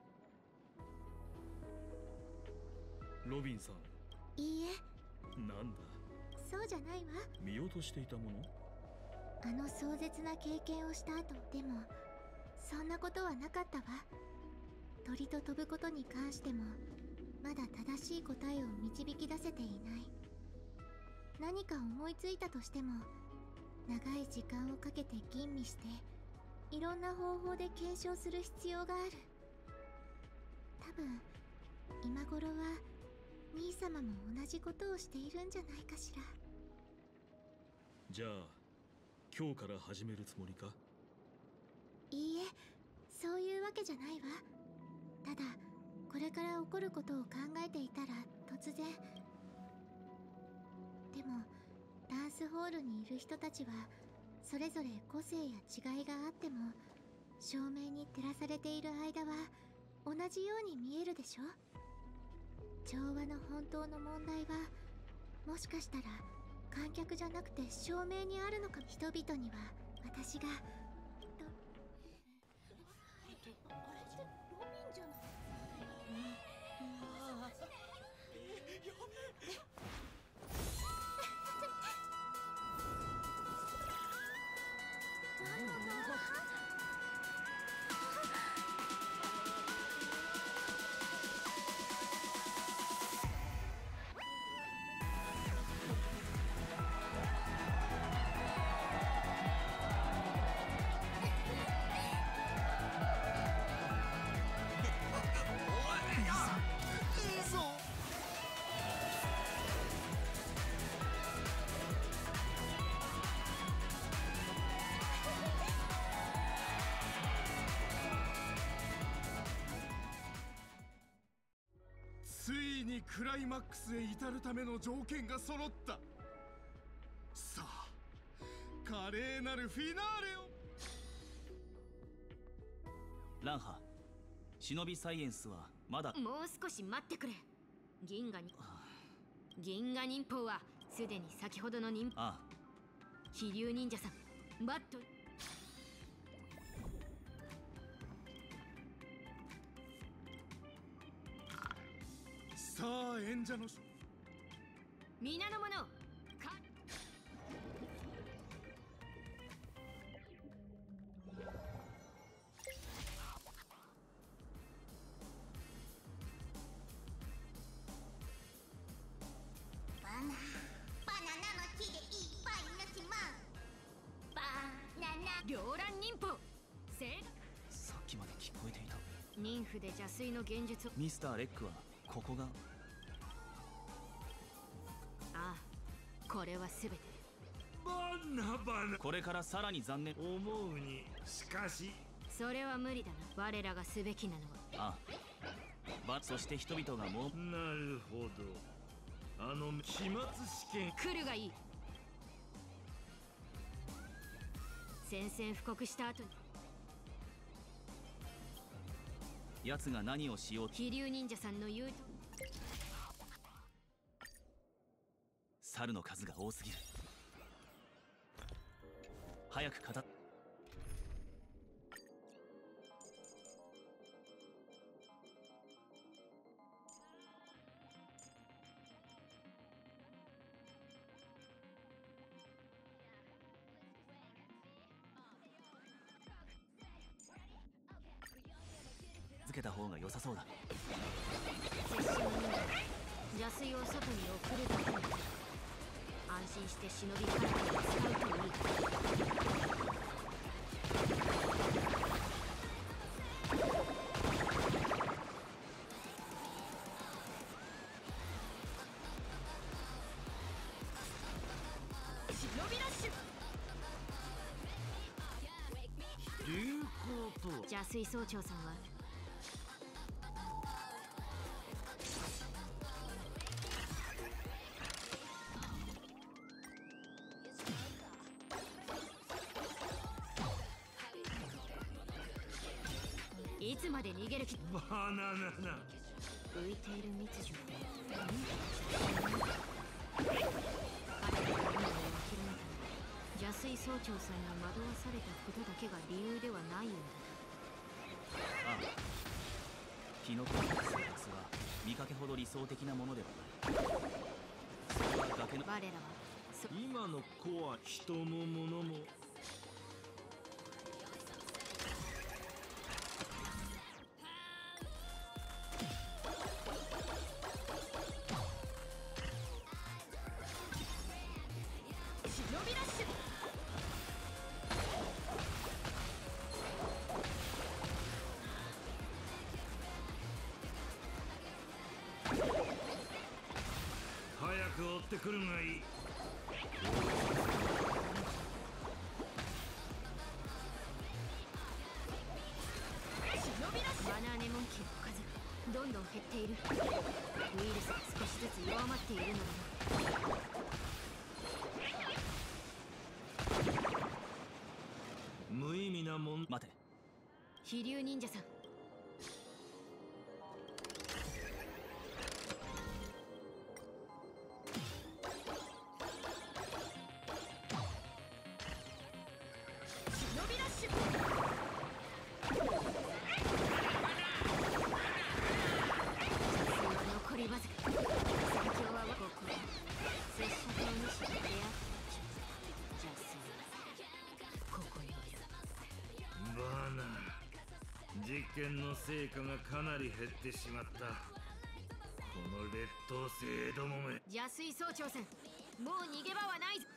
ロビンさん。 いいえ、 なんだ、 そうじゃないわ。 見落としていたもの？ あの壮絶な経験をした後でもそんなことはなかったわ。鳥と飛ぶことに関してもまだ正しい答えを導き出せていない。何か思いついたとしても長い時間をかけて吟味していろんな方法で検証する必要がある。多分今頃は兄様も同じことをしているんじゃないかしら。 じゃあ今日から始めるつもりか？ いいえ、そういうわけじゃないわ。ただこれから起こることを考えていたら突然。でもダンスホールにいる人たちはそれぞれ個性や違いがあっても照明に照らされている間は同じように見えるでしょ。調和の本当の問題はもしかしたら観客じゃなくて照明にあるのか。人々には私がにクライマックスへ至るための条件が揃った。さあ華麗なるフィナーレを。 ランハ、忍びサイエンスはまだ。 もう少し待ってくれ。銀河忍法はすでに先ほどの忍法。 ああ、 飛竜忍者さん、バット。 さあ演者の皆の者か。 バナナの木でいっぱいの島。バナナ両乱忍法正解。 さっきまで聞こえていた。 妊婦で邪推の現実を。 ミスターレックはここが。 ああ、これは全て。 バナバナ。 これからさらに残念。 思うにしかしそれは無理だな。我らがすべきなのは。 ああ、そして人々がもう。 なるほど。期末試験。 来るがいい。宣戦布告した後に奴が何をしよう。 飛竜忍者さんの言うと。 猿の数が多すぎる。早く語っ。続けた方が良さそうだ。 邪推を外に送るだけに安心して忍びカラーを使うといい。忍びラッシュ。 流行と邪推総長さんは。いつまで逃げる気。 バナナナ。 浮いている密樹。邪推総長さんに惑わされたことだけが理由ではないようだ。 ああ、キノコの生活は見かけほど理想的なものではない。それは崖の。 我らは今の子は人も物も。 忍びラッシュ。 早く追ってくるがいい。 バナーネモンキーの数がどんどん減っている。ウイルスが少しずつ弱まっているのだな。 無意味なもん。 待て。 飛竜忍者さん。忍びラッシュ。残りわずか。戦況はここ。拙者とお主が出会った邪推ここにいる。 バナナ。実験の成果がかなり減ってしまった。この劣等生どもめ。 邪推総長さん、もう逃げ場はないぞ。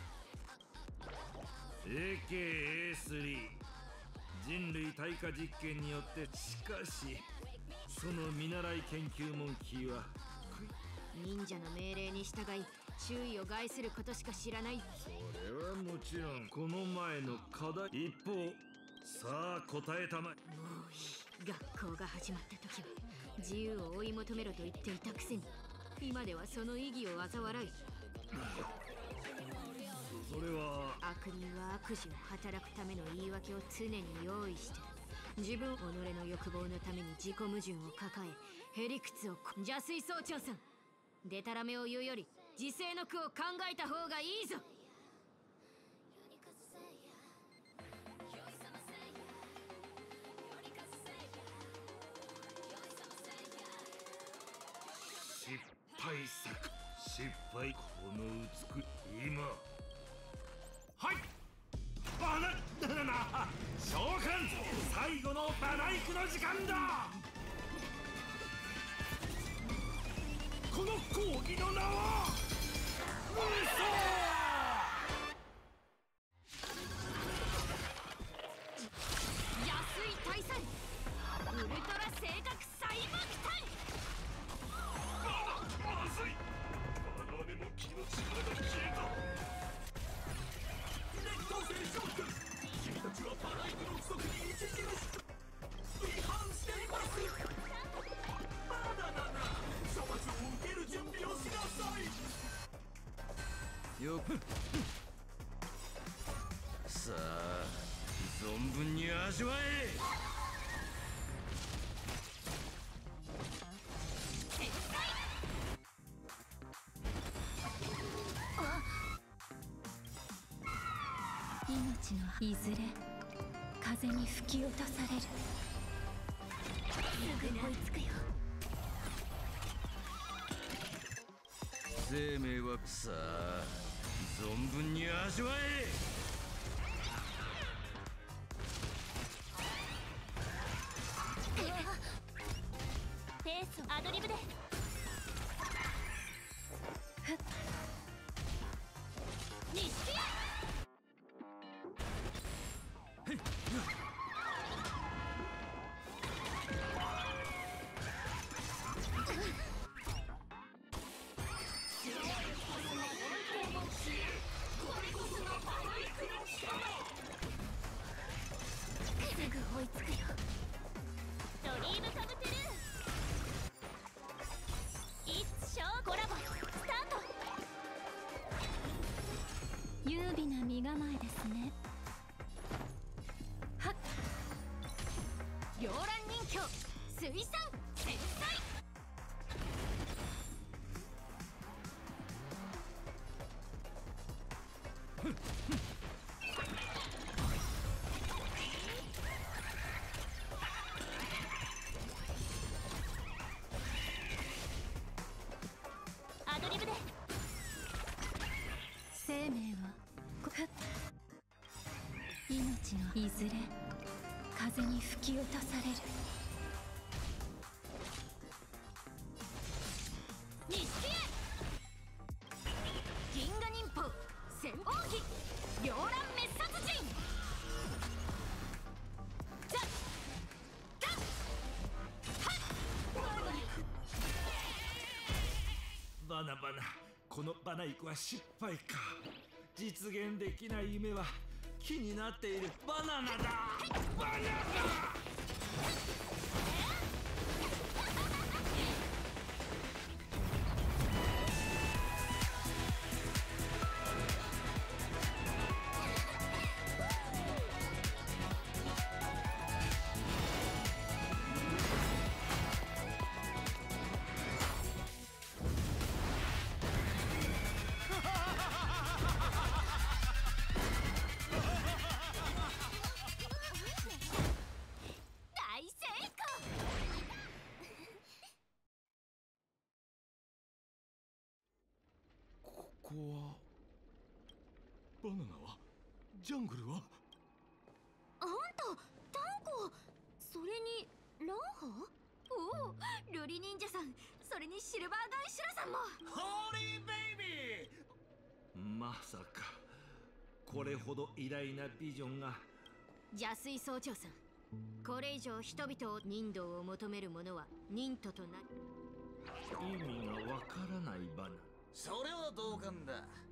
AKA3 人類対価実験によって。しかしその見習い研究モンキーは忍者の命令に従い注意を害することしか知らない。 それはもちろんこの前の課題。一方さあ答えたまえ。 もういい。学校が始まった時は自由を追い求めろと言っていたくせに、今ではその意義を嘲笑い。 それは悪人は悪事を働くための言い訳を常に用意して、自分己の欲望のために自己矛盾を抱え、へりくつを邪水総長さん、デタラメを言うより自制の句を考えた方がいいぞ。 失敗作、失敗。この美今、はいバナ召喚、最後のバナイクの時間だ。この講義の名は無双。 安い大佐、ウルトラ正確細爆弾。 まずい、バナネモンキーの力が消えた。熱光線ショック、君たちはバナイクの規則に著しく違反しています。バナナな処罰を受ける準備をしなさい。 よくさあ、存分に味わえ。 命のいずれ風に吹き落とされる。すぐ追いつくよ。 生命はさあ、存分に味わえ。 ペースをアドリブで。ふっ錦絵。すぐ追いつくよ。ドリームカムトゥルー。イッツショーコラボスタート。優美な身構えですね。はっ、 洋蘭人形水産繊細。 アドリブで。生命はふっ、命のいずれ風に吹き落とされる。 錦絵。銀河忍法戦奥義両乱滅殺人。ザッザッハッ。 バナバナ、このバナイクは失敗か。実現できない夢は気になっている。バナナだ、バナナ。 大成功。 ここはバナナは、ジャングルは。 あんたタンコ、それにランハ。おお、瑠璃忍者さん、それにシルバーガイシュラさんも。 ホーリーベイビー。まさかこれほど偉大なビジョンが。 邪水総長さん、これ以上人々を人道を求める者は忍徒となる。 意味がわからないバナ。 それは同感だ。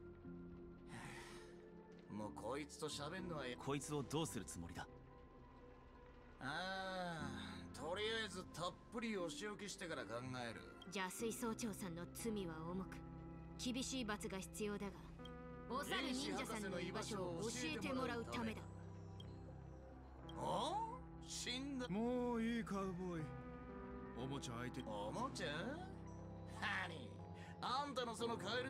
もうこいつと喋んのはこいつをどうするつもりだ。 ああ、ととりあえずたっぷりお仕置きしてから考える。 邪水総長さんの罪は重く厳しい罰が必要だが、お猿忍者さんの居場所を教えてもらうためだ。 お？死んだ。 もういいカウボーイ。おもちゃ相手。 おもちゃ？ハニー、あんたのそのカエル。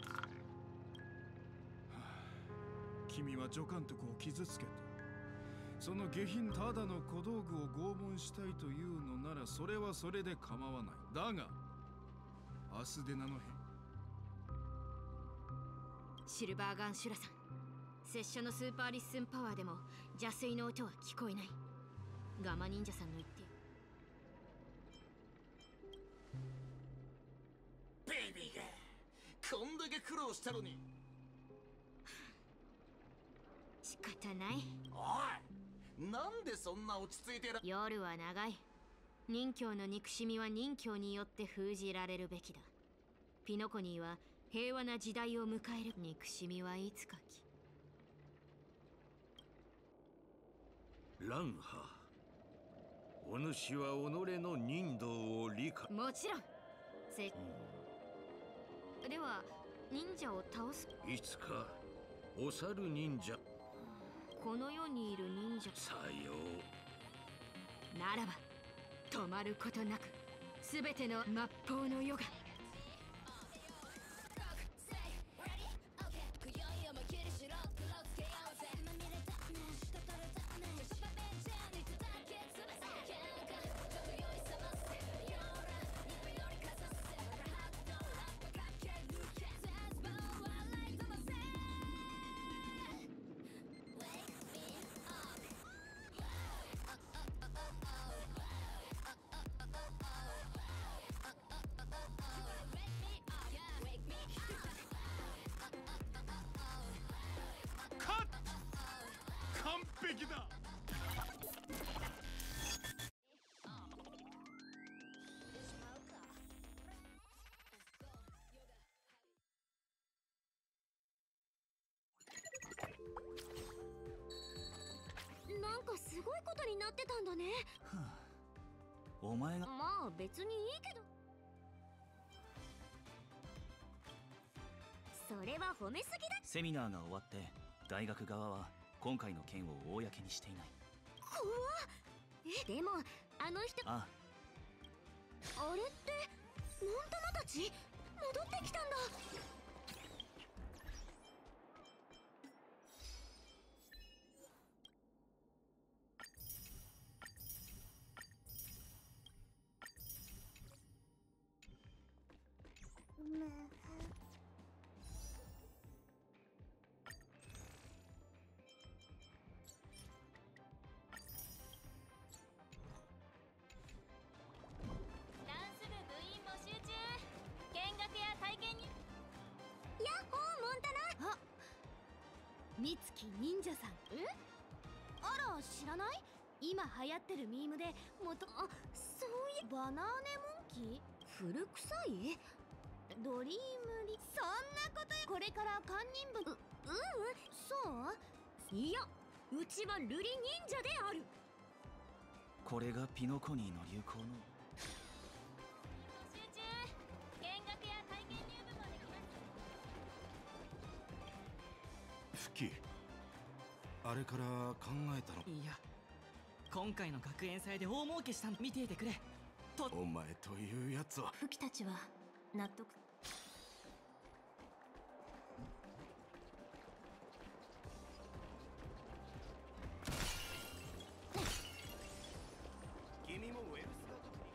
君は助監督を傷つけた。その下品ただの小道具を拷問したいというのならそれはそれで構わない。だがアスデナのシルバーガンシュラさん、拙者のスーパーリッスンパワーでも邪水の音は聞こえない。ガマ忍者さんの言って。 ベイビーがこんだけ苦労したのに。 仕方ない。 おい、なんでそんな落ち着いてる。 夜は長い。任侠の憎しみは任侠によって封じられるべきだ。ピノコニーは平和な時代を迎える。憎しみはいつかランハ、お主は己の人道を理解。 もちろん。では忍者を倒す。 いつかお猿忍者。 この世にいる忍者。 さようならば止まることなく全ての末法の世が。 完璧だ。 なんかすごいことになってたんだね。 お前が。 まあ別にいいけど。それは褒めすぎだ。 セミナーが終わって大学側は今回の件を公にしていない。 怖っ。でもあの人。 あれってモンタマたち戻ってきたんだ。 美月忍者さん。あら知らない？今流行ってるミームでそういうバナーネモンキー古臭いドリームリ。そんなことこれから堪忍部。そういやうちは瑠璃忍者である。 これがピノコニーの流行の。 集中。見学や体験入部まで来ます。 フキ、あれから考えたの？ いや、今回の学園祭で大儲けしたの見ていてくれ。 お前というやつは。 フキたちは納得。 君もウェルス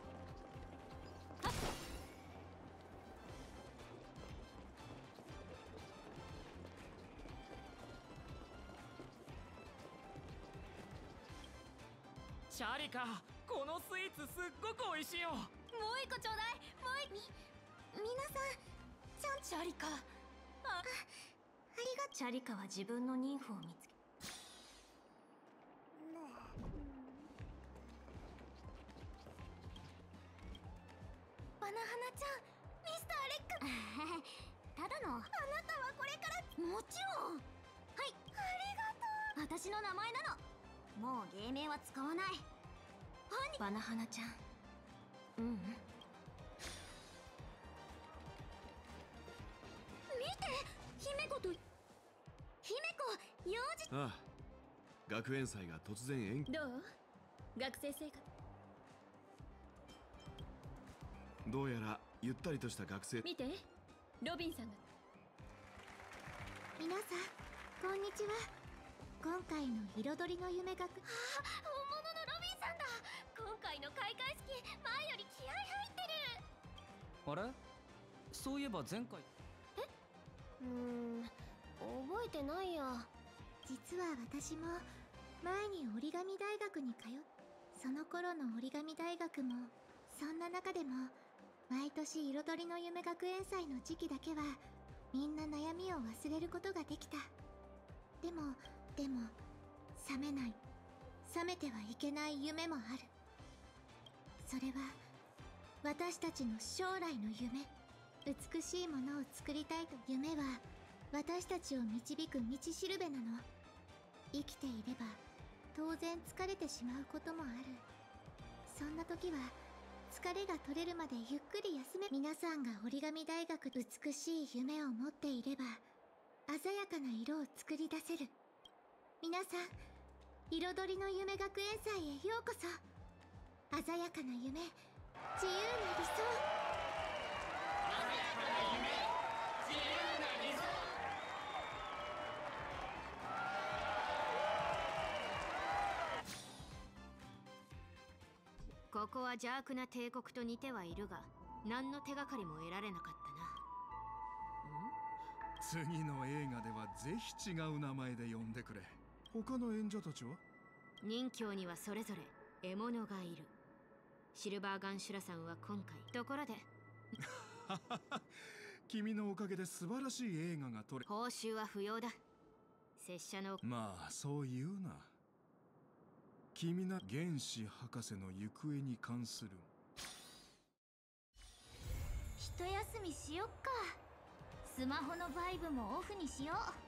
シャリカ、このスイーツすっごく美味しいよ。 もう一個ちょうだい。もう皆さんシャリカ。ありがとう。 チャリカは自分の妊婦を見つけ。 バナハナちゃん、ミスターレック。ただの。あなたはこれから。もちろん。はい。ありがとう。私の名前なの。もう芸名は使わない。 バナハナちゃん、 うん。見て、姫子と姫子、幼児。 ああ、学園祭が突然延期。 どう？学生生活。 どうやらゆったりとした学生。 見て、ロビンさんが。皆さんこんにちは。今回の彩りの夢学、ああ、本物のロビンさんだ。今回の開会式、前より気合入ってる。 あれ、そういえば前回。 覚えてないや。実は私も前に折り紙大学に通っ、その頃の折り紙大学も、そんな中でも毎年彩りの夢学園祭の時期だけはみんな悩みを忘れることができた。でも覚めない、覚めてはいけない夢もある。それは私たちの将来の夢。美しいものを作りたいと。夢は私たちを導く道しるべなの。生きていれば当然疲れてしまうこともある。そんな時は疲れが取れるまでゆっくり休め。皆さんが折り紙大学、美しい夢を持っていれば鮮やかな色を作り出せる。皆さん、彩りの夢学園祭へようこそ。鮮やかな夢、自由な理想。鮮やかな夢、自由な理想。 ここは邪悪な帝国と似てはいるが、何の手がかりも得られなかったな。 次の映画ではぜひ違う名前で呼んでくれ。他の演者たちは？ 任侠にはそれぞれ獲物がいる。シルバーガンシュラさんは今回。ところで君のおかげで素晴らしい映画が撮れ。 報酬は不要だ。拙者の。 まあそう言うな。君な原子博士の行方に関する。 一休みしよっか。スマホのバイブもオフにしよう。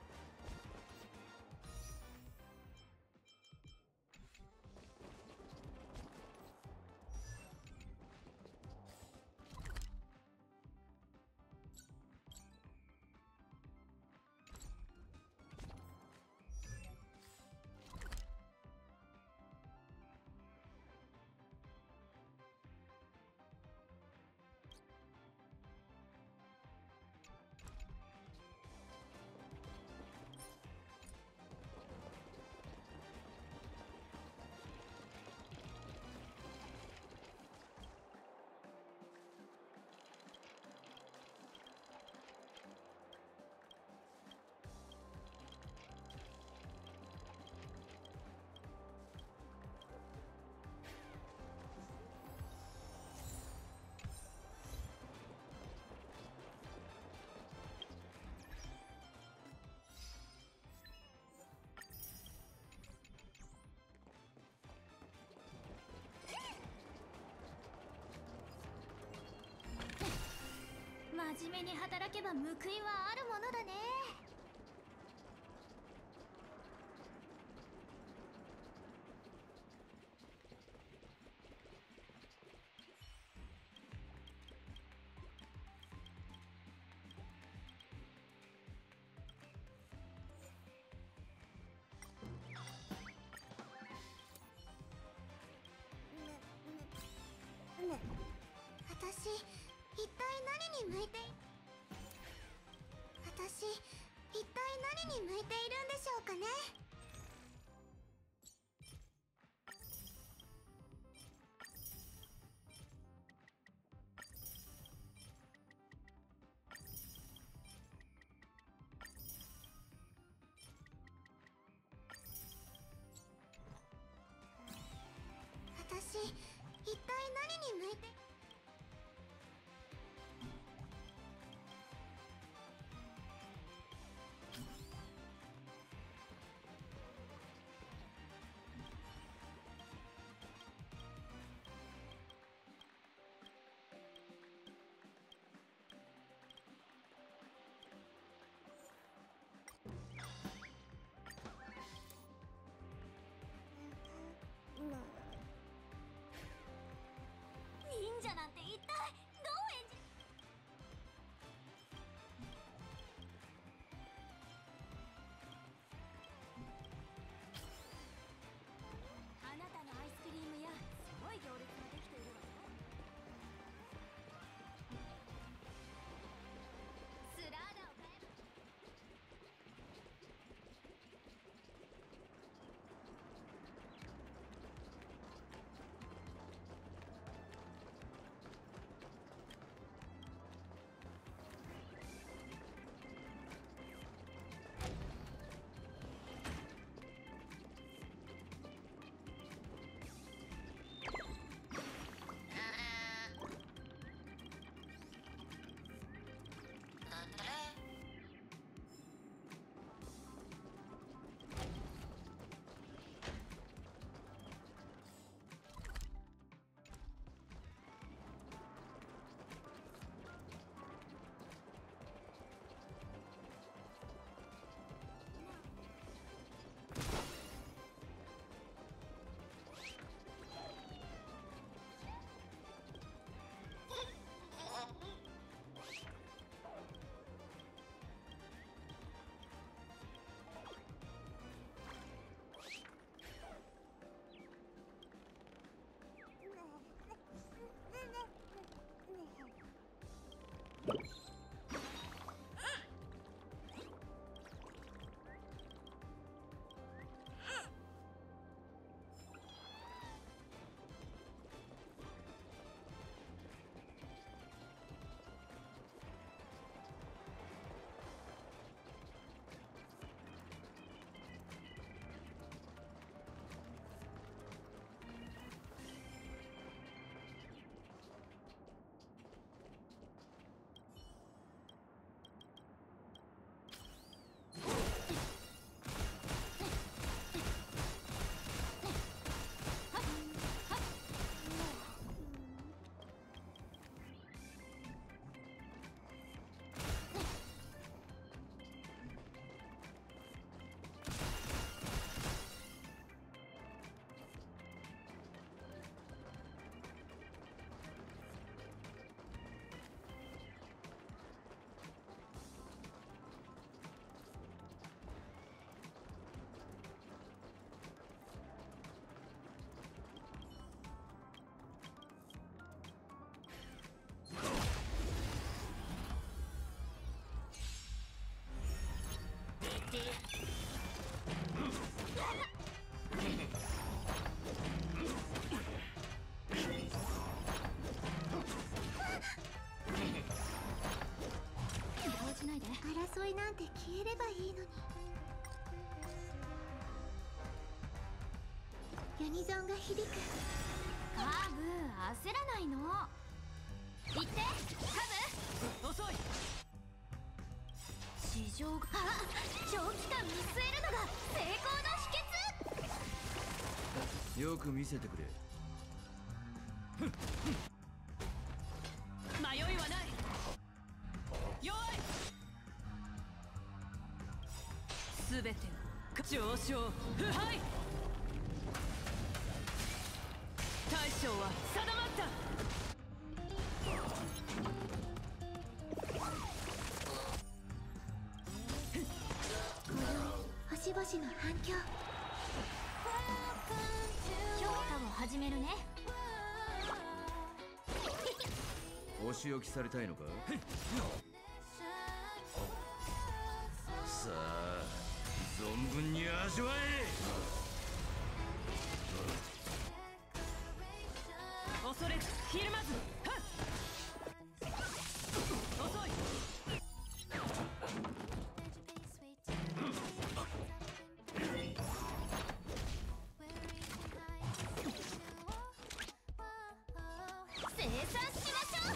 真面目に働けば報いはあるものだね。私一体何に向いて私一体何に向いているんでしょうかね。私一体何に向いて。 争いなんて消えればいいのに。ユニゾンが響く。 カーブ焦らないの。行ってカブ。 遅い。 地上が長期間見据えるのが成功の秘訣。 よく見せてくれ。 迷いはない。用意。すべてを上昇腐敗。大将は定まった。 星々の反響。 評価を始めるね。 お仕置きされたいのか。さあ存分に味わえ。 恐れずひるまず。遅い。 生産しましょう。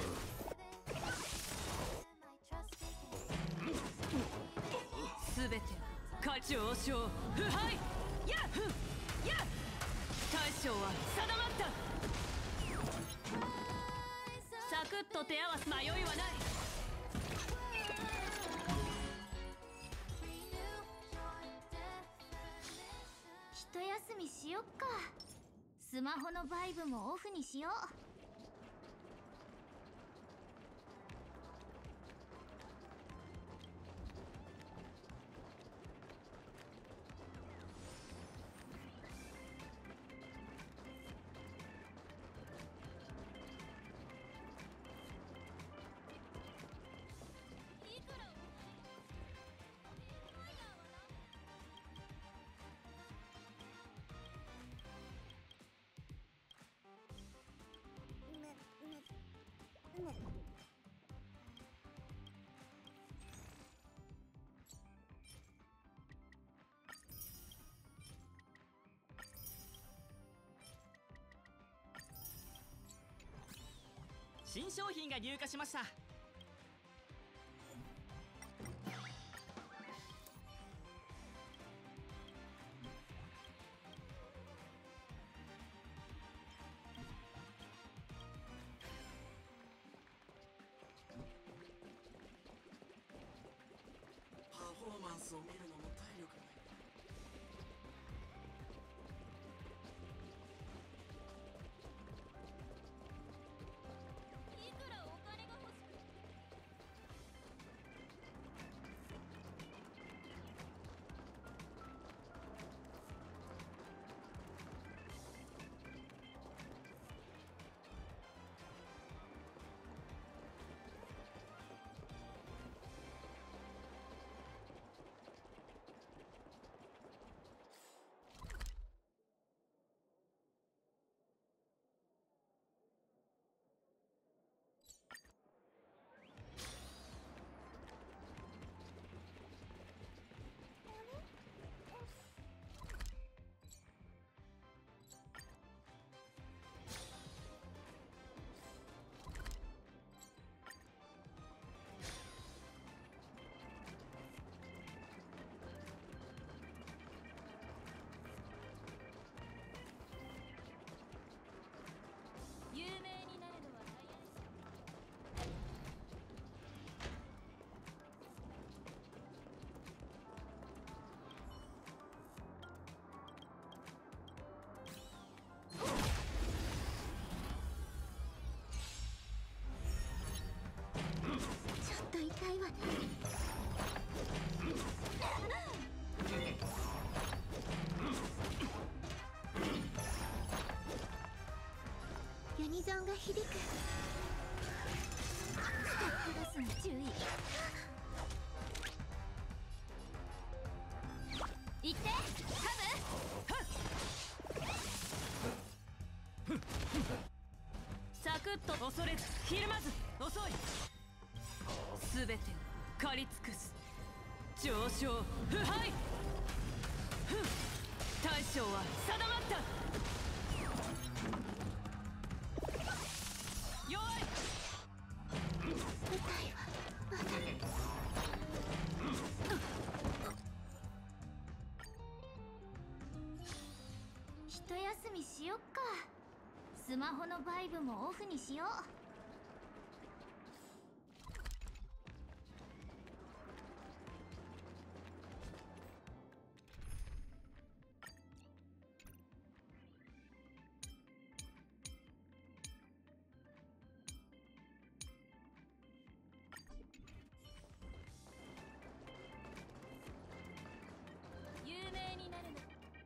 すべて上昇腐敗。やっやっ。大将は定まった。サクッと手合わせ。迷いはない。 一休みしよっか。スマホのバイブもオフにしよう。 新商品が入荷しました。 パフォーマンスを見るのも体力ない。 有名になるのはちょっと痛いわね。ユニゾンが響く。スタッフロスに注意。 行ってカブ。 サクッと恐れずひるまず。遅い。すべて狩り尽くす。上昇腐敗。大将は定まった。弱い。 舞台はまだ。一休みしよっか。スマホのバイブもオフにしよう。有名になるの。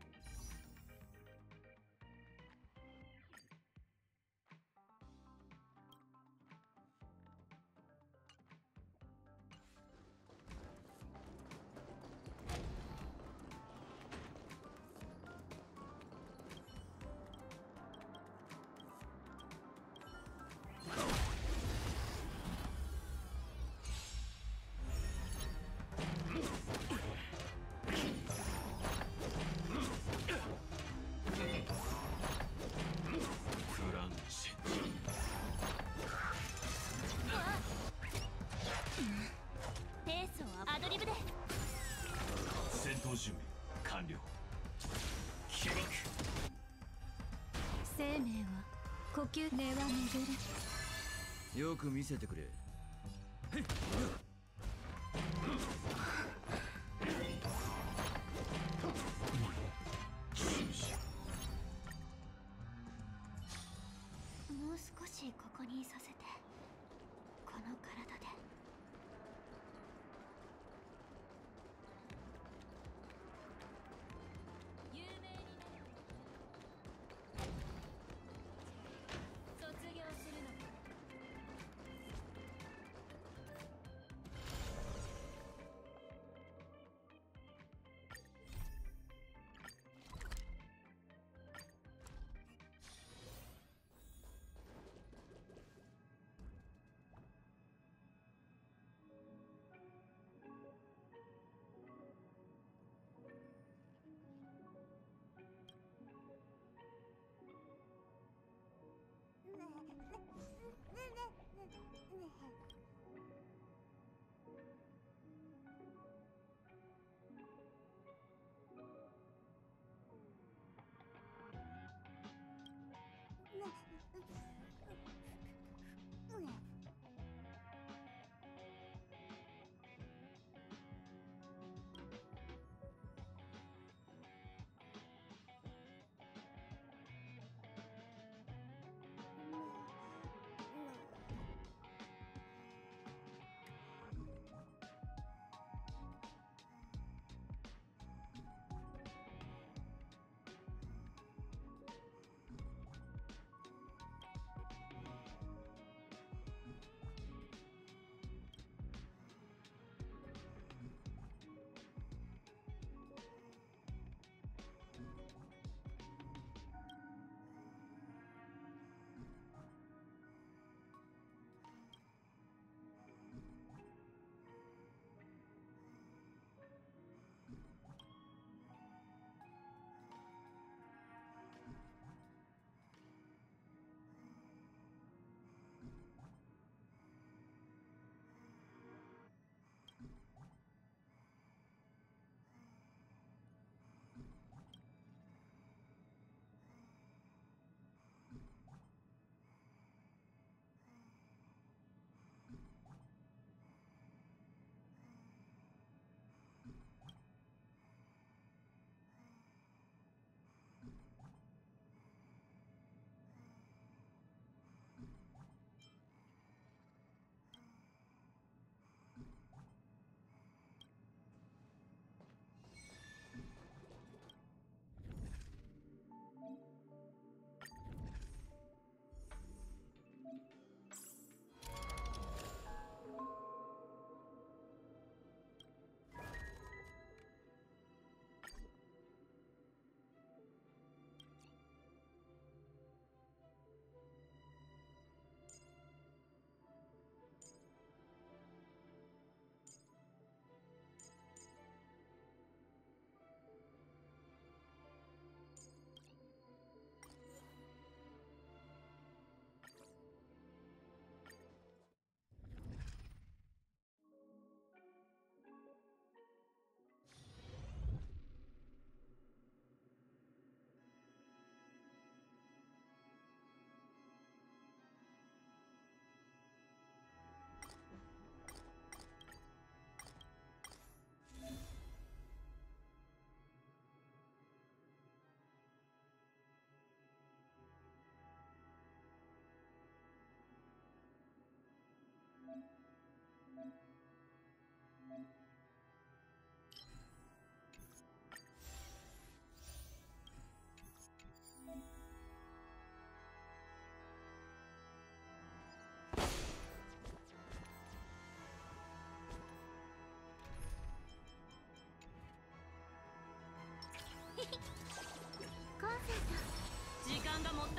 フランチペースをアドリブで。 戦闘準備完了。起爆。 生命は呼吸根は巡る。 よく見せてくれ。 もう少しここにいさせて。この体で。有名になる。卒業するの。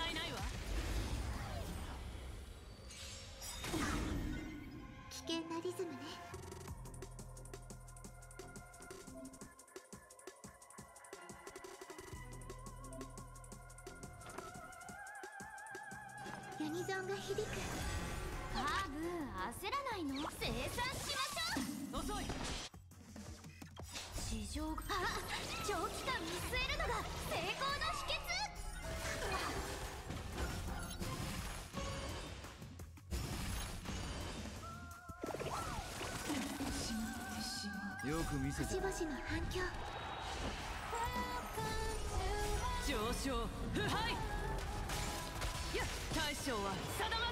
いないわ。 危険なリズムね。ユニゾンが響く。 カーブ焦らないの。生産しましょう。 遅い。 地上が長期間見据えるのが成功の秘訣。 よく見せて。 しばしの反響。 上昇腐敗。やっ大将は定まった。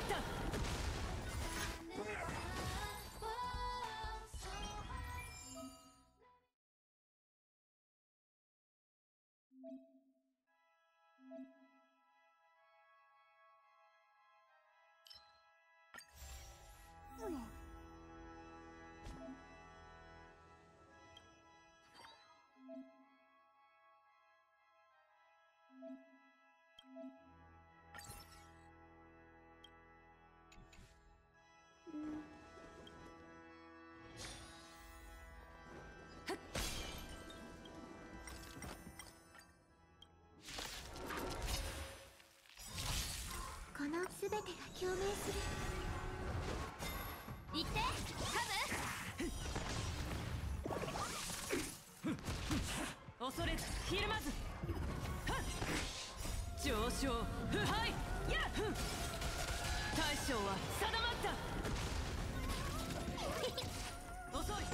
この全てが共鳴する。 行ってカブ。恐れずひるまず。上昇腐敗。やっ大将は定まった。遅い。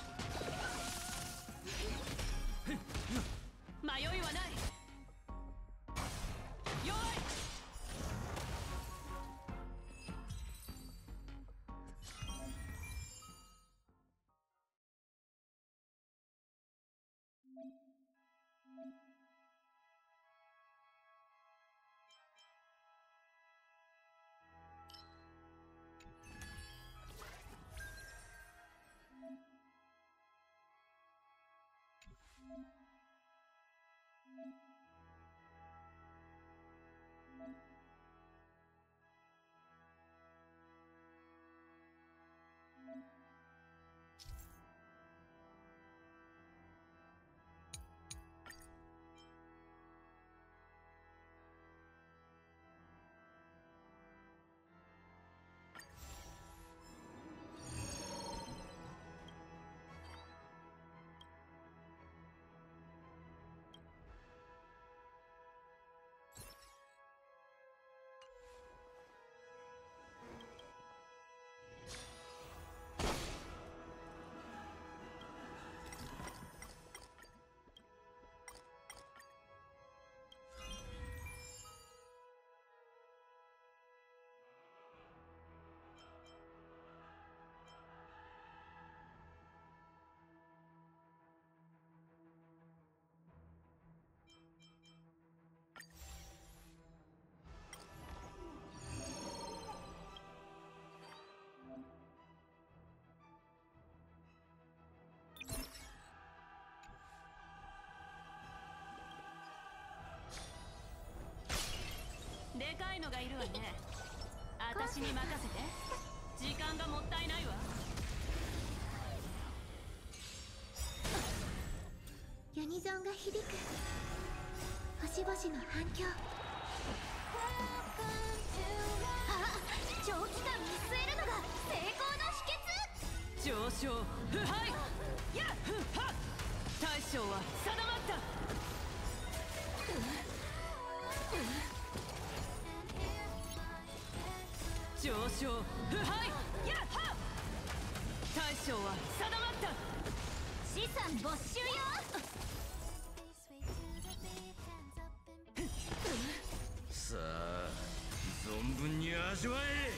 迷いはない。弱い。でかいのがいるわね。私に任せて。時間がもったいないわ。 ユニゾンが響く。星々の反響。 長期間見据えるのが成功の秘訣。 上昇腐敗。やっはっ大将は定まった。上昇腐敗。やっはっ大将は定まった。 資産没収よ。 さあ存分に味わえ。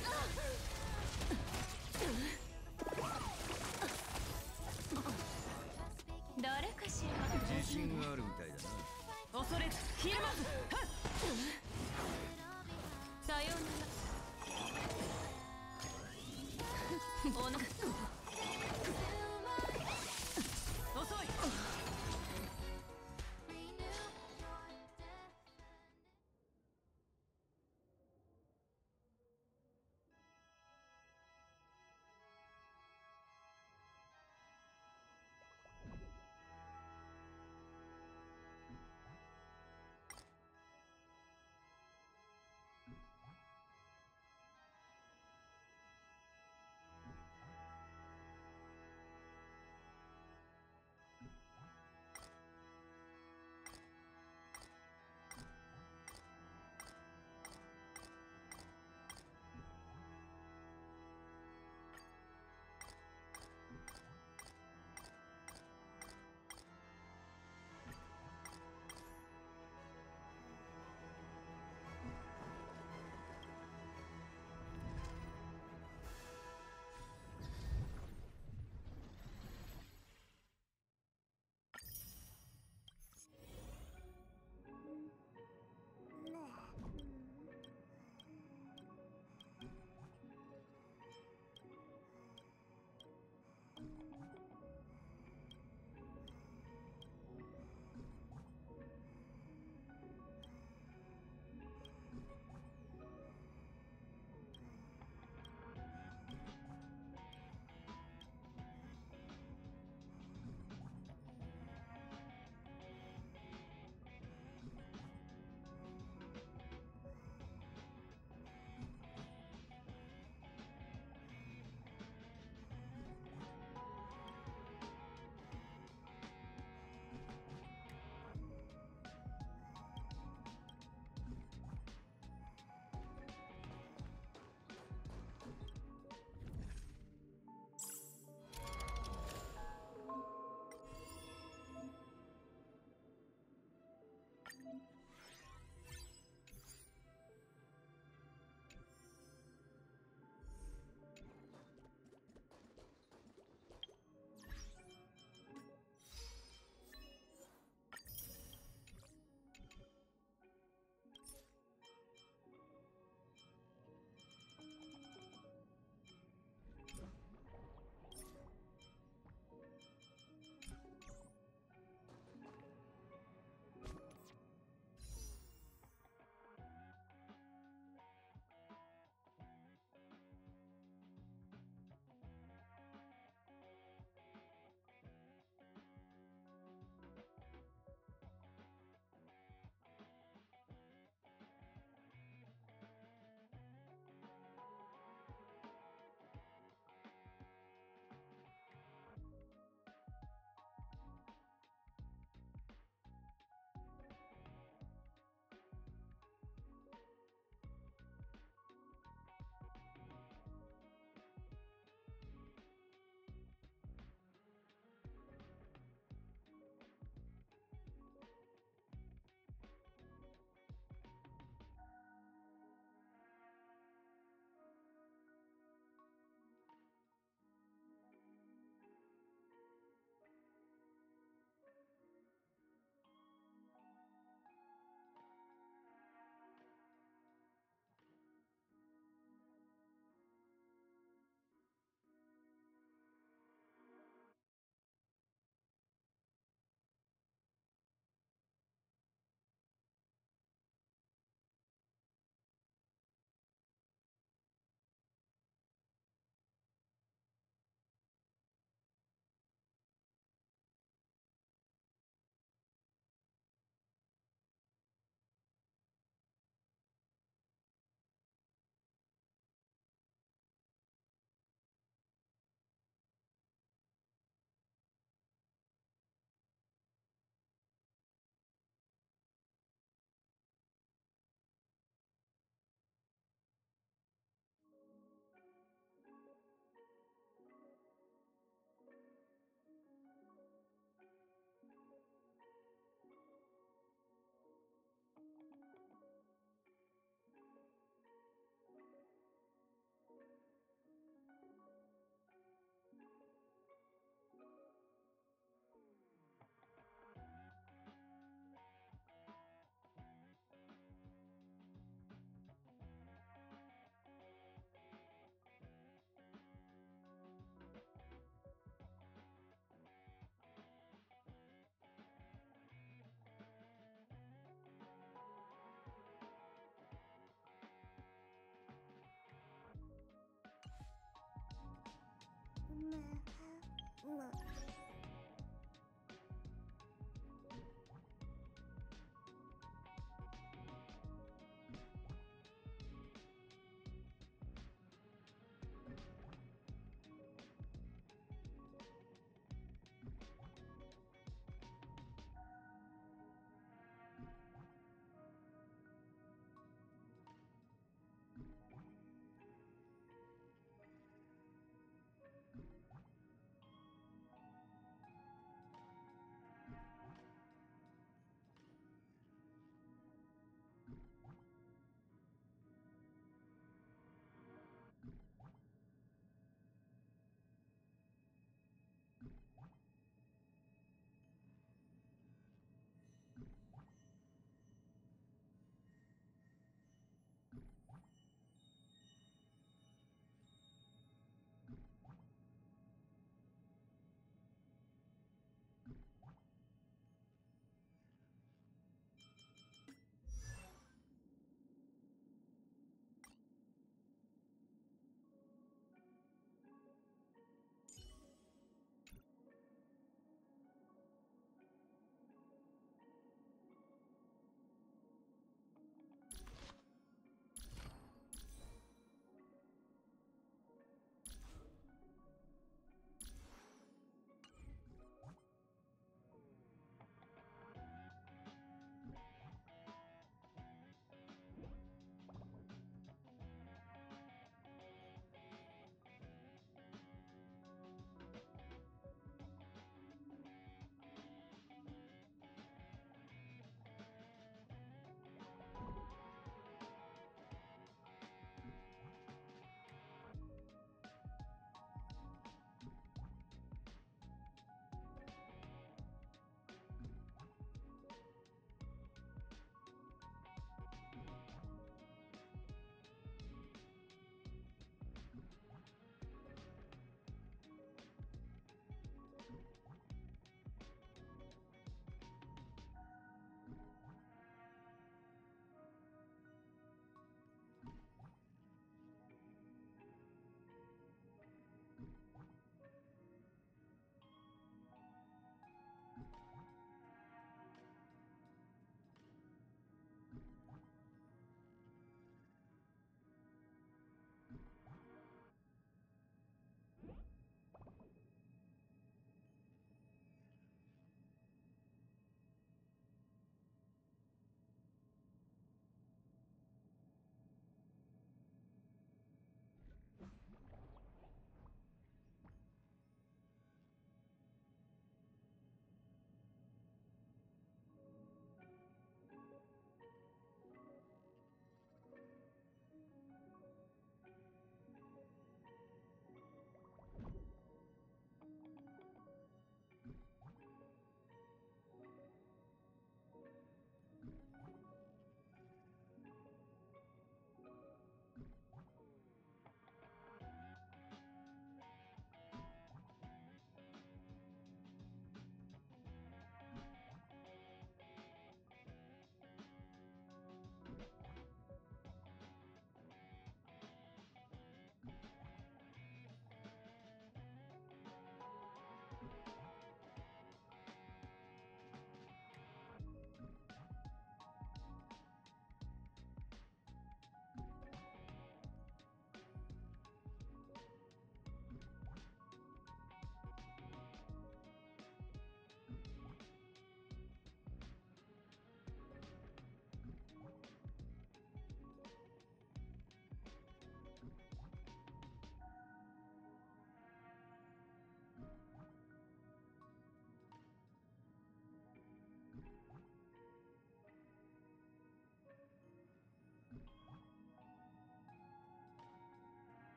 誰かしら。 自信があるみたいだな。 恐れずひるまず。さようなら。おな遅い。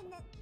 ね